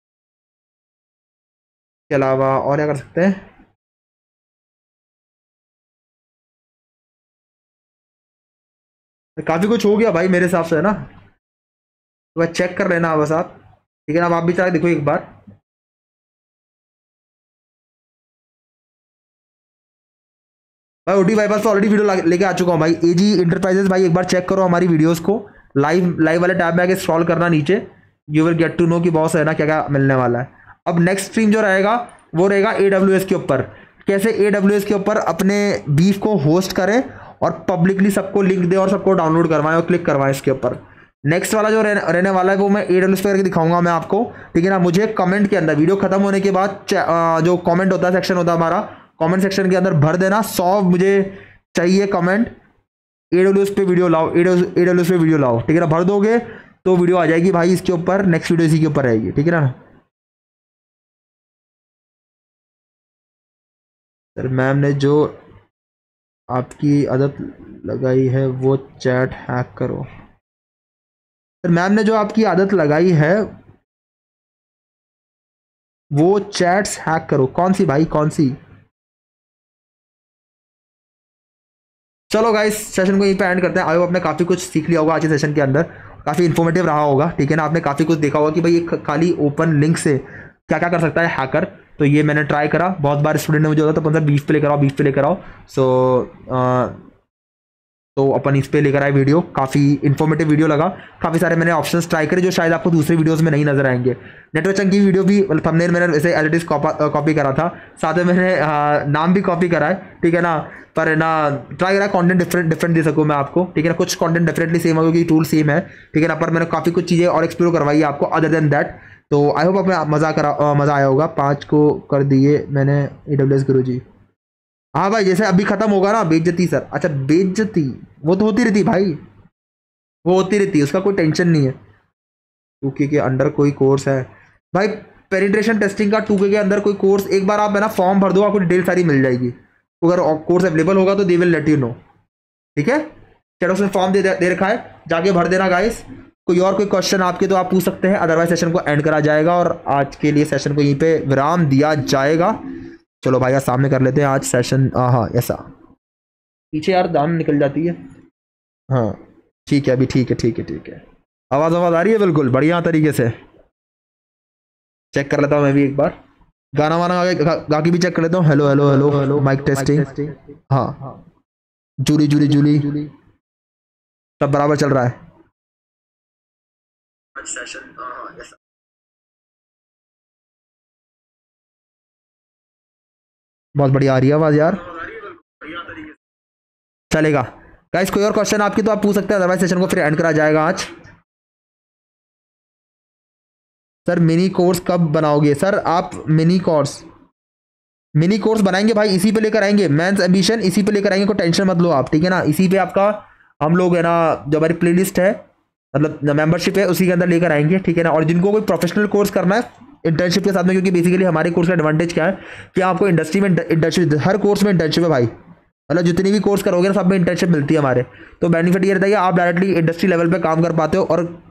इसके अलावा और क्या कर सकते हैं? काफी कुछ हो गया भाई मेरे हिसाब से, है ना। तो बस चेक कर लेना बस आप, ठीक है ना। अब आप भी ट्राई देखो एक बार। भाई ओटी बाईपास तो ऑलरेडी वीडियो लेके आ चुका हूँ भाई। एजी इंटरप्राइजेस भाई, एक बार चेक करो हमारी वीडियोस को। लाइव लाइव वाले टैब में आके स्क्रॉल करना नीचे, you will get to know कि बॉस है ना क्या क्या मिलने वाला है। अब नेक्स्ट स्ट्रीम जो रहेगा वो रहेगा AWS के ऊपर। कैसे AWS के ऊपर अपने बीफ को होस्ट करें और पब्लिकली सबको लिंक दें और सबको डाउनलोड करवाएं और क्लिक करवाएं इसके ऊपर। नेक्स्ट वाला जो रहने वाला है वो मैं AWS पे करके दिखाऊंगा मैं आपको, ठीक है ना। मुझे कमेंट के अंदर वीडियो खत्म होने के बाद जो कमेंट होता है सेक्शन होता है हमारा, कमेंट सेक्शन के अंदर भर देना 100 मुझे चाहिए कमेंट। AWS पे वीडियो लाओ, AWS पे वीडियो लाओ, ठीक है ना। भर दोगे तो वीडियो आ जाएगी भाई इसके ऊपर, नेक्स्ट वीडियो इसी के ऊपर रहेगी, ठीक है ना। सर मैम ने जो आपकी आदत लगाई है वो चैट हैक करो। सर मैम ने जो आपकी आदत लगाई है वो चैट्स हैक करो। कौन सी भाई, कौन सी? चलो गाइस सेशन को यहीं पे एंड करते हैं। आई होप आपने काफ़ी कुछ सीख लिया होगा आज के सेशन के अंदर, काफ़ी इन्फॉर्मेटिव रहा होगा, ठीक है ना। आपने काफ़ी कुछ देखा होगा कि भाई ये खाली ओपन लिंक से क्या क्या कर सकता है हैकर। तो ये मैंने ट्राई करा, बहुत बार स्टूडेंट ने मुझे बोला तो बीफ पे लेकर आओ, बीफ पे लेकर आओ। सो तो अपन इस पे लेकर आए वीडियो, काफ़ी इन्फॉर्मेटिव वीडियो लगा। काफ़ी सारे मैंने ऑप्शंस ट्राई करे जो शायद आपको दूसरे वीडियोस में नहीं नजर आएंगे। नेटवर्क चंक की वीडियो भी थंबनेल मैंने वैसे एज इट इज कॉपी करा था, साथ में मैंने नाम भी कॉपी करा है, ठीक है ना। पर ना ट्राई करा कंटेंट डिफरेंट दे सकूँ मैं आपको, ठीक है ना। कुछ कंटेंट डेफिनेटली सेम होगा क्योंकि टूल सेम है, ठीक है ना। पर मैंने काफ़ी कुछ चीज़ें और एक्सप्लोर करवाई है आपको अदर देन दैट। तो आई होप आपने मज़ा आया होगा। 5 को कर दिए मैंने AWS गुरुजी। हाँ भाई जैसे अभी खत्म होगा ना बेइज्जती सर। अच्छा बेइज्जती वो तो होती रहती भाई, वो होती रहती है, उसका कोई टेंशन नहीं है। 2K के अंडर कोई कोर्स है भाई? पेनिट्रेशन टेस्टिंग का 2K के अंदर कोई कोर्स, एक बार आप है ना फॉर्म भर दो, आपको डिटेल सारी मिल जाएगी। अगर कोर्स अवेलेबल होगा तो they will let you know, ठीक है। चलो उसमें फॉर्म दे रखा है, जाके भर देना गाइस। कोई और कोई क्वेश्चन आपके तो आप पूछ सकते हैं, अदरवाइज सेशन को एंड करा जाएगा और आज के लिए सेशन को यहीं पे विराम दिया जाएगा। चलो भाई यार सामने कर लेते हैं आज सेशन। हाँ ऐसा पीछे यार दाम निकल जाती है। हाँ ठीक है अभी, ठीक है ठीक है ठीक है। आवाज़ आ रही है बिल्कुल बढ़िया तरीके से। चेक कर लेता हूँ मैं भी एक बार, गाना वाना गा के भी चेक कर लेता हूँ। Hello hello hello hello mic testing. हाँ जूली जूली जूली सब बराबर चल रहा है। बहुत बढ़िया आ रही है आवाज़ यार, चलेगा। गाइस कोई और क्वेश्चन आपकी तो आप पूछ सकते हैं, अदरवाइज सेशन को फिर एंड करा जाएगा आज। सर मिनी कोर्स कब बनाओगे? सर आप मिनी कोर्स बनाएंगे भाई, इसी पे लेकर आएंगे। मेंस एम्बिशन इसी पे लेकर आएंगे, कोई टेंशन मत लो आप, ठीक है ना। इसी पे आपका हम लोग है ना, जो हमारी प्लेलिस्ट है मतलब मेंबरशिप है उसी के अंदर लेकर आएंगे, ठीक है ना। और जिनको कोई प्रोफेशनल कोर्स करना है इंटर्नशिप के साथ में, क्योंकि बेसिकली हमारे कोर्स का एडवांटेज क्या है कि आपको इंडस्ट्री में इंटर्नशिप, हर कोर्स में इंटर्नशिप है भाई। मतलब जितनी भी कोर्स करोगे ना सब में इंटर्नशिप मिलती है हमारे। तो बेनिफिट ये रहता है कि आप डायरेक्टली इंडस्ट्री लेवल पे काम कर पाते हो और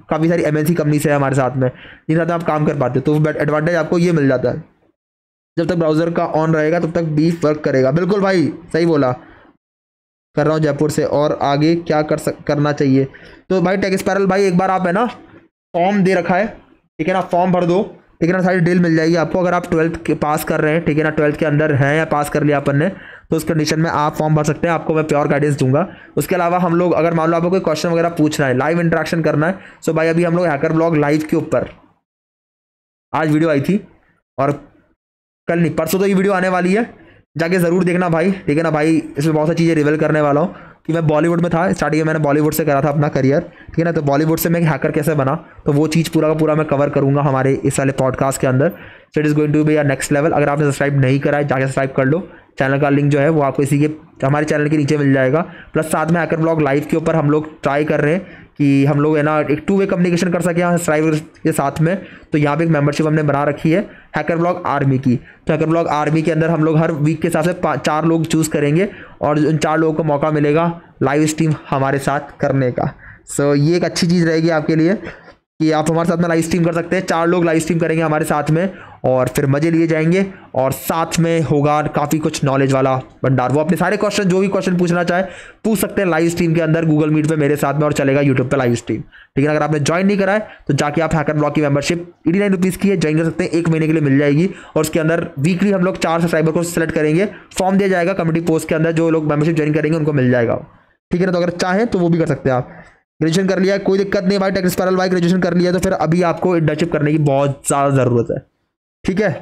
काफ़ी सारी MNC कंपनी से है हमारे साथ में, जिनके साथ आप काम कर पाते हो, तो एडवांटेज आपको ये मिल जाता है। जब तक ब्राउज़र का ऑन रहेगा तब तक बीफ वर्क करेगा। बिल्कुल भाई सही बोला, कर रहा हूँ जयपुर से। और आगे क्या करना चाहिए? तो भाई टेक स्पायरल भाई एक बार आप है ना फॉर्म दे रखा है, ठीक है ना, फॉर्म भर दो, ठीक है ना, सारी डील मिल जाएगी आपको। अगर आप 12th के पास कर रहे हैं, ठीक है ना, 12th के अंदर हैं या पास कर लिया अपन ने, तो उस कंडीशन में आप फॉर्म भर सकते हैं, आपको मैं प्योर गाइडेंस दूंगा। उसके अलावा हम लोग अगर मान लो आपको कोई क्वेश्चन वगैरह पूछना है, लाइव इंटरेक्शन करना है, सो भाई अभी हम लोग हैकर ब्लॉग लाइव के ऊपर आज वीडियो आई थी, और कल नहीं परसों तो ये वीडियो आने वाली है, जाके ज़रूर देखना भाई, ठीक है ना भाई। इसमें बहुत सारी चीज़ें रिवील करने वाला हूँ कि मैं बॉलीवुड में था, स्टार्टिंग में मैंने बॉलीवुड से करा था अपना करियर, ठीक है ना, तो बॉलीवुड से मैं हैकर कैसे बना, तो वो चीज़ पूरा का पूरा मैं कवर करूँगा हमारे इस वाले पॉडकास्ट के अंदर। So it is going to be a next level. अगर आपने सब्सक्राइब नहीं करा है, जाके सब्सक्राइब कर लो। चैनल का लिंक जो है वो आपको इसी के हमारे चैनल के नीचे मिल जाएगा। प्लस साथ में हैकर ब्लॉग लाइव के ऊपर हम लोग ट्राई कर रहे हैं कि हम लोग है ना एक 2 वे कम्युनिकेशन कर सकें सब्सक्राइबर के साथ में। तो यहाँ पे एक मेंबरशिप हमने बना रखी है हैकर ब्लॉग आर्मी की। तो हैकर ब्लॉग आर्मी के अंदर हम लोग हर वीक के हिसाब से 4 लोग चूज़ करेंगे, और उन 4 लोगों को मौका मिलेगा लाइव स्ट्रीम हमारे साथ करने का। सो ये एक अच्छी चीज़ रहेगी आपके लिए कि आप हमारे साथ में लाइव स्ट्रीम कर सकते हैं। 4 लोग लाइव स्ट्रीम करेंगे हमारे साथ में, और फिर मज़े लिए जाएंगे, और साथ में होगा काफ़ी कुछ नॉलेज वाला भंडार। वो अपने सारे क्वेश्चन जो भी क्वेश्चन पूछना चाहे पूछ सकते हैं लाइव स्ट्रीम के अंदर, गूगल मीट पे मेरे साथ में, और चलेगा यूट्यूब पे लाइव स्ट्रीम, ठीक है। अगर आपने ज्वाइन नहीं करा है तो जाके आप हैकर ब्लॉग की मेंबरशिप 89 रुपीज़ की है, ज्वाइन कर सकते हैं, 1 महीने के लिए मिल जाएगी। और उसके अंदर वीकली हम लोग 4 सब्सक्राइबर को सेलेक्ट करेंगे, फॉर्म दिया जाएगा कम्युनिटी पोस्ट के अंदर, जो लोग मेंबरशिप ज्वाइन करेंगे उनको मिल जाएगा, ठीक है ना। तो अगर चाहें तो वो भी कर सकते हैं आप। ग्रेजुएशन कर लिया है, कोई दिक्कत नहीं भाई, टेक स्पायरल भाई ग्रेजुएशन कर लिया तो फिर अभी आपको इंटर्नशिप करने की बहुत ज़्यादा ज़रूरत है, ठीक है।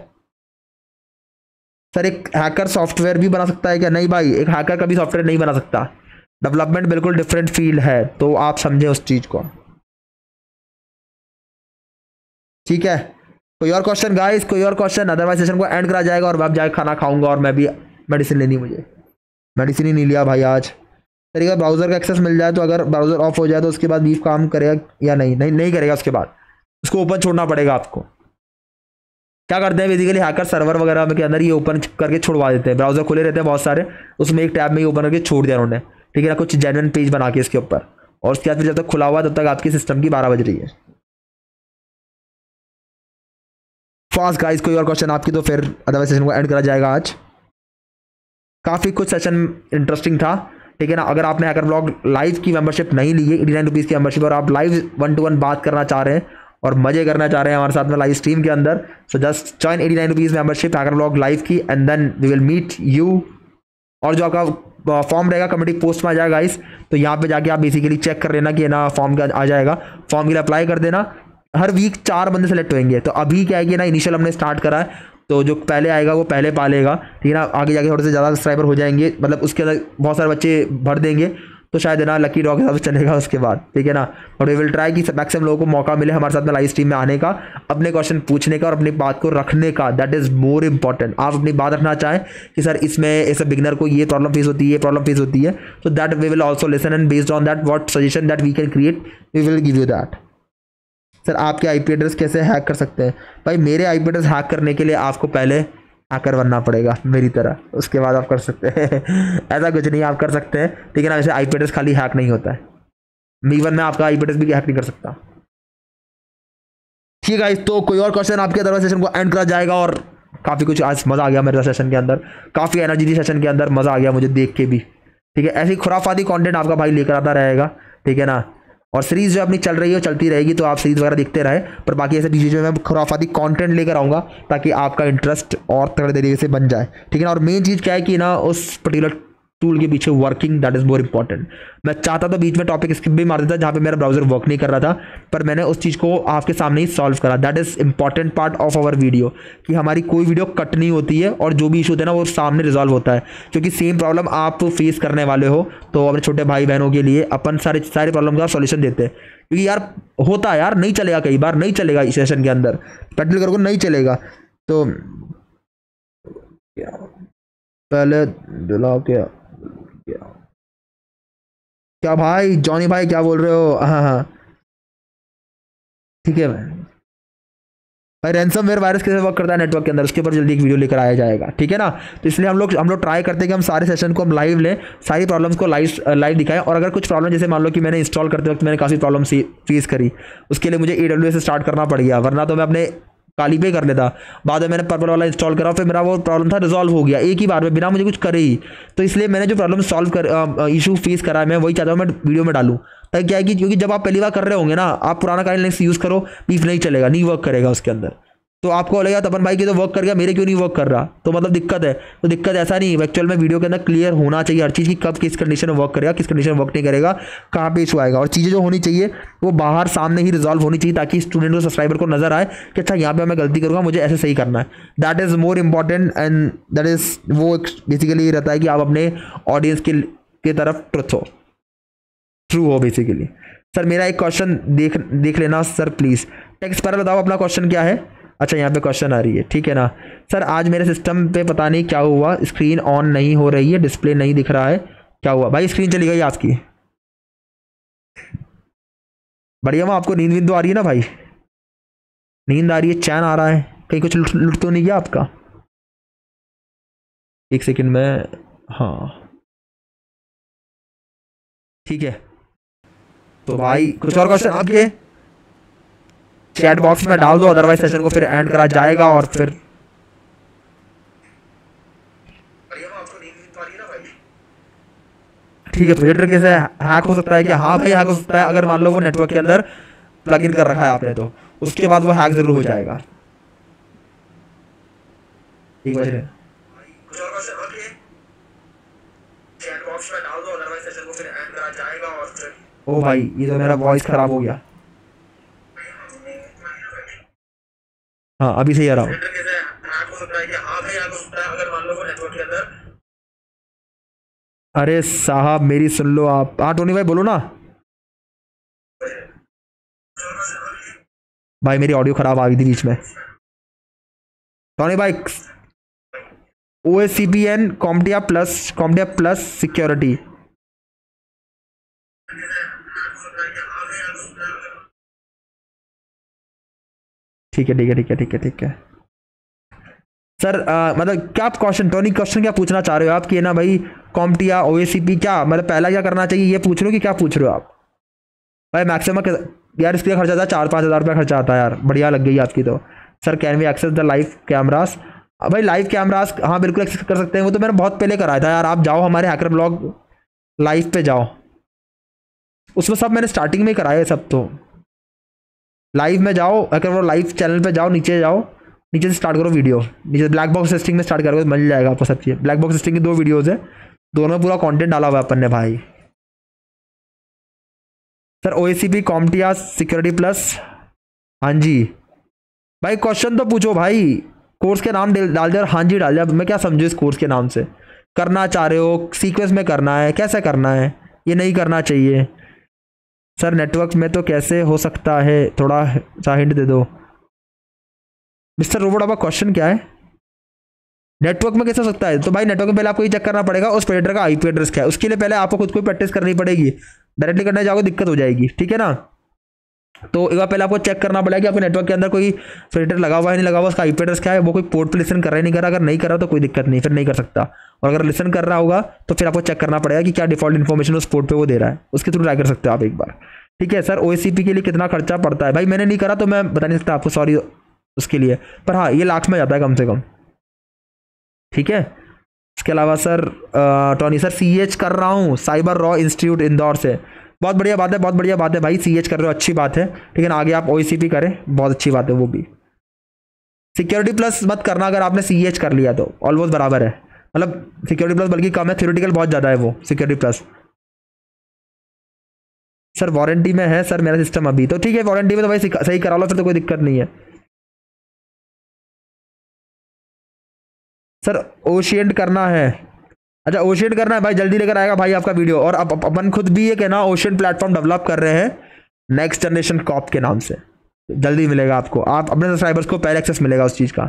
सर एक हैकर सॉफ्टवेयर भी बना सकता है क्या? नहीं भाई, एक हैकर कभी सॉफ्टवेयर नहीं बना सकता, डेवलपमेंट बिल्कुल डिफरेंट फील्ड है, तो आप समझे उस चीज़ को, ठीक है। कोई और क्वेश्चन गाइस, कोई और क्वेश्चन? अदरवाइज सेशन को एंड करा जाएगा और मैं अब जाके खाना खाऊंगा, और मैं भी मेडिसिन लेनी, मुझे मेडिसिन ही नहीं लिया भाई आज। तरीका ब्राउज़र का एक्सेस मिल जाए तो अगर ब्राउज़र ऑफ हो जाए तो उसके बाद बीफ काम करेगा या नहीं? नहीं करेगा, उसके बाद उसको ओपन छोड़ना पड़ेगा आपको। क्या करते हैं बेसिकली हैकर सर्वर वगैरह में के अंदर ये ओपन करके छुड़वा देते हैं, ब्राउज़र खुले रहते हैं बहुत सारे, उसमें एक टैब में ही ओपन करके छोड़ दिया उन्होंने, ठीक है ना, कुछ जेन्युइन पेज बना के इसके ऊपर, और उसके बाद फिर जब तक खुला हुआ तब तक आपकी सिस्टम की 12 बज रही है। फास्ट गाइस, कोई और क्वेश्चन आपकी? तो फिर अदरवाइज सेशन को एंड करा जाएगा आज। काफ़ी कुछ सेशन इंटरेस्टिंग था, ठीक है ना। अगर आपने हैकर ब्लॉग लाइव की मेंबरशिप नहीं ली है, 89 रुपीज़ की मेंबरशिप, और आप लाइव 1-to-1 बात करना चाह रहे हैं और मजे करना चाह रहे हैं हमारे साथ में लाइव स्ट्रीम के अंदर, so just join 89 rupees membership hacker blog live की, and then we will meet you. और जो आपका फॉर्म रहेगा कम्युनिटी पोस्ट में आ जाएगा गाइस, तो यहाँ पे जाके आप बेसिकली चेक कर लेना कि ना फॉर्म का आ जाएगा, फॉर्म के लिए अप्लाई कर देना। हर वीक 4 बंदे सेलेक्ट होंगे, तो अभी क्या है कि ना इनिशियल हमने स्टार्ट करा है, तो जो पहले आएगा वो पहले पालेगा, ठीक है ना। आगे जाके थोड़े से ज़्यादा सब्सक्राइबर हो जाएंगे, मतलब उसके अंदर बहुत सारे बच्चे भर देंगे, तो शायद है ना लकी ड्रॉ के हिसाब से चलेगा उसके बाद, ठीक है ना। और वी विल ट्राई कि मैक्सिमम लोगों को मौका मिले हमारे साथ में लाइव स्ट्रीम में आने का, अपने क्वेश्चन पूछने का और अपनी बात को रखने का, दैट इज़ मोर इंपॉर्टेंट। आप अपनी बात रखना चाहें कि सर इसमें ऐसे बिगनर को ये प्रॉब्लम फेस होती है, ये प्रॉब्लम फेस होती है, तो that we will also listen, and based on that what suggestion that we can create we will give you that. Sir आपके आईपी एड्रेस कैसे हैक कर सकते हैं? भाई मेरे आईपी एड्रेस हैक करने के लिए आपको पहले हैकर बनना पड़ेगा मेरी तरह, उसके बाद आप कर सकते हैं ऐसा कुछ नहीं, आप कर सकते हैं, ठीक है ना। वैसे आईपी एड्रेस खाली हैक नहीं होता है, इवन मैं आपका आईपी एड्रेस भी हैक नहीं कर सकता, ठीक है। तो कोई और क्वेश्चन आपके? अदरवाइज सेशन को एंड करा जाएगा। और काफ़ी कुछ आज मज़ा आ गया मेरे सेशन के अंदर, काफ़ी एनर्जी थी सेशन के अंदर, मज़ा आ गया मुझे देख के भी, ठीक है। ऐसी खुराफाती कंटेंट आपका भाई लेकर आता रहेगा, ठीक है ना। और सीरीज़ जो अपनी चल रही है चलती रहेगी, तो आप सीरीज़ वगैरह देखते रहे, पर बाकी ऐसे बीच में मैं खुराफाती कंटेंट लेकर आऊँगा ताकि आपका इंटरेस्ट और तगड़े तरीके से बन जाए, ठीक है ना। और मेन चीज़ क्या है कि ना उस पर्टिकुलर टूल के पीछे working, that is more important. मैं चाहता था बीच में टॉपिक स्किप भी मार देता जहाँ पे मेरा ब्राउजर वर्क नहीं कर रहा था, पर मैंने उस चीज़ को आपके सामने ही सॉल्व करा। That is important part of our video, कि हमारी कोई वीडियो कट नहीं होती है, और जो भी इशू होता है ना वो सामने रिजॉल्व होता है, क्योंकि सेम प्रॉब्लम आप फेस करने वाले हो, तो अपने छोटे भाई बहनों के लिए अपन सारे प्रॉब्लम का सॉल्यूशन देते हैं। क्योंकि यार होता है यार, नहीं चलेगा, कई बार नहीं चलेगा इस सेशन के अंदर, पेट्रोल करोगे नहीं चलेगा, तो पहले दिला क्या भाई जॉनी भाई क्या बोल रहे हो? हाँ हाँ ठीक है। भाई रैंसमवेयर वायरस कैसे वर्क करता है नेटवर्क के अंदर, उसके ऊपर जल्दी एक वीडियो लेकर आया जाएगा, ठीक है ना। तो इसलिए हम लोग ट्राई करते हैं कि हम सारे सेशन को हम लाइव लें, सारी प्रॉब्लम्स को लाइव दिखाएं। और अगर कुछ प्रॉब्लम, जैसे मान लो कि मैंने इंस्टॉल करते वक्त मैंने काफ़ी प्रॉब्लम फेस करी, उसके लिए मुझे AWS से स्टार्ट करना पड़ गया, वरना तो मैं अपने काली पे कर लेता। बाद में मैंने पर्पल वाला इंस्टॉल करा, फिर मेरा वो प्रॉब्लम था रिजॉल्व हो गया एक ही बार में बिना मुझे कुछ करे ही। तो इसलिए मैंने जो प्रॉब्लम सॉल्व कर इशू फेस करा है, मैं वही चाहता हूँ मैं वीडियो में डालूँ, ताकि क्या है कि क्योंकि जब आप पहली बार कर रहे होंगे ना, आप पुराना काइल लिंक्स यूज़ करो, बीफ नहीं चलेगा, नहीं वर्क करेगा उसके अंदर। तो आपको लगेगा तपन भाई की तो वर्क कर गया, मेरे क्यों नहीं वर्क कर रहा, तो मतलब दिक्कत है। तो दिक्कत ऐसा नहीं, एक्चुअल में वीडियो के अंदर क्लियर होना चाहिए हर चीज़ की, कब किस कंडीशन में वर्क करेगा, किस कंडीशन में वर्क नहीं करेगा, कहाँ पे इशू आएगा। और चीज़ें जो होनी चाहिए वो बाहर सामने ही रिजॉल्व होनी चाहिए, ताकि स्टूडेंट को, सब्सक्राइबर को नजर आए कि अच्छा यहाँ पे मैं गलती करूँगा, मुझे ऐसे सही करना है। That is more important and that is वो बेसिकली रहता है कि आप अपने ऑडियंस के तरफ ट्रू हो बेसिकली। सर मेरा एक क्वेश्चन देख लेना सर प्लीज़, टेक्स्ट पर बताओ अपना क्वेश्चन क्या है। अच्छा यहाँ पे क्वेश्चन आ रही है, ठीक है ना। सर आज मेरे सिस्टम पे पता नहीं क्या हुआ, स्क्रीन ऑन नहीं हो रही है, डिस्प्ले नहीं दिख रहा है, क्या हुआ भाई, स्क्रीन चली गई आपकी। बढ़िया, वहाँ आपको नींद तो आ रही है ना भाई, नींद आ रही है, चैन आ रहा है, कहीं कुछ लुट तो नहीं गया आपका। एक सेकंड में, हाँ ठीक है। तो भाई कुछ और क्वेश्चन आपके चैट बॉक्स में डाल दो, अदरवाइज सेशन को फिर एंड करा जाएगा। और फिर ठीक है, प्रोजेक्टर कैसे हैक हो सकता है क्या, हाँ भाई हैक हो सकता है, अगर मान लो वो नेटवर्क के अंदर प्लग इन कर रखा है आपने, तो उसके बाद वो हैक जरूर हो जाएगा। ठीक है, ओ भाई ये तो मेरा वॉइस खराब हो गया, हाँ अभी सही आ रहा हूँ। अरे साहब मेरी सुन लो आप, हाँ टोनी भाई बोलो ना। भाई मेरी ऑडियो खराब आ गई थी बीच में। टोनी भाई OSCPN कॉम्टिया प्लस सिक्योरिटी, ठीक है ठीक है ठीक है ठीक है ठीक है। सर मतलब क्या आप क्वेश्चन, टोनी क्वेश्चन क्या पूछना चाह रहे हो आप कि ना भाई कॉम्टिया OSCP क्या, मतलब पहला क्या करना चाहिए ये पूछ रहे हो कि क्या पूछ रहे हो आप। भाई मैक्सिमम यार इसके लिए खर्चा आता है 4-5 हज़ार रुपया खर्चा आता है यार, बढ़िया लग गई आपकी तो। Sir can we access the live cameras, भाई लाइव कैमरास हाँ बिल्कुल एक्सेस कर सकते हैं, वो तो मैंने बहुत पहले कराया था यार। आप जाओ हमारे हैकर ब्लॉग लाइव पे जाओ, उसमें सब मैंने स्टार्टिंग में ही कराया है सब। तो लाइव में जाओ, अगर लाइव चैनल पे जाओ, नीचे जाओ, नीचे से स्टार्ट करो वीडियो, नीचे ब्लैक बॉक्स टेस्टिंग में स्टार्ट करोगे मिल जाएगा आपको सब चीज़। ब्लैक बॉक्स टेस्टिंग की 2 वीडियोज़ है, दोनों में पूरा कंटेंट डाला हुआ है अपन ने भाई। Sir OSCP CompTIA security plus, हाँ जी भाई क्वेश्चन तो पूछो भाई, कोर्स के नाम डाल दिया और हाँ जी डाल दिया, मैं क्या समझू इस कोर्स के नाम से। करना चाह रहे हो सीक्वेंस में करना है, कैसे करना है, ये नहीं करना चाहिए। सर नेटवर्क में तो कैसे हो सकता है, थोड़ा सा हिंट दे दो। मिस्टर रोबोट आपका क्वेश्चन क्या है, नेटवर्क में कैसे हो सकता है। तो भाई नेटवर्क में पहले आपको ये चेक करना पड़ेगा उस प्रोवाइडर का IP एड्रेस क्या है, उसके लिए पहले आपको खुद को प्रैक्टिस करनी पड़ेगी, डायरेक्टली करने जाओगे दिक्कत हो जाएगी, ठीक है ना। तो एक बार पहले आपको चेक करना पड़ेगा कि आपके नेटवर्क के अंदर कोई फिल्टर लगा हुआ है नहीं लगा हुआ, उसका IP एड्रेस क्या है, वो कोई पोर्ट पे लिसन कर रहा है नहीं कर रहा। अगर नहीं कर रहा तो कोई दिक्कत नहीं, फिर नहीं कर सकता। और अगर लिसन कर रहा होगा तो फिर आपको चेक करना पड़ेगा कि क्या डिफॉल्ट इन्फॉर्मेशन उस पोर्ट पे वो दे रहा है, उसके थ्रू ट्राई कर सकते हो आप एक बार, ठीक है। सर OSCP के लिए कितना खर्चा पड़ता है, भाई मैंने नहीं करा तो मैं बता नहीं सकता आपको, सॉरी उसके लिए, पर हाँ ये लाख में जाता है कम से कम, ठीक है। इसके अलावा सर टॉनी सर CH कर रहा हूँ साइबर रॉ इंस्टीट्यूट इंदौर से, बहुत बढ़िया बात है, बहुत बढ़िया बात है भाई, CH कर रहे हो अच्छी बात है, ठीक है ना। आगे आप OSCP करें बहुत अच्छी बात है वो भी। सिक्योरिटी प्लस मत करना अगर आपने CH कर लिया तो, ऑलमोस्ट बराबर है, मतलब सिक्योरिटी प्लस बल्कि कम है, थ्योरेटिकल बहुत ज़्यादा है वो सिक्योरिटी प्लस। सर वारंटी में है सर मेरा सिस्टम अभी, तो ठीक है वारंटी में तो भाई सही करा लो फिर तो कोई दिक्कत नहीं है। सर ओशिएंट करना है, अच्छा ओशिएंट करना है भाई, जल्दी लेकर आएगा भाई आपका वीडियो। और अब अपन खुद भी एक है ना ओशिएंट प्लेटफॉर्म डेवलप कर रहे हैं नेक्स्ट जनरेशन कॉप के नाम से, जल्दी मिलेगा आपको, आप अपने सब्सक्राइबर्स को पहले एक्सेस मिलेगा उस चीज़ का।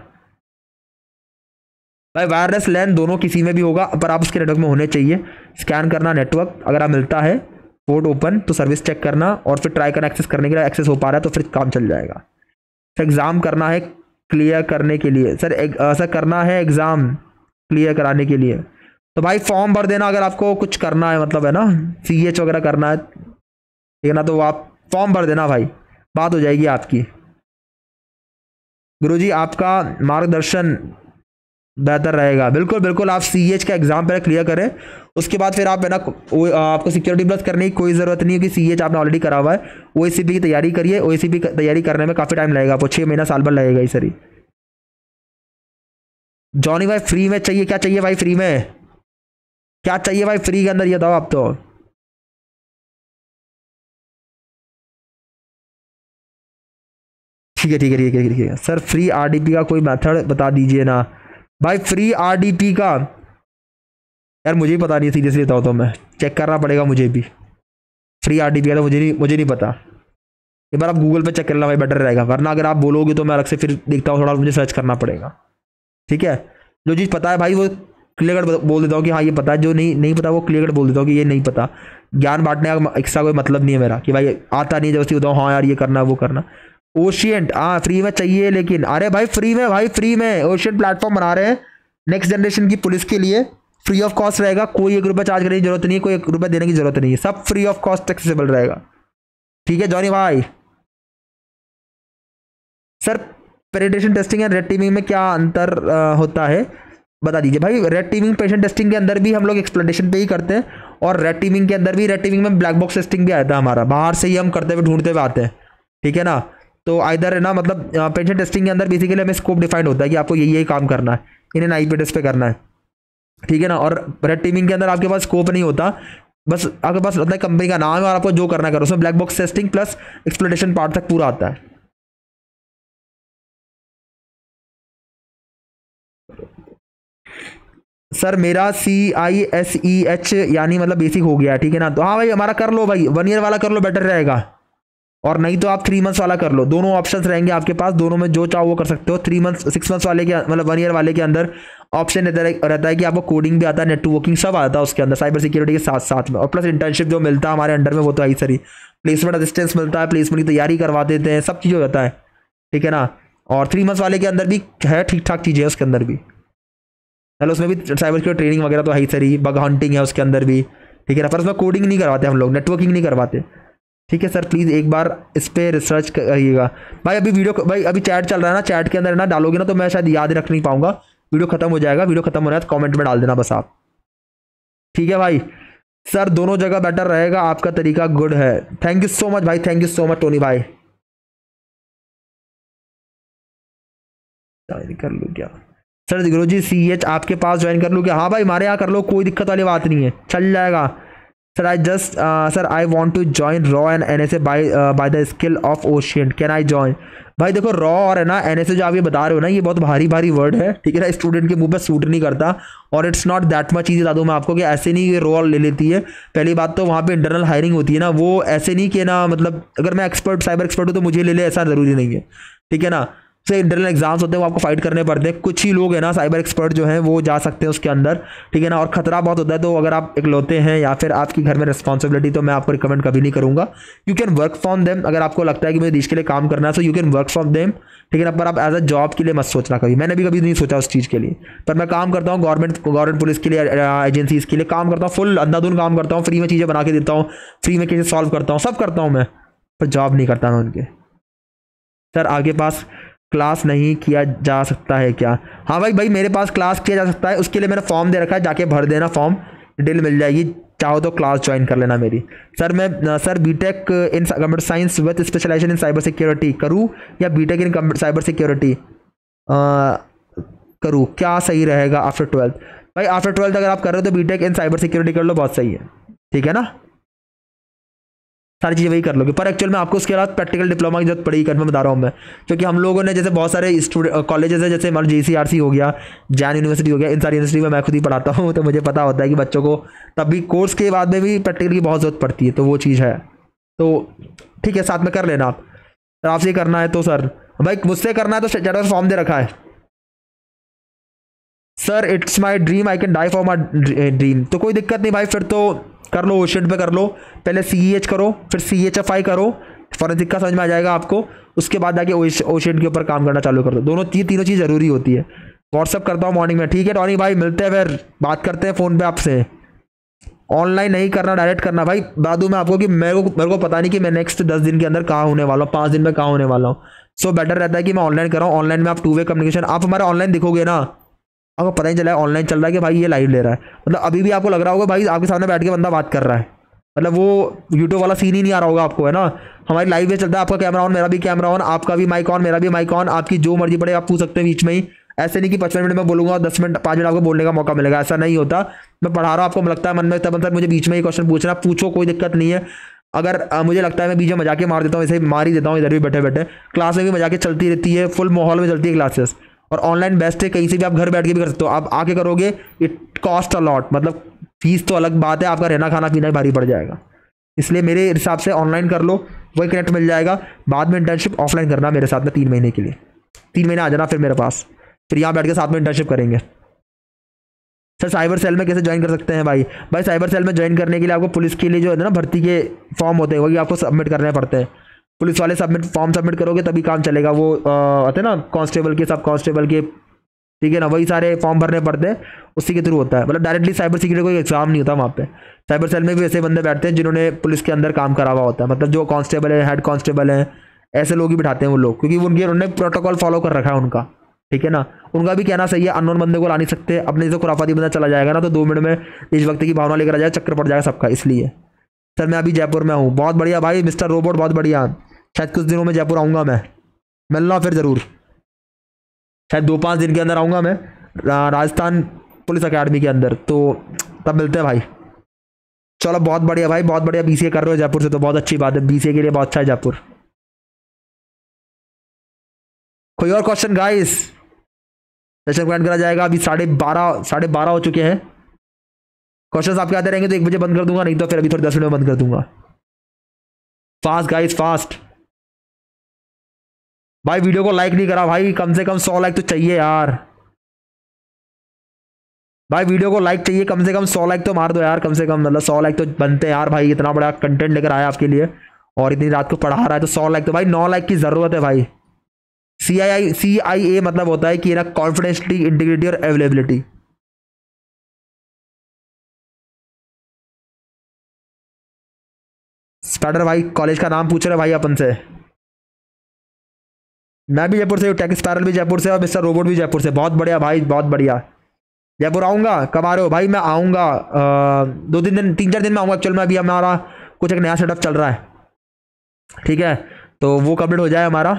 भाई वायरलेस लैन दोनों किसी में भी होगा, पर आप उसके नेटवर्क में होने चाहिए। स्कैन करना नेटवर्क, अगर आप मिलता है पोर्ट ओपन तो सर्विस चेक करना और फिर ट्राई करना एक्सेस करने के लिए, एक्सेस हो पा रहा है तो फिर काम चल जाएगा। एग्जाम करना है क्लियर करने के लिए सर सर करना है एग्ज़ाम क्लियर कराने के लिए, तो भाई फॉर्म भर देना अगर आपको कुछ करना है, मतलब है ना CH वगैरह करना है, ठीक है ना, तो आप फॉर्म भर देना भाई, बात हो जाएगी आपकी। गुरुजी आपका मार्गदर्शन बेहतर रहेगा। बिल्कुल बिल्कुल, आप CH का एग्जाम पहले क्लियर करें, उसके बाद फिर आप है ना आपको सिक्योरिटी प्लस करने की कोई ज़रूरत नहीं है कि CH आपने ऑलरेडी करा हुआ है। OACP की तैयारी करिए, OACP की तैयारी करने में काफ़ी टाइम लगेगा, आपको 6 महीना साल भर लगेगा ही सर। जॉनी भाई फ्री में चाहिए, क्या चाहिए भाई फ्री में, क्या चाहिए भाई फ्री के अंदर ये बताओ आप तो। ठीक है ठीक है ठीक है ठीक है सर, फ्री RDP का कोई मेथड बता दीजिए ना भाई। फ्री RDP का यार मुझे भी पता नहीं, सीरियसली बताओ तो मैं चेक करना पड़ेगा मुझे भी। फ्री RDP का तो मुझे नहीं पता, एक बार आप गूगल पे चेक कर लेना भाई, बेटर रहेगा, वरना अगर आप बोलोगे तो मैं अलग से फिर देखता हूँ, थोड़ा मुझे सर्च करना पड़ेगा। ठीक है, जो चीज़ पता है भाई वो क्लियर कट बोल देता हूँ कि हाँ ये पता है, जो नहीं पता वो क्लियर कट बोल देता हूँ कि ये नहीं पता। ज्ञान बांटने का एक्स्ट्रा कोई मतलब नहीं है मेरा कि भाई आता नहीं जबरदस्ती बताओ हाँ यार ये करना वो करना। ओशियंट हाँ फ्री में चाहिए, लेकिन अरे भाई फ्री में, भाई फ्री में ओशियंट प्लेटफॉर्म बना रहे हैं नेक्स्ट जनरेशन की पुलिस के लिए, फ्री ऑफ कॉस्ट रहेगा, कोई 1 रुपये चार्ज करने की जरूरत नहीं है, कोई 1 रुपये देने की जरूरत नहीं है, सब फ्री ऑफ कॉस्ट एक्सेसिबल रहेगा। ठीक है जॉनी भाई। Sir penetration testing and red teaming में क्या अंतर होता है बता दीजिए भाई। रेड टीमिंग पेशेंट टेस्टिंग के अंदर भी हम लोग एक्सप्लेनेशन पे ही करते हैं, और रेड टीमिंग के अंदर भी, रेड टीमिंग में ब्लैक बॉक्स टेस्टिंग भी आता है हमारा, बाहर से ही हम करते हुए ढूंढते हुए आते हैं। ठीक है ना, तो आइदर है ना, मतलब पेशेंट टेस्टिंग के अंदर बेसिकली हमें स्कोप डिफाइंड होता है कि आपको यही काम करना है, इन्हें IP टेस्ट पे करना है। ठीक है ना, और रेड टीमिंग के अंदर आपके पास स्कोप नहीं होता, बस आपके पास मतलब कंपनी का नाम है और आपको जो करना है करो, उसमें black box testing plus exploration part तक पूरा आता है। सर मेरा CISEH यानी मतलब बेसिक हो गया, ठीक है ना, तो हाँ भाई हमारा कर लो भाई, 1 ईयर वाला कर लो, बेटर रहेगा, और नहीं तो आप 3 मंथ्स वाला कर लो, दोनों ऑप्शंस रहेंगे आपके पास, दोनों में जो चाहो वो कर सकते हो। 3 मंथ्स 6 मंथ्स वाले के मतलब 1 ईयर वाले के अंदर ऑप्शन रहता है कि आपको कोडिंग भी आता है, नेटवर्किंग सब आता है उसके अंदर, साइबर सिक्योरिटी के साथ साथ में, और प्लस इंटर्नशिप जो मिलता है हमारे अंडर में वो तो आई सरी, प्लेसमेंट असिस्टेंस मिलता है, प्लेसमेंट की तैयारी करवा देते हैं, सब चीज़ हो जाता है। ठीक है ना, और 3 मंथ्स वाले के अंदर भी है ठीक ठाक चीज़ें उसके अंदर भी, चलो उसमें भी साइबर सिक्योरिटी ट्रेनिंग वगैरह तो है ही सरी, बग हंटिंग है उसके अंदर भी। ठीक है ना, पर उसमें कोडिंग नहीं करवाते हम लोग, नेटवर्किंग नहीं करवाते। ठीक है सर, प्लीज़ एक बार इस पर रिसर्च करिएगा भाई। अभी वीडियो भाई अभी चैट चल रहा है ना, चैट के अंदर ना डालोगे ना तो मैं शायद याद रख नहीं पाऊंगा, वीडियो खत्म हो जाएगा, वीडियो खत्म हो रहा है तो कमेंट में डाल देना बस आप। ठीक है भाई, सर दोनों जगह बेटर रहेगा, आपका तरीका गुड है, थैंक यू सो मच भाई, thank you so much Tony भाई। कर लूँ क्या सर, गुरुजी CH आपके पास ज्वाइन कर लूँ क्या? हाँ भाई हमारे यहाँ कर लो, कोई दिक्कत वाली बात नहीं है, चल जाएगा। Sir I want to join रॉ and NSA by the skill of OSINT, can I join? भाई देखो रॉ और है ना NSA जो आप ये बता रहे हो ना, ये बहुत भारी भारी वर्ड है, ठीक है ना, स्टूडेंट के मुंह पे सूट नहीं करता, और इट्स नॉट दैट मच चीज़ बता दूँ मैं आपको कि ऐसे नहीं ये रॉ ले लेती है। पहली बात तो वहाँ पे इंटरनल हायरिंग होती है ना, वो ऐसे नहीं कि ना मतलब अगर मैं एक्सपर्ट साइबर एक्सपर्ट हूँ तो मुझे ले ले, ऐसा ज़रूरी नहीं है। ठीक है ना, से इंटरनल एग्जाम्स होते हैं वो आपको फाइट करने पड़ते हैं, कुछ ही लोग हैं ना साइबर एक्सपर्ट जो हैं वो जा सकते हैं उसके अंदर। ठीक है ना, और खतरा बहुत होता है, तो अगर आप इकलौते हैं या फिर आपके घर में रिस्पॉन्सिबिलिटी, तो मैं आपको रिकमेंड कभी नहीं करूंगा। You can work from them, अगर आपको लगता है कि मुझे देश के लिए काम करना है, so you can work from them. ठीक है ना, पर आप एज अ जॉब के लिए मत सोचना कभी, मैंने भी कभी नहीं सोचा उस चीज़ के लिए, पर मैं काम करता हूँ गवर्नमेंट पुलिस के लिए, एजेंसीज के लिए काम करता हूँ, फुल अंधाधुन काम करता हूँ, फ्री में चीज़ें बना के देता हूँ, फ्री में केसेस सॉल्व करता हूँ, सब करता हूँ मैं, पर जॉब नहीं करता मैं उनके। सर आगे पास क्लास नहीं किया जा सकता है क्या? हाँ भाई मेरे पास क्लास किया जा सकता है, उसके लिए मैंने फॉर्म दे रखा है, जाके भर देना फॉर्म, डिटेल मिल जाएगी, चाहो तो क्लास ज्वाइन कर लेना मेरी। Sir BTech in computer science with specialization in cyber security करूँ या बीटेक इन साइबर सिक्योरिटी करूँ, क्या सही रहेगा आफ्टर 12th? भाई आफ्टर 12th अगर आप कर रहे हो तो बीटेक इन साइबर सिक्योरिटी कर लो, बहुत सही है। ठीक है ना, सारी चीज़ें वही कर लोगे, पर एक्चुअल में आपको उसके बाद प्रैक्टिकल डिप्लोमा की जरूरत पड़ेगी, करना बता रहा हूँ मैं, क्योंकि हम लोगों ने जैसे बहुत सारे स्टूडेंट कॉलेजेस है, जैसे हमारा JCRC हो गया, जैन यूनिवर्सिटी हो गया, इन सारी यूनिवर्सिटी में मैं खुद ही पढ़ाता हूँ, तो मुझे पता होता है कि बच्चों को तब भी कोर्स के बाद में भी प्रैक्टिकल की बहुत ज़रूरत पड़ती है, तो वो चीज़ है। तो ठीक है, साथ में कर लेना आप, तो आपसे करना है तो सर भाई मुझसे करना है तो ज़्यादा फॉर्म दे रखा है। Sir it's my dream, I can die for my dream, तो कोई दिक्कत नहीं भाई, फिर तो कर लो, ओशियंट पे कर लो, पहले CEH करो, फिर CHFI करो, फॉरेंसिक का समझ में आ जाएगा आपको, उसके बाद जाके ओशियन के ऊपर काम करना चालू कर दो। दोनों तीनों चीज़ जरूरी होती है। व्हाट्सअप करता हूँ मॉर्निंग में, ठीक है टॉनी भाई, मिलते हैं फिर, बात करते हैं फ़ोन पे आपसे। ऑनलाइन नहीं करना, डायरेक्ट करना भाई। बता दूं मैं आपको कि मेरे को पता नहीं कि मैं नेक्स्ट 10 दिन के अंदर कहाँ होने वाला हूँ, 5 दिन में कहाँ होने वाला हूँ। सो बेटर रहता है कि मैं ऑनलाइन कर रहा हूँ। ऑनलाइन में आप 2 वे कम्युनिकेशन, आप हमारे ऑनलाइन दिखोगे ना, आपको पता ही चला है ऑनलाइन चल रहा है कि भाई ये लाइव ले रहा है। मतलब अभी भी आपको लग रहा होगा भाई आपके सामने बैठ के बंदा बात कर रहा है, मतलब वो यूट्यूब वाला सीन ही नहीं आ रहा होगा आपको, है ना। हमारी लाइव में चलता है, आपका कैमरा ऑन, मेरा भी कैमरा ऑन, आपका भी माइक ऑन, मेरा भी माइक ऑन, आपकी जो मर्जी पड़े आप पूछ सकते हैं बीच में ही। ऐसे नहीं कि 55 मिनट में बोलूंगा, 10 मिनट 5 मिनट आपको बोलने का मौका मिलेगा, ऐसा नहीं होता। मैं पढ़ा रहा हूँ, आपको लगता है मन में तब मुझे बीच में ही क्वेश्चन पूछना, पूछो, कोई दिक्कत नहीं है। अगर मुझे लगता है मैं बीच में मजाके मार देता हूँ, ऐसे मार ही देता हूँ, इधर भी बैठे बैठे। क्लास में भी मजाके चलती रहती है, फुल माहौल में चलती है क्लासेस। और ऑनलाइन बेस्ट है, कहीं से भी आप घर बैठ के भी कर सकते हो। आप आके करोगे, इट कॉस्ट अ लॉट, मतलब फीस तो अलग बात है, आपका रहना खाना पीना ही भारी पड़ जाएगा। इसलिए मेरे हिसाब से ऑनलाइन कर लो, वही कनेक्ट मिल जाएगा। बाद में इंटर्नशिप ऑफलाइन करना मेरे साथ में 3 महीने के लिए, 3 महीने आ जाना फिर मेरे पास, फिर यहाँ बैठ के साथ में इंटर्नशिप करेंगे। सर साइबर सेल में कैसे ज्वाइन कर सकते हैं भाई? भाई साइबर सेल में ज्वाइन करने के लिए आपको पुलिस के लिए जो है ना भर्ती के फॉर्म होते हैं, वही आपको सबमिट करने पड़ते हैं। पुलिस वाले फॉर्म सबमिट करोगे तभी काम चलेगा। वो आते हैं ना कांस्टेबल के, सब कांस्टेबल के, ठीक है ना, वही सारे फॉर्म भरने पड़ते हैं, उसी के थ्रू होता है। मतलब डायरेक्टली साइबर सिक्योरिटी कोई एग्जाम नहीं होता वहाँ पे। साइबर सेल में भी ऐसे बंदे बैठते हैं जिन्होंने पुलिस के अंदर काम करा हुआ होता है, मतलब जो कांस्टेबल है, हेड कांस्टेबल है, ऐसे लोग ही बिठाते हैं वो लोग, क्योंकि उन्होंने प्रोटोकॉल फॉलो कर रखा है उनका, ठीक है ना। उनका भी कहना सही है, अननोन बंदे को ला नहीं सकते। अपने जो खुराफाती बंदा चला जाएगा ना तो 2 मिनट में देशभक्ति की भावना लेकर आ जाएगा, चक्कर पड़ जाएगा सबका। इसलिए सर मैं अभी जयपुर में हूँ। बहुत बढ़िया भाई मिस्टर रोबोट, बहुत बढ़िया। शायद कुछ दिनों में जयपुर आऊँगा मैं, मिलना फिर ज़रूर, शायद 2-5 दिन के अंदर आऊँगा मैं राजस्थान पुलिस अकेडमी के अंदर, तो तब मिलते हैं भाई। चलो बहुत बढ़िया भाई, बहुत बढ़िया। बीसीए कर रहे हो जयपुर से तो बहुत अच्छी बात है, बीसीए के लिए बहुत अच्छा है जयपुर। कोई और क्वेश्चन गाइस? सेशन पॉइंट करा जाएगा, अभी 12:30 हो चुके हैं। क्वेश्चंस आपके आते रहेंगे तो 1 बजे बंद कर दूंगा, नहीं तो फिर अभी थोड़ी 10 मिनट में बंद कर दूंगा। Fast guys fast. भाई वीडियो को लाइक नहीं करा भाई, कम से कम 100 लाइक तो चाहिए यार। भाई वीडियो को लाइक चाहिए, कम से कम 100 लाइक तो मार दो यार, कम से कम, मतलब 100 लाइक तो बनते हैं यार। भाई इतना बड़ा कंटेंट लेकर आया आपके लिए और इतनी रात को पढ़ा रहा है, तो 100 लाइक तो भाई 9 लाइक की जरूरत है भाई। CIA मतलब होता है कि ना कॉन्फिडेंशियलिटी, इंटीग्रिटी और अवेलेबिलिटी। स्पाइडर भाई कॉलेज का नाम पूछ रहे भाई अपन से। मैं भी जयपुर से, टेक स्पाइरल भी जयपुर से और मिस्टर रोबोट भी जयपुर से। बहुत बढ़िया भाई, बहुत बढ़िया। जयपुर आऊँगा, कब आ रहे हो भाई? मैं आऊँगा 2-3 दिन, 3-4 दिन में आऊँगा। एक्चुअल में अभी हमारा कुछ एक नया सेटअप चल रहा है, ठीक है, तो वो कंप्लीट हो जाए हमारा,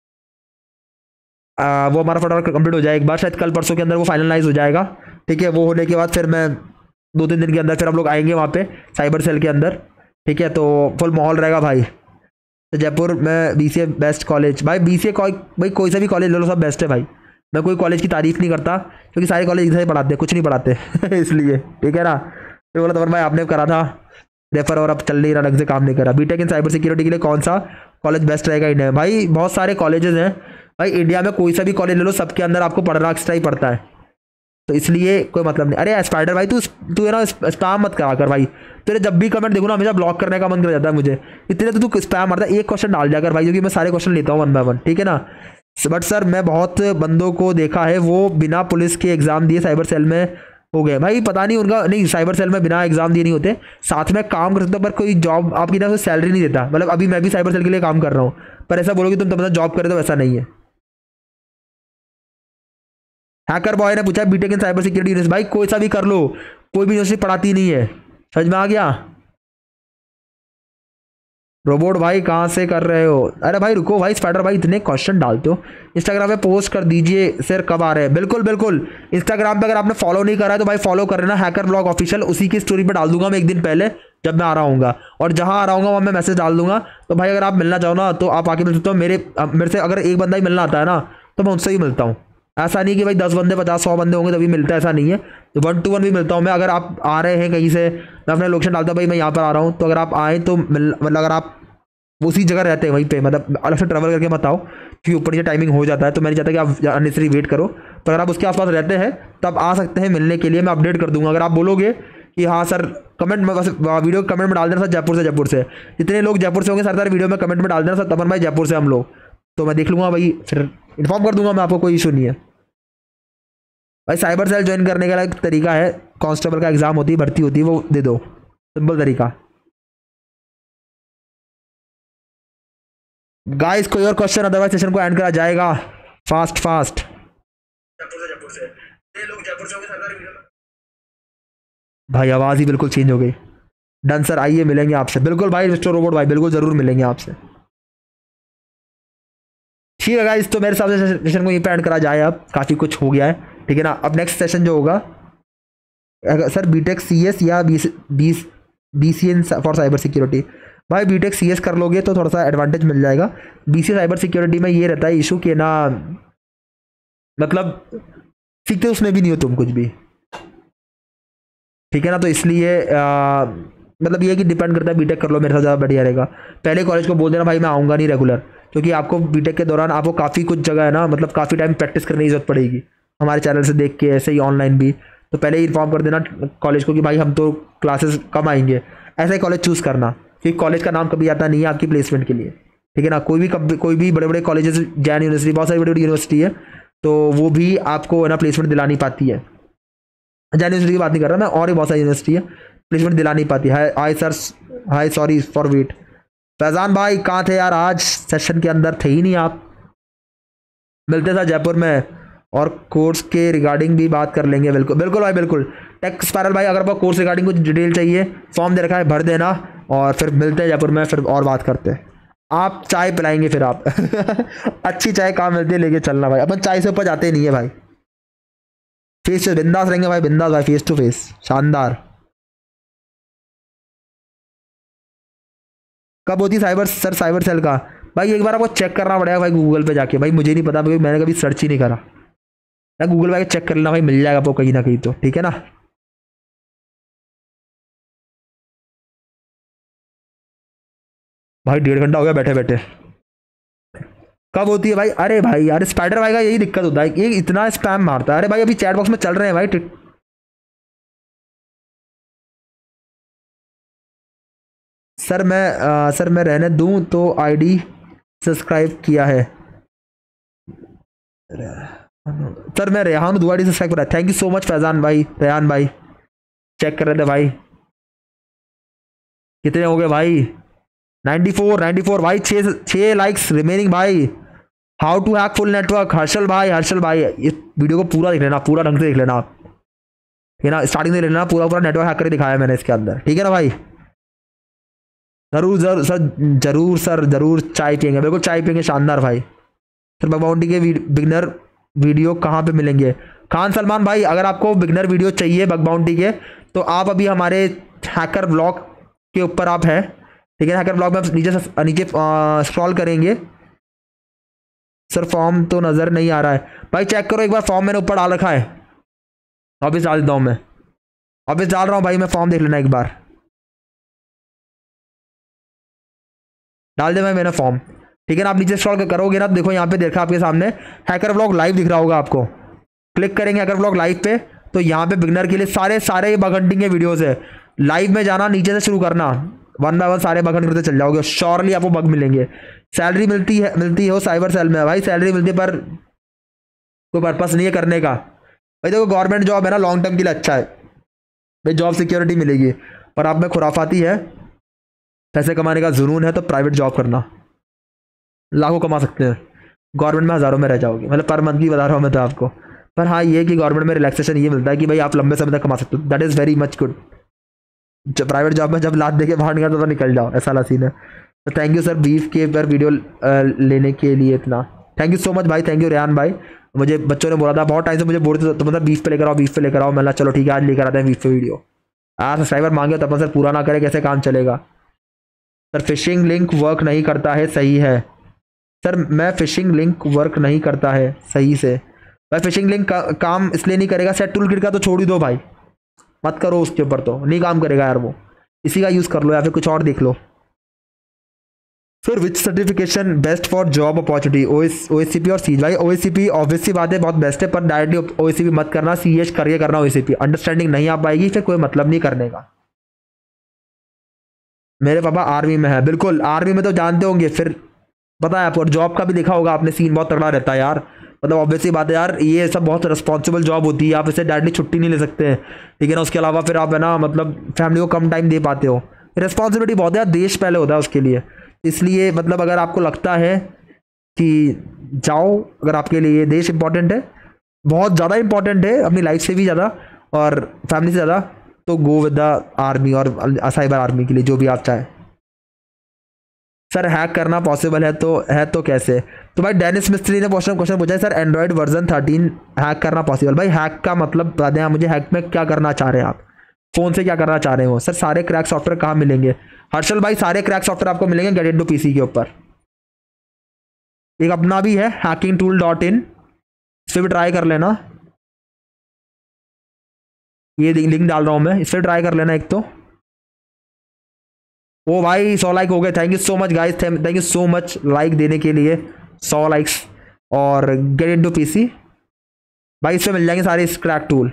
वो हमारा फटाफट कंप्लीट हो जाए एक बार, शायद कल परसों के अंदर वो फाइनलाइज हो जाएगा, ठीक है। वो होने के बाद फिर मैं 2-3 दिन के अंदर फिर हम लोग आएंगे वहाँ पे साइबर सेल के अंदर, ठीक है। तो फुल माहौल रहेगा भाई। तो जयपुर में BCA बेस्ट कॉलेज भाई, BCA भाई कोई सा भी कॉलेज ले लो, सब बेस्ट है भाई। मैं कोई कॉलेज की तारीफ नहीं करता क्योंकि सारे कॉलेज इधर ही पढ़ाते हैं, कुछ नहीं पढ़ाते इसलिए, ठीक है ना। फिर बोला तमन भाई आपने करा था रेफर और अब चल नहीं रहा, ढंग से काम नहीं करा। बीटेक इन साइबर सिक्योरिटी के लिए कौन सा कॉलेज बेस्ट रहेगा इंडिया में? भाई बहुत सारे कॉलेजेस हैं भाई, इंडिया में कोई सा भी कॉलेज ले लो, सबके अंदर आपको पढ़ना एक्स्ट्रा ही पड़ता है, तो इसलिए कोई मतलब नहीं। अरे स्पाइडर भाई तू है ना स्पैम मत करा कर भाई, तेरे जब भी कमेंट देखो ना हमेशा ब्लॉक करने का मन कर जाता है मुझे, इतने तो तू स्पैम मारता है। एक क्वेश्चन डाल दिया कर भाई, क्योंकि मैं सारे क्वेश्चन लेता हूँ 1 बाय 1, ठीक है ना। बट सर मैं बहुत बंदों को देखा है वो बिना पुलिस के एग्जाम दिए साइबर सेल में हो गए। भाई पता नहीं उनका, नहीं साइबर सेल में बिना एग्जाम दिए नहीं होते, साथ में काम कर सकते हो पर कोई जॉब आपकी ना सैलरी नहीं देता। मतलब अभी मैं भी साइबर सेल के लिए काम कर रहा हूँ, पर ऐसा बोलोगे तुम मतलब जॉब करे तो वैसा नहीं है। हैकर बॉय ने पूछा BTech in cyber security university, भाई कोई सा भी कर लो, कोई भी यूनिवर्सिटी पढ़ाती नहीं है, समझ में आ गया। रोबोट भाई कहाँ से कर रहे हो? अरे भाई रुको भाई, स्पाइडर भाई इतने क्वेश्चन डालते हो, इंस्टाग्राम पे पोस्ट कर दीजिए सर कब आ रहे हैं। बिल्कुल बिल्कुल, इंस्टाग्राम पे अगर आपने फॉलो नहीं करा है तो भाई फॉलो कर लेना, हैकर ब्लॉग ऑफिशियल, उसी की स्टोरी पे डाल दूंगा मैं 1 दिन पहले जब मैं आ रहा हूँगा, और जहाँ आ रहा हूँ वहाँ मैं मैसेज डाल दूंगा। तो भाई अगर आप मिलना चाहो ना तो आप आके मिल सकते हो। मेरे से अगर एक बंदा ही मिलना आता है ना तो मैं उनसे ही मिलता हूँ। ऐसा नहीं कि भाई 10 बंदे 50-100 बंदे होंगे तभी मिलता है, ऐसा नहीं है। तो 1 to 1 भी मिलता हूँ मैं। अगर आप आ रहे हैं कहीं से, मैं अपने लोकेशन डालता हूँ भाई मैं यहाँ पर आ रहा हूँ, तो अगर आप आए तो मतलब अगर आप उसी जगह रहते हैं वहीं पे, मतलब अलग से ट्रैवल करके मत आओ क्योंकि ऊपर नीचे टाइमिंग हो जाता है, तो मैं नहीं चाहता कि आप अननेसेसरी वेट करो। तो अगर आप उसके आसपास रहते हैं तब आ सकते हैं मिलने के लिए, मैं अपडेट कर दूंगा। अगर आप बोलोगे कि हाँ सर कमेंट में बस वीडियो कमेंट में डाल देना सर जयपुर से जितने लोग जयपुर से होंगे सर वीडियो में कमेंट में डाल देना सर तपन भाई जयपुर से हम लोग, तो मैं देख लूँगा भाई, फिर इन्फॉर्म कर दूंगा मैं आपको, कोई इशू नहीं है भाई। साइबर सेल ज्वाइन करने का एक तरीका है, कांस्टेबल का एग्जाम होती है, भर्ती होती है, वो दे दो, सिंपल तरीका। गाइस कोई और क्वेश्चन, अदरवाइज सेशन को एंड करा जाएगा फास्ट फास्ट। भाई आवाज ही बिल्कुल चेंज हो गई। डन सर, आइए मिलेंगे आपसे, बिल्कुल भाई मिस्टर रोबोट भाई, बिल्कुल जरूर मिलेंगे आपसे। ठीक है गाइस, तो मेरे हिसाब से सेशन को यहीं पे एंड करा जाए, अब काफ़ी कुछ हो गया है, ठीक है ना। अब नेक्स्ट सेशन जो होगा सर बीटेक सीएस या बीसीएन फॉर साइबर सिक्योरिटी। भाई बीटेक सीएस कर लोगे तो थोड़ा सा एडवांटेज मिल जाएगा, बीसीए साइबर सिक्योरिटी में ये रहता है इशू कि ना, मतलब सीखते उसमें भी नहीं हो तुम कुछ भी, ठीक है ना। तो इसलिए मतलब ये कि डिपेंड करता है, बीटेक कर लो मेरे साथ ज़्यादा बढ़िया रहेगा। पहले कॉलेज को बोल देना भाई मैं आऊँगा नहीं रेगुलर, क्योंकि आपको बीटेक के दौरान आपको काफ़ी कुछ जगह है ना, मतलब काफ़ी टाइम प्रैक्टिस करने की जरूरत पड़ेगी, हमारे चैनल से देख के, ऐसे ही ऑनलाइन भी। तो पहले ही इन्फॉर्म कर देना कॉलेज को कि भाई हम तो क्लासेस कम आएंगे, ऐसा ही कॉलेज चूज़ करना, क्योंकि कॉलेज का नाम कभी आता नहीं है आपकी प्लेसमेंट के लिए, ठीक है ना। कोई भी बड़े बड़े कॉलेजेस, जैन यूनिवर्सिटी, बहुत सारी बड़ी बड़ी यूनिवर्सिटी है, तो वो भी आपको है ना प्लेसमेंट दिला नहीं पाती है। जैन यूनिवर्सिटी की बात नहीं कर रहा मैं, और भी बहुत सारी यूनिवर्सिटी है, प्लेसमेंट दिला नहीं पाती। Hi sir, hi sorry for wait. Faizan भाई कहाँ थे यार, आज सेशन के अंदर थे ही नहीं आप। मिलते था जयपुर में, और कोर्स के रिगार्डिंग भी बात कर लेंगे, बिल्कुल बिल्कुल भाई बिल्कुल। टेक स्पायरल भाई अगर आपको कोर्स रिगार्डिंग कुछ डिटेल चाहिए, फॉर्म दे रखा है, भर देना, और फिर मिलते हैं जयपुर में, फिर और बात करते हैं। आप चाय पिलाएंगे फिर आप अच्छी चाय कहाँ मिलती है, लेके चलना भाई, अपन चाय से ऊपर जाते नहीं है भाई। फेस टू बिंदास रहेंगे भाई, बिंदास भाई, फेस टू फेस शानदार। कब होती साइबर सर साइबर सेल का? भाई एक बार आपको चेक करना पड़ेगा भाई गूगल पे जाके, भाई मुझे नहीं पता क्योंकि मैंने कभी सर्च ही नहीं करा। मैं गूगल पे चेक कर लेना भाई, मिल जाएगा आपको कहीं ना कहीं तो, ठीक है ना। भाई 1.5 घंटा हो गया बैठे बैठे। कब होती है भाई? अरे भाई यार स्पाइडर भाई का यही दिक्कत होता है, ये इतना स्पैम मारता है। अरे भाई अभी चैट बॉक्स में चल रहे हैं भाई, सर मैं रहने दूं तो आईडी सब्सक्राइब किया है सर, मैं रेहान दो आईडी सब्सक्राइब करा। Thank you so much Faizan भाई, रेहान भाई चेक कर रहे थे भाई, कितने हो गए भाई? 94 भाई, 6 लाइक्स रिमेनिंग भाई। How to hack full network, Harshal भाई ये वीडियो को पूरा देख लेना, पूरा ढंग से देख लेना आप, ठीक है ना, स्टार्टिंग से लेना, पूरा पूरा नेटवर्क हैक करके दिखाया मैंने इसके अंदर, ठीक है ना भाई। जरूर सर जरूर चाय पियेंगे, बिल्कुल चाय पियेंगे, शानदार भाई। सर बगबाउंडी के बिगनर वीडियो कहाँ पे मिलेंगे? खान सलमान भाई अगर आपको बिगनर वीडियो चाहिए बगबाउंडी के, तो आप अभी हमारे हैकर ब्लॉग के ऊपर आप है, ठीक है। हैकर ब्लॉग में आप नीचे स्क्रॉल करेंगे। सर फॉर्म तो नज़र नहीं आ रहा है भाई, चेक करो एक बार, फॉर्म मैंने ऊपर डाल रखा है, ऑफिस डाल देता हूँ मैं, ऑफिस डाल रहा हूँ भाई मैं, फॉर्म देख लेना एक बार, डाल दे भाई मैंने फॉर्म, ठीक है ना। आप नीचे स्क्रॉल करोगे ना, देखो यहाँ पे देखा आपके सामने हैकर व्लॉग लाइव दिख रहा होगा आपको, क्लिक करेंगे हैकर व्लॉग लाइव पे, तो यहाँ पे बिगनर के लिए सारे बग हंटिंग के वीडियोस है। लाइव में जाना, नीचे से शुरू करना, 1 बाय 1 सारे बग हंट करते चल जाओगे, श्योरली आपको बग मिलेंगे। सैलरी मिलती है वो साइबर सेल में भाई, सैलरी मिलती है, पर कोई पर्पस नहीं है करने का भाई। देखो गवर्नमेंट जॉब है ना, लॉन्ग टर्म के लिए अच्छा है भाई, जॉब सिक्योरिटी मिलेगी, पर आप में खुराफाती है, पैसे कमाने का जुनून है, तो प्राइवेट जॉब करना, लाखों कमा सकते हैं, गवर्नमेंट में हज़ारों में रह जाओगे, मतलब पर मंथ की बता रहा हूँ मैं तो आपको। पर हाँ ये कि गवर्नमेंट में रिलैक्सेशन ये मिलता है कि भाई आप लंबे समय तक कमा सकते हो, that is very much good. जब प्राइवेट जॉब में जब लात दे के बाहर निकल तो निकल जाओ, ऐसा वाला सीन है। तो थैंक यू सर बीफ के पर वीडियो लेने के लिए इतना, थैंक यू सो मच भाई, थैंक यू रेहान भाई। मुझे बच्चों ने बोला था बहुत टाइम से, मुझे बोलते तो मतलब बीफ पे लेकर आओ, बीफ पे लेकर आओ, मैं चलो ठीक है आज लेकर आते हैं बीफ पे वीडियो। सब्सक्राइबर मांगे तो अपन सर पूरा ना करे, कैसे काम चलेगा? सर फिशिंग लिंक वर्क नहीं करता है, सही है सर, मैं फिशिंग लिंक वर्क नहीं करता है सही से भाई। फिशिंग लिंक काम इसलिए नहीं करेगा, सेट टूल किट का तो छोड़ ही दो भाई, मत करो उसके ऊपर, तो नहीं काम करेगा यार वो, इसी का यूज़ कर लो या फिर कुछ और देख लो। Sir which certification best for job opportunity? OSCP और सीएच। भाई ओएससीपी ऑब्वियसली बात है बहुत बेस्ट है, पर डायरेक्टली ओएससीपी मत करना, सीएच करके करना ओएससीपी। अंडरस्टैंडिंग नहीं आ पाएगी, फिर कोई मतलब नहीं करने का। मेरे पापा आर्मी में है। बिल्कुल आर्मी में तो जानते होंगे, फिर पता है आपको। और जॉब का भी देखा होगा आपने, सीन बहुत तगड़ा रहता है यार। मतलब ऑब्वियसली बात है यार, ये सब बहुत रिस्पॉन्सिबल जॉब होती है, आप इसे डायरेक्टली छुट्टी नहीं ले सकते हैं, ठीक है ना। उसके अलावा फिर आप है ना मतलब फैमिली को कम टाइम दे पाते हो, रिस्पॉन्सिबिलिटी बहुत है यार, देश पहले होता है उसके लिए। इसलिए मतलब अगर आपको लगता है कि जाओ, अगर आपके लिए देश इंपॉर्टेंट है, बहुत ज़्यादा इंपॉर्टेंट है अपनी लाइफ से भी ज़्यादा और फैमिली से ज़्यादा, तो गो विद द आर्मी और साइबर आर्मी के लिए, जो भी आप चाहें। सर हैक करना पॉसिबल है तो कैसे? तो भाई डेनिस मिस्त्री ने क्वेश्चन पूछा है सर, एंड्रॉइड वर्जन 13 हैक करना पॉसिबल? भाई हैक का मतलब बता दें आप मुझे, हैक में क्या करना चाह रहे हैं आप, फोन से क्या करना चाह रहे हो? सर सारे क्रैक सॉफ्टवेयर कहाँ मिलेंगे? हर्षल भाई सारे क्रैक सॉफ्टवेयर आपको मिलेंगे गेट इनटू पीसी के ऊपर। एक अपना भी है hackingtool.in, इस पर भी ट्राई कर लेना, ये लिंक डाल रहा हूँ मैं, इस पर ट्राई कर लेना एक तो। ओ भाई 100 लाइक हो गए, thank you so much guys, thank you so much like देने के लिए, 100 लाइक्स। और गेट इनटू पीसी भाई, इसमें मिल जाएंगे सारे क्रैक टूल,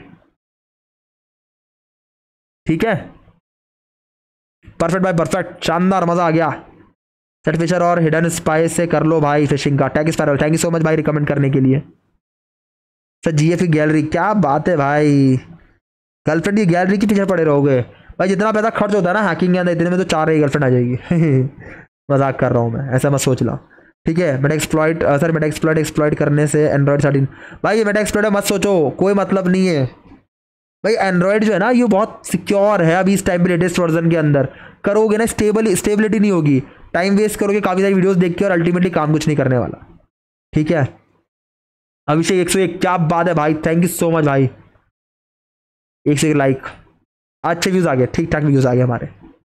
ठीक है। परफेक्ट भाई परफेक्ट, शानदार, मजा आ गया। सेट फिशर और हिडन स्पाई से कर लो भाई फिशिंग का। Tag spiral, thank you so much भाई रिकमेंड करने के लिए। सर जीएफ की गैलरी, क्या बात है भाई, गर्लफ्रेंड की गैलरी के पीछे पड़े रहोगे? भाई जितना पैसा खर्च होता है ना हैकिंग के अंदर, इतने में तो 4 ही गर्लफ्रेंड आ जाएगी। मजाक कर रहा हूँ मैं, ऐसा मत सोच लो, ठीक है। Meta exploit sir, meta exploit करने से एंड्रॉइड 13, भाई ये मेटा एक्सप्लॉइट मत सोचो, कोई मतलब नहीं है भाई। एंड्रॉइड जो है ना ये बहुत सिक्योर है अभी इस टाइम पे, लेटेस्ट वर्जन के अंदर करोगे ना स्टेबिलिटी नहीं होगी, टाइम वेस्ट करोगे काफ़ी सारी वीडियोस देख के और अल्टीमेटली काम कुछ नहीं करने वाला, ठीक है। अभिषेक 101, क्या बात है भाई, थैंक यू सो मच भाई, 101 लाइक, अच्छे व्यूज आ गए, ठीक ठाक व्यूज आ गए हमारे।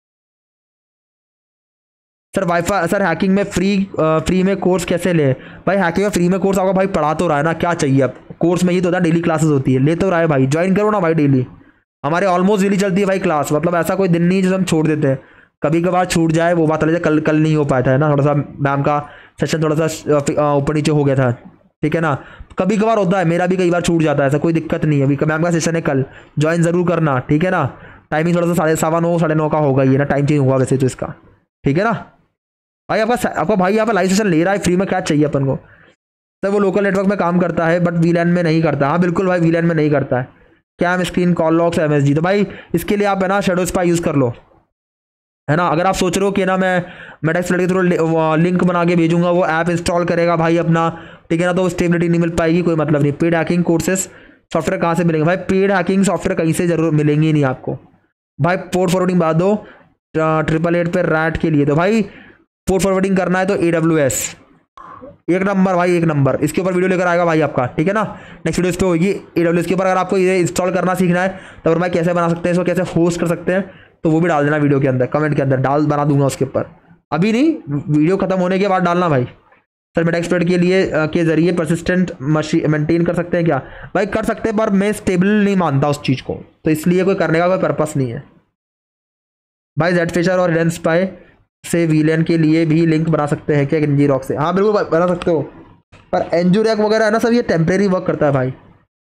सर वाईफाई, सर हैकिंग में फ्री में कोर्स कैसे ले? भाई हैकिंग में फ्री में कोर्स आपका भाई पढ़ा तो रहा है ना, क्या चाहिए अब? कोर्स में ये तो होता है डेली क्लासेस होती है, ले तो रहा है भाई, ज्वाइन करो ना भाई डेली, हमारे ऑलमोस्ट डेली चलती है भाई क्लास, मतलब ऐसा कोई दिन नहीं जिसे हम छोड़ देते हैं। कभी कभार छूट जाए वो बात अलग है, कल नहीं हो पाया था है ना, थोड़ा सा मैम का सेशन थोड़ा सा ऊपर नीचे हो गया था, ठीक है ना। कभी कभार होता है, मेरा भी कई बार छूट जाता है, ऐसा कोई दिक्कत नहीं है। अभी मैम का सेशन है कल, ज्वाइन जरूर करना, ठीक है ना। टाइमिंग थोड़ा सा 9:15 9:30 का होगा ये ना, टाइम चेंज हुआ वैसे तो इसका, ठीक है ना। भाई आपका भाई यहाँ पे लाइव सेशन ले रहा है फ्री में, क्या चाहिए अपन को? सर वो लोकल नेटवर्क में काम करता है बट वीलैन में नहीं करता। हाँ बिल्कुल भाई, वीलैन में नहीं करता है। Cam screen call logs MSG, तो भाई इसके लिए आप है ना शैडो स्पाई यूज़ कर लो, है ना। अगर आप सोच रहे हो कि ना मैं मेटेक्स के थ्रू लिंक बना के भेजूंगा, वो ऐप इंस्टॉल करेगा भाई अपना, ठीक है ना, तो स्टेबिलिटी नहीं मिल पाएगी, कोई मतलब नहीं। पेड हैकिंग कोर्सेस सॉफ्टवेयर कहाँ से मिलेंगे? भाई पेड हैकिंग सॉफ्टवेयर कहीं से जरूर मिलेंगे ही नहीं आपको। भाई पोर्ट फॉरवर्डिंग बात दो 888 पे रैट के लिए, तो भाई पोर्ट फॉरवर्डिंग करना है तो AWS एक नंबर भाई, एक नंबर। इसके ऊपर वीडियो लेकर आएगा भाई आपका, ठीक है ना, नेक्स्ट वीडियो इस पर होगी AWS के ऊपर। अगर आपको ये इंस्टॉल करना सीखना है तो भाई कैसे बना सकते हैं इसको, कैसे होस्ट कर सकते हैं, तो वो भी डाल देना वीडियो के अंदर, कमेंट के अंदर बना दूंगा उसके ऊपर, अभी नहीं, वीडियो खत्म होने के बाद डालना भाई। सर मेटा एक्सपर्ट के लिए के जरिए परसिस्टेंट मशीन मेंटेन कर सकते हैं क्या? भाई कर सकते हैं, पर मैं स्टेबल नहीं मानता उस चीज़ को, तो इसलिए कोई करने का कोई पर्पस नहीं है भाई। जेड फिशर और हिडन स्पाई से वीलैन के लिए भी लिंक बना सकते हैं क्या एनजी रॉक से? हाँ बिल्कुल बना सकते हो, पर एनजूरैक वगैरह है ना सब ये टेम्परेरी वर्क करता है भाई।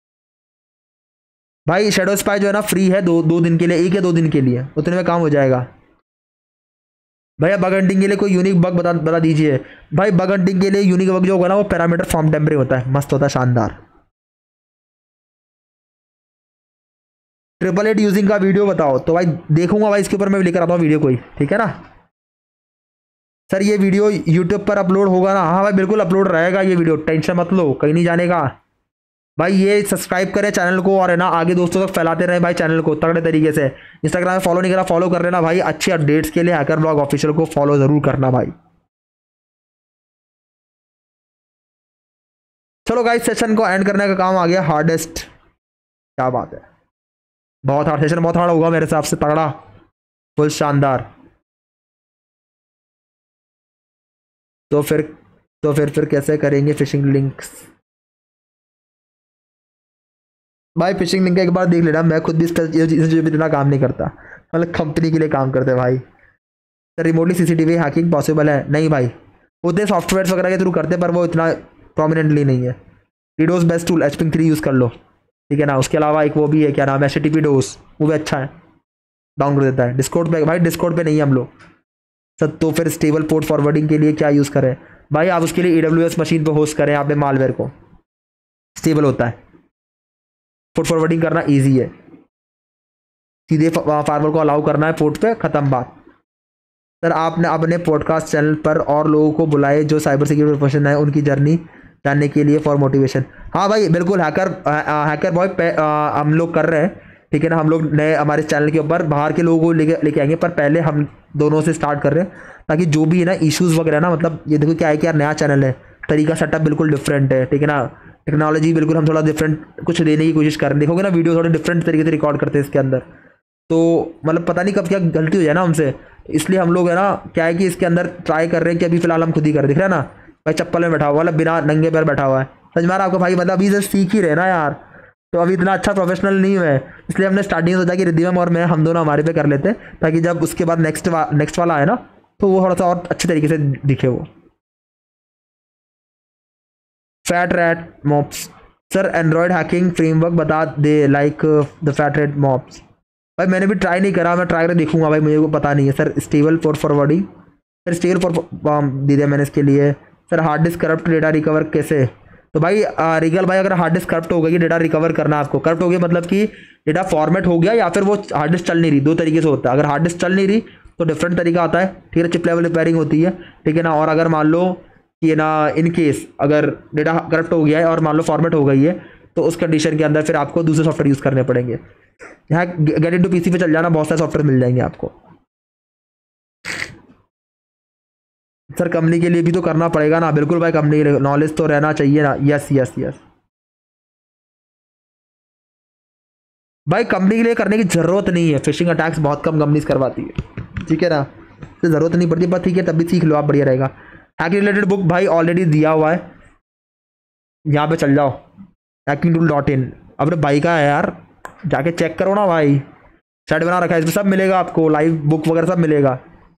भाई शेडो स्पाई जो है ना फ्री है, दो दिन के लिए, 1 या 2 दिन के लिए, उतने में काम हो जाएगा। भैया बग हंटिंग के लिए कोई यूनिक बग बता दीजिए। भाई बग हंटिंग के लिए यूनिक बग जो होगा ना वो पैरामीटर फॉर्म टेम्परे होता है, मस्त होता है, शानदार। 888 यूजिंग का वीडियो बताओ, तो भाई देखूंगा भाई, इसके ऊपर मैं लेकर आता हूँ वीडियो कोई, ठीक है ना। सर ये वीडियो यूट्यूब पर अपलोड होगा ना? हाँ भाई बिल्कुल अपलोड रहेगा ये वीडियो, टेंशन मत लो, कहीं नहीं जाने का भाई। ये सब्सक्राइब करें चैनल को और है ना आगे दोस्तों तक फैलाते रहे भाई चैनल को तगड़े तरीके से। इंस्टाग्राम में फॉलो नहीं करा, फॉलो कर लेना भाई, अच्छी अपडेट्स के लिए हैकर ब्लॉग ऑफिशियल को फॉलो जरूर करना भाई। चलो गाइस सेशन को एंड करने का काम आ गया, हार्डेस्ट, क्या बात है, बहुत हार्ड सेशन, बहुत हार्ड होगा मेरे हिसाब से, तगड़ा, फुल शानदार। तो फिर कैसे करेंगे फिशिंग लिंक्स? भाई फिशिंग लिंक एक बार देख लेना, मैं खुद भी इतना काम नहीं करता, मतलब कंपनी के लिए काम करते भाई। Sir remotely CCTV hacking possible है? नहीं भाई, होते सॉफ्टवेयर वगैरह के थ्रू करते पर वो इतना प्रोमिनेंटली नहीं है। DDoS best tool HP3 use कर लो, ठीक है ना। उसके अलावा एक वो भी है, क्या नाम है, HTTP डोस, वो भी अच्छा है, डाउन कर देता है। डिस्कॉर्ड पे भाई, डिस्कॉर्ड पे नहीं है हम लोग सर। तो फिर स्टेबल पोर्ट फॉरवर्डिंग के लिए क्या यूज़ करें भाई? आप उसके लिए AWS मशीन पे होस्ट करें आपने मालवेयर को, स्टेबल होता है। पोर्ट फॉरवर्डिंग करना ईजी है, सीधे फार्मर को अलाउ करना है पोर्ट पे, ख़त्म बात। सर आपने अपने पॉडकास्ट चैनल पर और लोगों को बुलाए जो साइबर सिक्योरिटी प्रोफेशनल है, उनकी जर्नी जानने के लिए फॉर मोटिवेशन। हाँ भाई बिल्कुल, हैकर बॉय हम लोग कर रहे हैं, ठीक है ना। हम लोग नए हमारे चैनल के ऊपर बाहर के लोगों को लेके आएंगे, पर पहले हम दोनों से स्टार्ट कर रहे हैं, ताकि जो भी है ना इश्यूज़ वगैरह ना, मतलब ये देखो क्या है कि यार नया चैनल है, तरीका सेटअप बिल्कुल डिफरेंट है, ठीक है ना। टेक्नोलॉजी बिल्कुल हम थोड़ा डिफरेंट कुछ देने की कोशिश कर रहे हैं। देखोगे ना वीडियो थोड़े डिफरेंट तरीके से रिकॉर्ड करते हैं इसके अंदर, तो मतलब पता नहीं कब क्या गलती हो जाए ना हमसे, इसलिए हम लोग है ना क्या है कि इसके अंदर ट्राई कर रहे हैं कि अभी फिलहाल हम खुद ही कर, दिख रहा है ना भाई, चप्पल में बैठा हुआ, मतलब बिना नंगे पैर बैठा हुआ है, समझ में आ रहा है आपको भाई। मतलब अभी से सीख ही रहे ना यार, तो अभी इतना अच्छा प्रोफेशनल नहीं है, इसलिए हमने स्टार्टिंग सोचा कि रिद्धिमम और मैं, हम दोनों हमारे पे कर लेते हैं, ताकि जब उसके बाद नेक्स्ट वाला आए ना, तो वो थोड़ा सा और अच्छे तरीके से दिखे वो। Fat rat mops, sir Android hacking framework बता दे, like the fat rat mops. भाई मैंने भी ट्राई नहीं करा, मैं ट्राई कर देखूंगा भाई, मुझे को पता नहीं है। Sir stable for forwarding, sir stable for दे दिया मैंने इसके लिए। Sir hard disk corrupt data recover कैसे? तो भाई रिगल भाई, अगर हार्ड डिस्क करप्ट हो गई, डेटा रिकवर करना आपको, करप्ट हो गया मतलब कि डेटा फॉर्मेट हो गया या फिर वो हार्ड डिस्क चल नहीं रही, दो तरीके से होता है। अगर हार्ड डिस्क चल नहीं रही तो डिफरेंट तरीका आता है, ठीक है, चिप लेवल रिपेयरिंग होती है, ठीक है ना। और अगर मान लो कि ना इन केस अगर डेटा करप्ट हो गया है और मान लो फॉर्मेट हो गई है, तो उस कंडीशन के अंदर फिर आपको दूसरे सॉफ्टवेयर यूज़ करने पड़ेंगे। यहाँ गेट इनटू पीसी पे चल जाना, बहुत सारे सॉफ्टवेयर मिल जाएंगे आपको। सर कंपनी के लिए भी तो करना पड़ेगा ना, बिल्कुल भाई, कंपनी नॉलेज तो रहना चाहिए ना। यस यस यस भाई, कंपनी के लिए करने की जरूरत नहीं है, फिशिंग अटैक्स बहुत कम कंपनीज करवाती है, ठीक है ना, तो जरूरत नहीं पड़ती, बस ठीक है, तब भी सीख लो आप, बढ़िया रहेगा। हैक रिलेटेड बुक भाई ऑलरेडी दिया हुआ है, यहाँ पे चल जाओ hackingtool.in। अपने भाई का है यार, जाके चेक करो ना भाई, सेट बना रखा है, इसमें सब मिलेगा आपको, लाइव बुक वगैरह सब मिलेगा।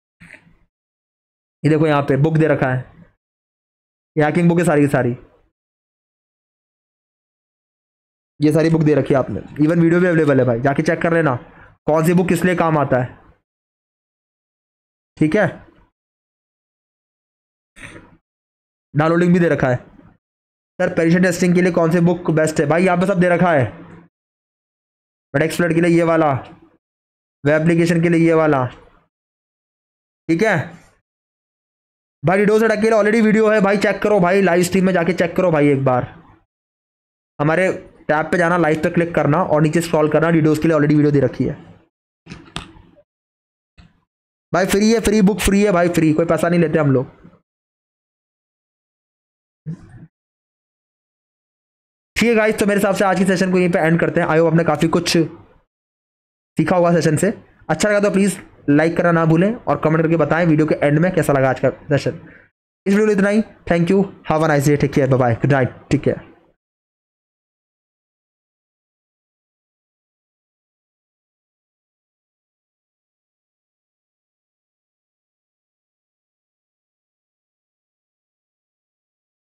ये देखो यहाँ पे बुक दे रखा है, ये हैकिंग बुक है सारी की सारी, ये सारी बुक दे रखी है आपने, इवन वीडियो भी अवेलेबल है भाई, जाके चेक कर लेना कौन सी बुक किस लिए काम आता है, ठीक है। डाउनलोडिंग भी दे रखा है। सर पेनिट्रेशन टेस्टिंग के लिए कौन सी बुक बेस्ट है भाई? यहाँ पे सब दे रखा है, बट एक्सप्लोर के लिए ये वाला, वेब एप्लीकेशन के लिए ये वाला, ठीक है भाई। डिडोस अटैक के लिए ऑलरेडी वीडियो है भाई, चेक करो भाई, लाइव स्ट्रीम में जाके चेक करो भाई एक बार, हमारे टैब पे जाना, लाइव पे क्लिक करना और नीचे स्क्रॉल करना, डिडोस के लिए ऑलरेडी वीडियो दे रखी है भाई। फ्री है, फ्री बुक फ्री है भाई, फ्री, कोई पैसा नहीं लेते हम लोग। ठीक है गाइस, तो मेरे हिसाब से आज की सेशन को यहीं पे एंड करते हैं। आई होप आपने काफ़ी कुछ सीखा होगा सेशन से, अच्छा लगा तो प्लीज़ लाइक करना ना भूलें और कमेंट करके बताएं वीडियो के एंड में कैसा लगा आज का सेशन। इस वीडियो में इतना ही, thank you, have a nice day, take care, bye bye, good night, ठीक है।